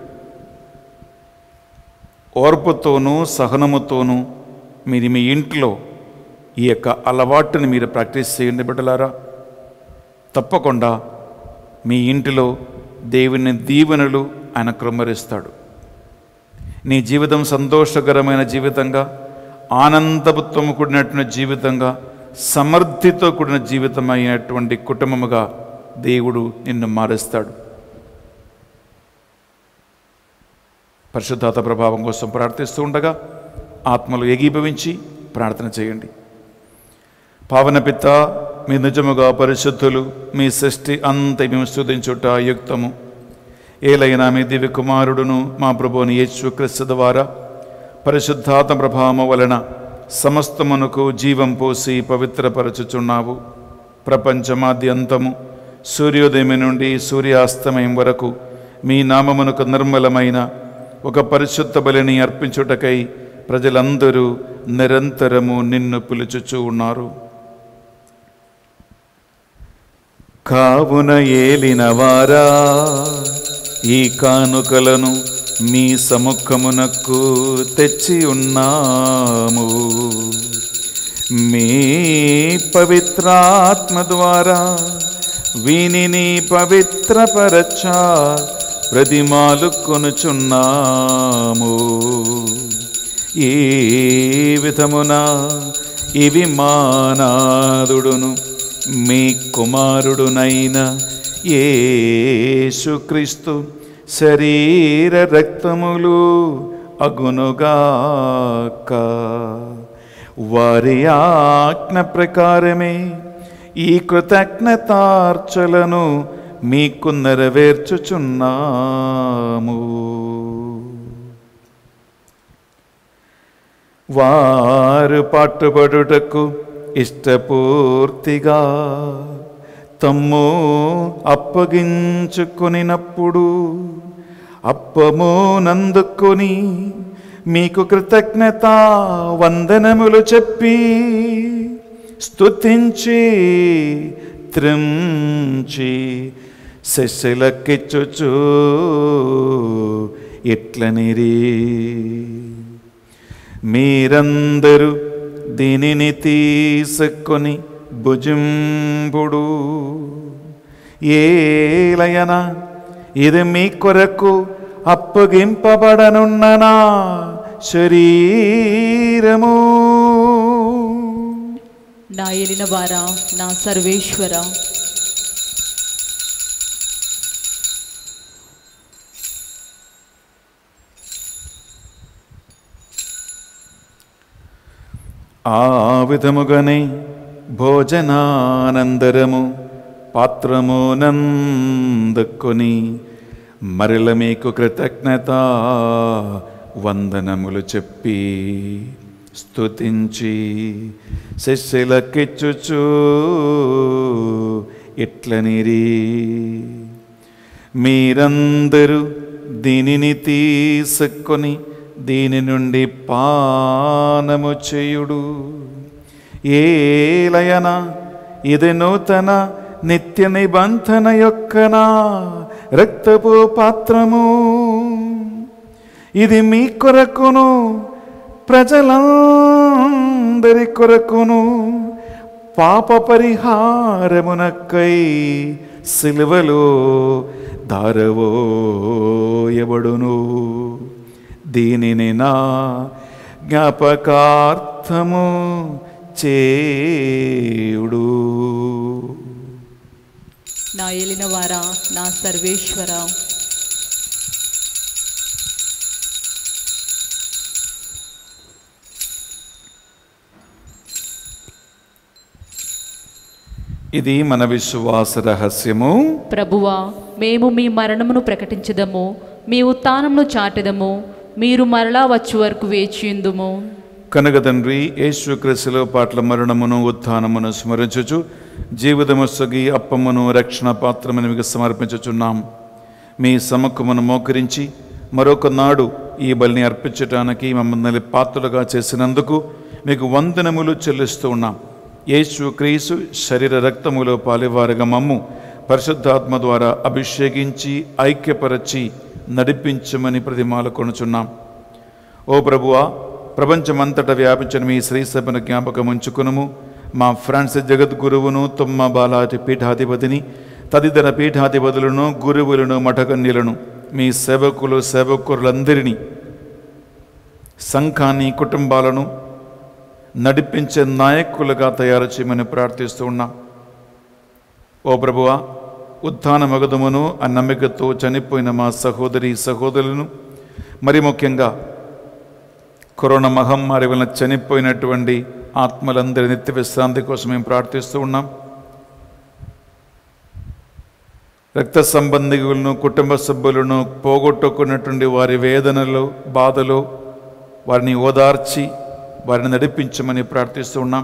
ఓర్పుతోనూ సహనముతోనూ మీరు మీ ఇంట్లో ఈ యొక్క అలవాటుని మీరు ప్రాక్టీస్ చేయండి బిడ్డలారా. తప్పకుండా మీ ఇంటిలో దేవుని దీవెనలు ఆయన కృమ్మరిస్తాడు. నీ జీవితం సంతోషకరమైన జీవితంగా, ఆనందపుత్వం కూడినటువంటి జీవితంగా, సమృద్ధితో కూడిన జీవితం అయినటువంటి కుటుంబముగా దేవుడు నిన్ను మారుస్తాడు. పరిశుద్ధాత్మ ప్రభావం కోసం ప్రార్థిస్తూ ఉండగా ఆత్మలు ఏకీభవించి ప్రార్థన చేయండి. పావన పిత, మీ నిజముగా పరిశుద్ధులు, మీ సృష్టి అంత మేము స్తుతించుట యుక్తము. ఏలైనా మీ దివ్య కుమారుడును మా ప్రభువుని యేసుక్రీస్తు ద్వారా పరిశుద్ధాత్మ ప్రభావము వలన సమస్తమునకు జీవం పోసి పవిత్రపరచుచున్నావు. ప్రపంచమాద్యంతము సూర్యోదయం నుండి సూర్యాస్తమయం వరకు మీ నామమునకు నిర్మలమైన ఒక పరిశుద్ధ బలిని అర్పించుటకై ప్రజలందరూ నిరంతరము నిన్ను పిలుచుచూ ఉన్నారు. కావున ఏలినవారా, ఈ కానుకలను మీ సముఖమునకు తెచ్చి ఉన్నాము. మీ పవిత్రాత్మ ద్వారా వీనిని పవిత్రపరచ ప్రతిమాలు కొనుచున్నాము. ఈ విధమున ఇవి మానాదుడును మీ కుమారుడునైన యేసుక్రీస్తు శరీర రక్తములు అగునుగాక. వారి ఆజ్ఞ ప్రకారమే ఈ కృతజ్ఞతార్చలను మీకు నెరవేర్చుచున్నాము. వారు పాటుపడుటకు ఇష్టపూర్తిగా తమ్ము అప్పగించుకొనినప్పుడు అప్పము నందుకొని మీకు కృతజ్ఞత వందనములు చెప్పి స్తుతించి త్రించి శిష్యులకిచ్చుచు ఇట్లనిరి, మీరందరూ దీనిని తీసుకొని భుజింపుడు. ఏలయన ఇది మీ కొరకు అప్పగింపబడనున్న నా శరీరము. నా ఏలిన వారా, నా సర్వేశ్వర, ఆ విధముగానే భోజనానందరము పాత్రము నందుకొని మరల మీకు కృతజ్ఞత వందనములు చెప్పి స్తుతించి శిష్యులకిచ్చుచు ఇట్లనిరి, మీరందరూ దీనిని తీసుకొని దీని నుండి పానము చేయుడు. ఏలయన ఇది నూతన నిత్య నిబంధన యొక్క నా రక్తపు పాత్రము. ఇది మీ కొరకును ప్రజలందరి కొరకును పాప పరిహారమునకై సిలువలో దారవోయబడును. దీనిని నా జ్ఞాపకార్థము చేయుడు. నా ఏలిన వారా, నా సర్వేశ్వర, ఇది మన విశ్వాస రహస్యము. ప్రభువా, మేము మీ మరణమును ప్రకటించదము, మీ ఉత్థానమును చాటెదము, మీరు మరలా వచ్చే వరకు వేచియుందుము. కనుక తండ్రి, యేసుక్రీస్తులో పాటల మరణమును ఉత్థానమును స్మరించుచు జీవితము సొగి అప్పమును రక్షణ పాత్రమును మీకు సమర్పించుచున్నాం. మీ సముఖమును మోకరించి మరొక నాడు ఈ బలిని అర్పించటానికి మమ్మల్ని పాత్రలుగా చేసినందుకు మీకు వందనములు చెల్లిస్తూ ఉన్నాం. యేసుక్రీస్తు శరీర రక్తములో పాలివారుగా మమ్ము పరిశుద్ధాత్మ ద్వారా అభిషేకించి ఐక్యపరచి నడిపించమని ప్రతిమాలు కొనుచున్నాం. ఓ ప్రభువా, ప్రపంచమంతటా వ్యాపించిన మీ శ్రీ సభను జ్ఞాపకం ఉంచుకునుము. మా ఫ్రాన్సిస్ జగద్గురువును, తుమ్మ బాలాటి పీఠాధిపతిని, తదితర పీఠాధిపతులను, గురువులను, మఠకన్యలను, మీ సేవకులు సేవకులందరినీ, సంఘాన్ని, కుటుంబాలను నడిపించే నాయకులుగా తయారు చేయమని ప్రార్థిస్తూ ఉన్నాం. ఓ ప్రభువా, ఉత్థాన మగధమును ఆ నమ్మికతో చనిపోయిన మా సహోదరి సహోదరులను, మరి ముఖ్యంగా కరోనా మహమ్మారి వలన చనిపోయినటువంటి ఆత్మలందరి నిత్య విశ్రాంతి కోసం మేము ప్రార్థిస్తూ ఉన్నాం. రక్త సంబంధికులను, కుటుంబ సభ్యులను పోగొట్టుకున్నటువంటి వారి వేదనలో, బాధలో వారిని ఓదార్చి వారిని నడిపించమని ప్రార్థిస్తూ ఉన్నాం.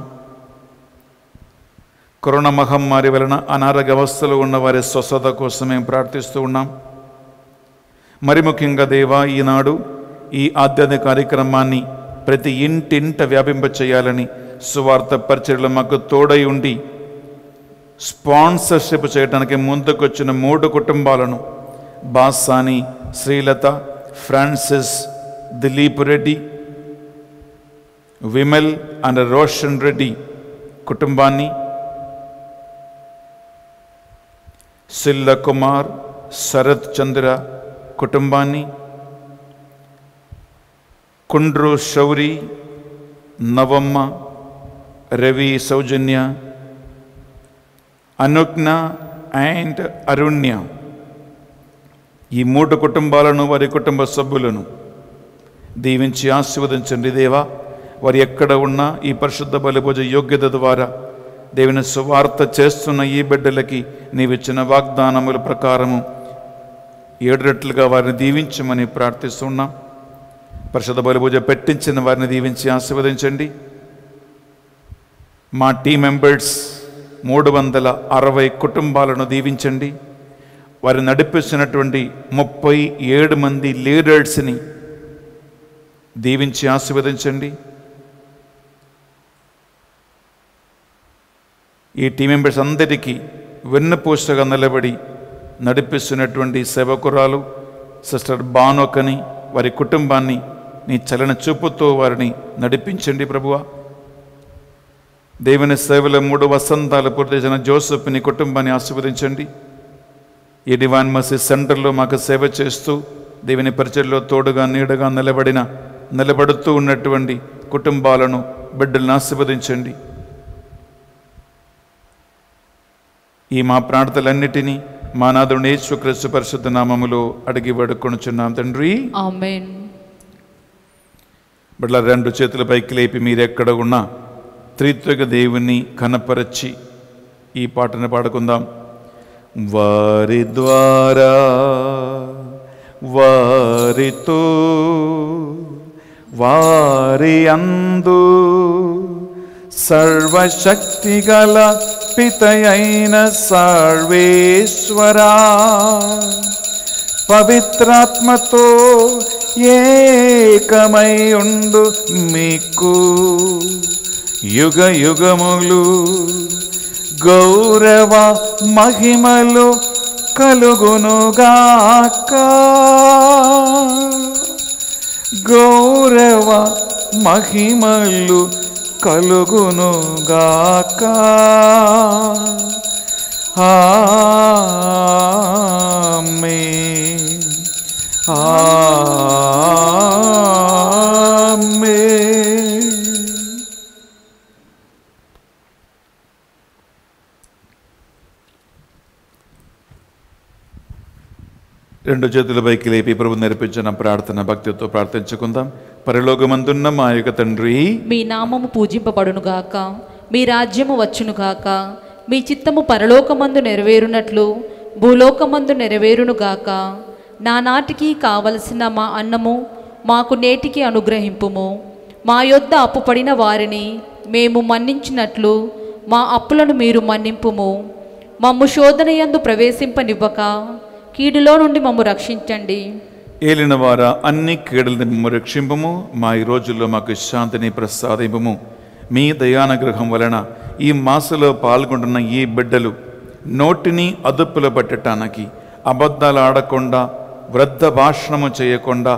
కరోనా మహమ్మారి వలన అనారోగ్య అవస్థలో ఉన్న వారి స్వస్థత కోసం మేము ప్రార్థిస్తూ ఉన్నాం. మరి ముఖ్యంగా దేవా, ఈనాడు ఈ ఆధ్యాత్మిక కార్యక్రమాన్ని ప్రతి ఇంటింట వ్యాపింపచేయాలని సువార్త పరిచర్యలు మాకు తోడై ఉండి స్పాన్సర్షిప్ చేయడానికి ముందుకొచ్చిన మూడు కుటుంబాలను బాసాని శ్రీలత, ఫ్రాన్సిస్, దిలీప్ రెడ్డి, విమల్ అండ్ రోషన్ రెడ్డి కుటుంబాన్ని, సిల్ల కుమార్, శరత్ చంద్ర కుటుంబాన్ని, కుండ్రు శౌరి, నవమ్మ, రవి, సౌజన్య, అనుజ్ఞ అండ్ అరుణ్య, ఈ మూడు కుటుంబాలను వారి కుటుంబ సభ్యులను దీవించి ఆశీర్వదించండి దేవా. వారు ఎక్కడ ఉన్నా ఈ పరిశుద్ధ బలిభోజ యోగ్యత ద్వారా దేవుని సువార్త చేస్తున్న ఈ బిడ్డలకి నీవిచ్చిన వాగ్దానముల ప్రకారము ఏడు రెట్లుగా వారిని దీవించమని ప్రార్థిస్తున్నాం. పరిశుద్ధ బలిభోజ పెట్టించిన వారిని దీవించి ఆశీర్వదించండి. మా టీం మెంబర్స్ మూడు వందల అరవై కుటుంబాలను దీవించండి. వారు నడిపిస్తున్నటువంటి ముప్పై ఏడు మంది లీడర్స్ని దీవించి ఆశీర్వదించండి. ఈ టీం మెంబర్స్ అందరికీ వెన్నుపూసగా నిలబడి నడిపిస్తున్నటువంటి సేవకురాలు సిస్టర్ బానోకని వారి కుటుంబాన్ని నీ చలన చూపుతో వారిని నడిపించండి ప్రభువా. దేవుని సేవల మూడు వసంతాలు పూర్తి చేసిన జోసెఫ్ని కుటుంబాన్ని ఆశీర్వదించండి. ఈ డివైన్ మర్సీ సెంటర్లో మాకు సేవ చేస్తూ దేవుని పరిచయంలో తోడుగా నీడగా నిలబడిన నిలబడుతూ ఉన్నటువంటి కుటుంబాలను బిడ్డలను ఆశీర్వదించండి. ఈ మా ప్రార్థనలన్నిటినీ మా నాథుని యేసుక్రీస్తు పరిశుద్ధ నామములో అడిగి వేడుకొనుచున్నాం తండ్రి, ఆమేన్. బిడ్డల రెండు చేతుల పైకి లేపి మీరెక్కడ ఉన్నా త్రిత్వక దేవుని కనపరచి ఈ పాటను పాడుకుందాం. వారి ద్వారా వారితో వారి అందు సర్వశక్తిగల పితయైన సర్వేశ్వరా పవిత్రాత్మతో ఏకమై ఉండు మీకు యుగ యుగములు గౌరవ మహిమలు కలుగునుగాక. గౌరవ మహిమలు కలుగునుగాక. ఆమేన్ ఆమేన్. రెండు చేతుల పైకి లేపి ప్రభు నేర్పించిన ప్రార్థన భక్తితో ప్రార్థించుకుందాం. పరలోకమందున్న మా యొక్క తండ్రి, మీ నామము పూజింపబడునుగాక, మీ రాజ్యము వచ్చునుగాక, మీ చిత్తము పరలోకమందు నెరవేరునట్లు భూలోకమందు నెరవేరునుగాక. నానాటికి కావలసిన మా అన్నము మాకు నేటికి అనుగ్రహింపుము. మా యొద్ద అప్పుపడిన వారిని మేము మన్నించినట్లు మా అప్పులను మీరు మన్నింపుము. మమ్ము శోధనయందు ప్రవేశింపనివ్వక కీడులో నుండి మమ్ము రక్షించండి. ఏలిన వారా అన్ని కీడులను మేము రక్షింపము. మా ఈ రోజుల్లో మాకు శాంతిని ప్రసాదింపము. మీ దయానుగ్రహం వలన ఈ మాసలో పాల్గొంటున్న ఈ బిడ్డలు నోటిని అదుపులో పట్టడానికి అబద్ధాలు ఆడకుండా, వృద్ధ భాషణము చేయకుండా,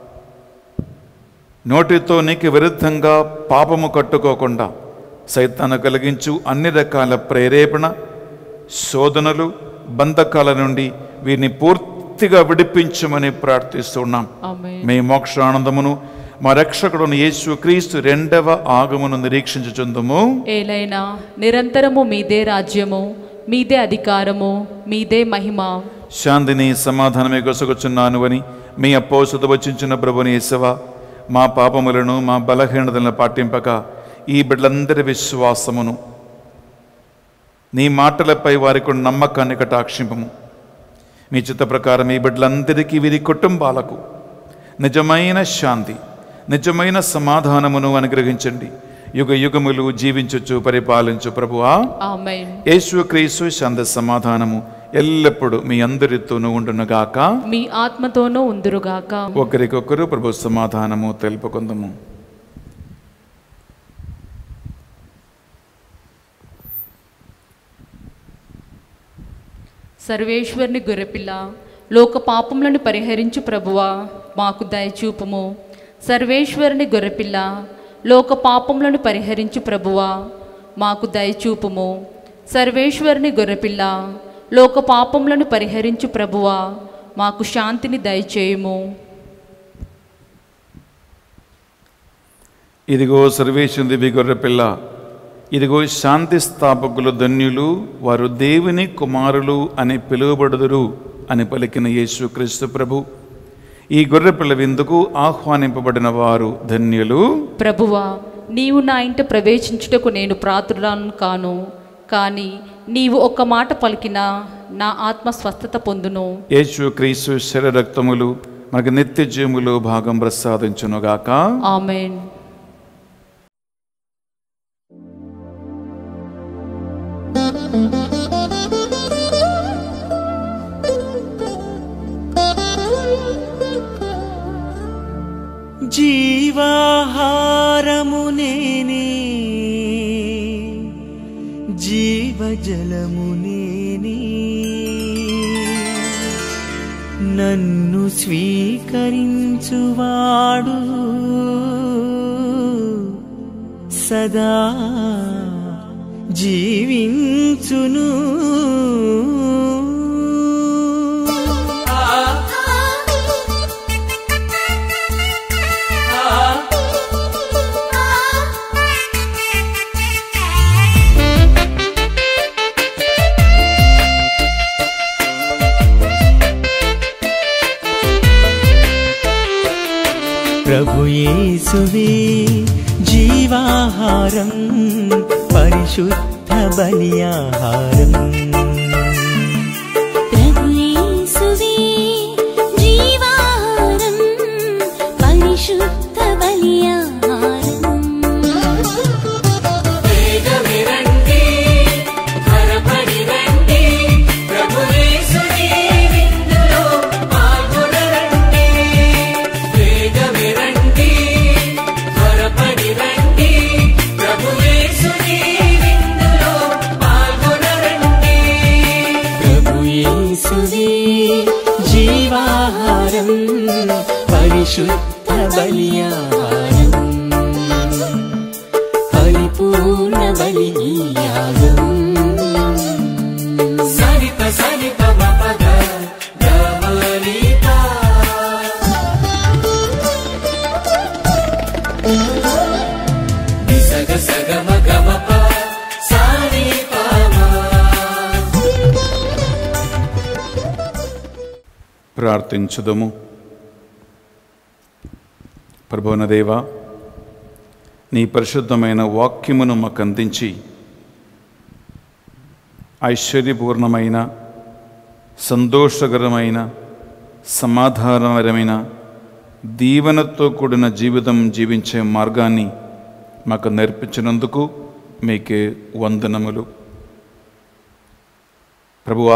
నోటితో నీకు విరుద్ధంగా పాపము కట్టుకోకుండా సైతాను కలిగించు అన్ని రకాల ప్రేరేపణ, శోధనలు, బంధకాల నుండి వీరిని పూర్తిగా విడిపించమని ప్రార్థిస్తున్నాం. మీ మోక్షానందమును మా రక్షకుడును యేసు క్రీస్తు రెండవ ఆగమును నిరీక్షించుచుందుము. ఏలైనా నిరంతరము మీదే రాజ్యము, మీదే అధికారము, మీదే మహిమ. శాంతిని సమాధానమే గొసగుచున్నాను అని మీ అపోసత వచ్చించిన ప్రభుని యేసవా, మా పాపములను మా బలహీనతలను పాటింపక ఈ బిడ్డలందరి విశ్వాసమును నీ మాటలపై వారికి నమ్మకాన్ని కటాక్షింపము. మీ చిత్త ప్రకారం ఈ బిడ్డలందరికీ వీరి కుటుంబాలకు నిజమైన శాంతి, నిజమైన సమాధానమును అనుగ్రహించండి. యుగ యుగములు జీవించుచు పరిపాలించు ప్రభువా. ఆమేన్. యేసుక్రీస్తు శాంతి సమాధానము ఎల్లప్పుడూ మీ అందరితోనూ ఉండునుగాక, మీ ఆత్మతోనూ ఉందురుగాక. ఒకరికొకరు ప్రభు సమాధానము తెలుపుకుందాము. సర్వేశ్వరుని గొర్రెపిల్ల, లోక పాపములను పరిహరించు ప్రభువా మాకు దయచూపుము. సర్వేశ్వరుని గొర్రెపిల్ల లోక పాపములను పరిహరించు ప్రభువా మాకు దయచూపుము. సర్వేశ్వరుని గొర్రెపిల్ల లోక పాపములను పరిహరించు ప్రభువా మాకు శాంతిని దయచేయుము. ఇదిగో సర్వేశ్వరుని దివ్య గొర్రెపిల్ల, ఇదిగో శాంతి స్థాపకులు ధన్యులు, వారు దేవుని కుమారులు అని పిలువబడుదురు అని పలికిన యేసుక్రీస్తు ప్రభు, ఈ గొర్రెపిల్ల విందుకు ఆహ్వానింపబడిన వారు ధన్యులు. ప్రభువా, నీవు నా ఇంట ప్రవేశించుటకు నేను పాత్రురాలను కాను, కానీ నీవు ఒక్క మాట పలికినా నా ఆత్మ స్వస్థత పొందును. యేసుక్రీస్తు శరీర రక్తములు మనకు నిత్య జీవములో భాగం ప్రసాదించునుగాక. ఆమేన్. జీవాహారము నేనే, జీవజలము నేనే, నన్ను స్వీకరించువాడు సదా జీవించును. ప్రభు యేసువే జీవాహారం, పరిశుద్ధ బలియాహారం. ప్రభు యేసువే జీవాహారం, పరిశుద్ధ బలియాహారం. వేగమే రండి, త్వరపడి రండి, ప్రభు యేసుని విందులో పాల్గొనండి. వేగమే రండి, త్వరపడి రండి, ప్రభు యేసుని విందులో పాల్గొనండి. ప్రభు యేసువే జీవాహారం, పరిశుద్ధ బలియాహారం, పరిపూర్ణ బలియాగం. సరిత సరిత మపద గమనిత, నిసగ సగమ గమప సారి పామా. ప్రార్థించుదము. ప్రభువున దేవా, నీ పరిశుద్ధమైన వాక్యమును మాకు అందించి ఐశ్వర్యపూర్ణమైన, సంతోషకరమైన, సమాధానకరమైన, దీవెనతో కూడిన జీవితం జీవించే మార్గాన్ని మాకు నేర్పించినందుకు మీకే వందనములు. ప్రభువా,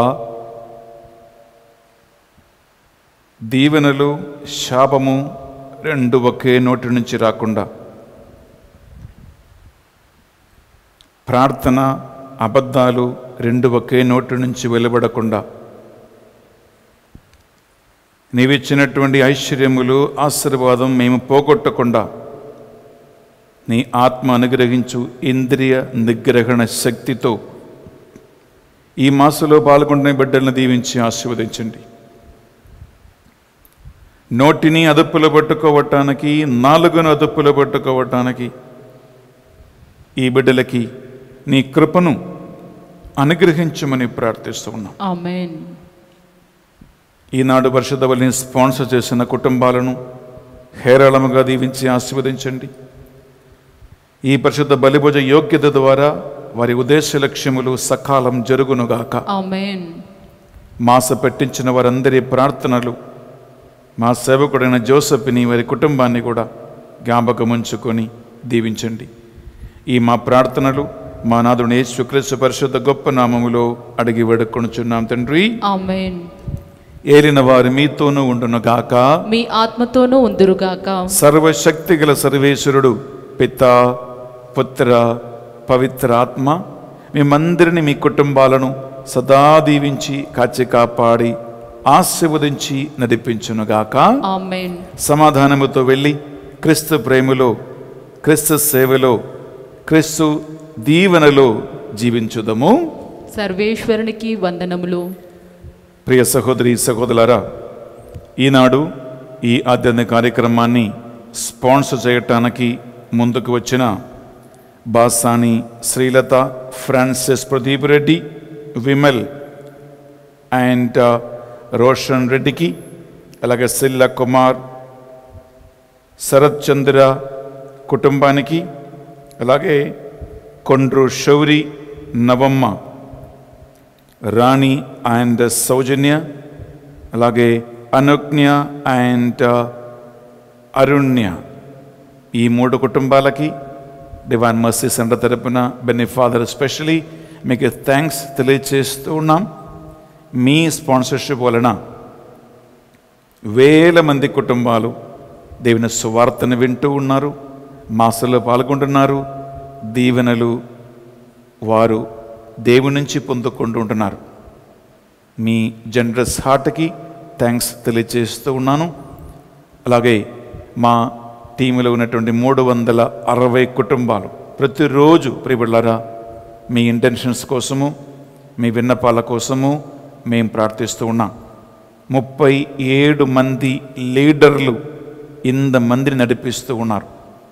దీవెనలు శాపము రెండు ఒకే నోటి నుంచి రాకుండా, ప్రార్థన అబద్ధాలు రెండు ఒకే నోటి నుంచి వెలువడకుండా, నీవిచ్చినటువంటి ఐశ్వర్యములు ఆశీర్వాదం మేము పోగొట్టకుండా నీ ఆత్మ అనుగ్రహించు ఇంద్రియ నిగ్రహణ శక్తితో ఈ మాసంలో పాల్గొంటున్న బిడ్డలను దీవించి ఆశీర్వదించండి. నోటిని అదుపులో పట్టుకోవటానికి, నాలుగును అదుపులో పట్టుకోవటానికి ఈ బిడ్డలకి నీ కృపను అనుగ్రహించమని ప్రార్థిస్తూ ఉన్నాం. ఆమేన్. ఈనాడు పరిశుద్ధ బలిని స్పాన్సర్ చేసిన కుటుంబాలను హేరాళముగా దీవించి ఆశీర్వదించండి. ఈ పరిశుద్ధ బలిభోజ యోగ్యత ద్వారా వారి ఉద్దేశ లక్ష్యములు సకాలం జరుగునుగాక. ఆమేన్. మాస పెట్టించిన వారందరి ప్రార్థనలు, మా సేవకుడైన జోసెఫ్ని వారి కుటుంబాన్ని కూడా జ్ఞాపకం ఉంచుకొని దీవించండి. ఈ మా ప్రార్థనలు మా నాథుని యేసుక్రీస్తు పరిశుద్ధ గొప్ప నామములో అడిగి వేడుకొనుచున్నాం తండ్రి. ఆమేన్. ఏలిన వారు మీతోనూ ఉండునుగాక, మీ ఆత్మతోనూ ఉందురుగాక. సర్వశక్తి గల సర్వేశ్వరుడు పితా, పుత్ర, పవిత్ర ఆత్మ మేమందరిని, మీ కుటుంబాలను సదా దీవించి కాచి కాపాడి ఆశీర్వదించి నడిపించునుగాక. ఆమేన్. సమాధానముతో వెళ్ళి క్రీస్తు ప్రేమలో, క్రీస్తు సేవలో, క్రీస్తు దీవెనలో జీవించుదము. సర్వేశ్వరునికి వందనములు. ప్రియ సహోదరి సహోదరులారా, ఈనాడు ఈ ఆధ్యాత్మిక కార్యక్రమాన్ని స్పాన్సర్ చేయటానికి ముందుకు వచ్చిన బాసాని శ్రీలత, ఫ్రాన్సిస్ ప్రదీప్ రెడ్డి, విమల్ అండ్ రోషన్ రెడ్డికి, అలాగే సిల్ల కుమార్, శరత్ చంద్ర కుటుంబానికి, అలాగే కొండ్రు శౌరి, నవమ్మ, రాణి అండ్ సౌజన్య, అలాగే అనుజ్ఞ అండ్ అరుణ్య, ఈ మూడు కుటుంబాలకి డివైన్ మర్సీ సెంటర్ తరపున బెన్నీ ఫాదర్ స్పెషలీ మీకు థ్యాంక్స్ తెలియజేస్తూ ఉన్నాం. మీ స్పాన్సర్షిప్ వలన వేల మంది కుటుంబాలు దేవుని సువార్తను వింటూ ఉన్నారు, మాసలో పాల్గొంటున్నారు, దీవెనలు వారు దేవుని నుంచి పొందుకుంటూ ఉంటున్నారు. మీ జనరస్ హార్ట్కి థ్యాంక్స్ తెలియజేస్తూ ఉన్నాను. అలాగే మా టీంలో ఉన్నటువంటి మూడు వందల అరవై కుటుంబాలు ప్రతిరోజు ప్రియబిడ్డలారా మీ ఇంటెన్షన్స్ కోసము, మీ విన్నపాల కోసము మేము ప్రార్థిస్తూ ఉన్నాం. ముప్పై ఏడు మంది లీడర్లు ఇంత మందిని నడిపిస్తూ ఉన్నారు.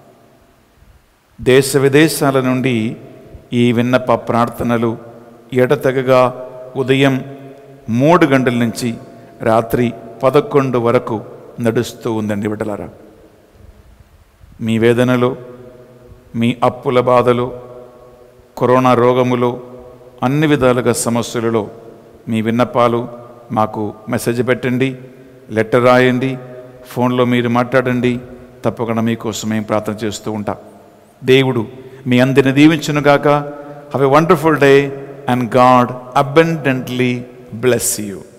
దేశ విదేశాల నుండి ఈ విన్నప ప్రార్థనలు ఎడతెగగా ఉదయం మూడు గంటల నుంచి రాత్రి పదకొండు వరకు నడుస్తూ ఉందండి బిడ్డలారా. మీ వేదనలో, మీ అప్పుల బాధలు, కరోనా రోగములో, అన్ని విధాలుగా సమస్యలలో మీ విన్నపాలు మాకు మెసేజ్ పెట్టండి, లెటర్ రాయండి, ఫోన్లో మీరు మాట్లాడండి. తప్పకుండా మీకోసం మేము ప్రార్థన చేస్తూ ఉంటాం. దేవుడు మీ అందరిని దీవించునుగాక. Have a wonderful day and God abundantly bless you.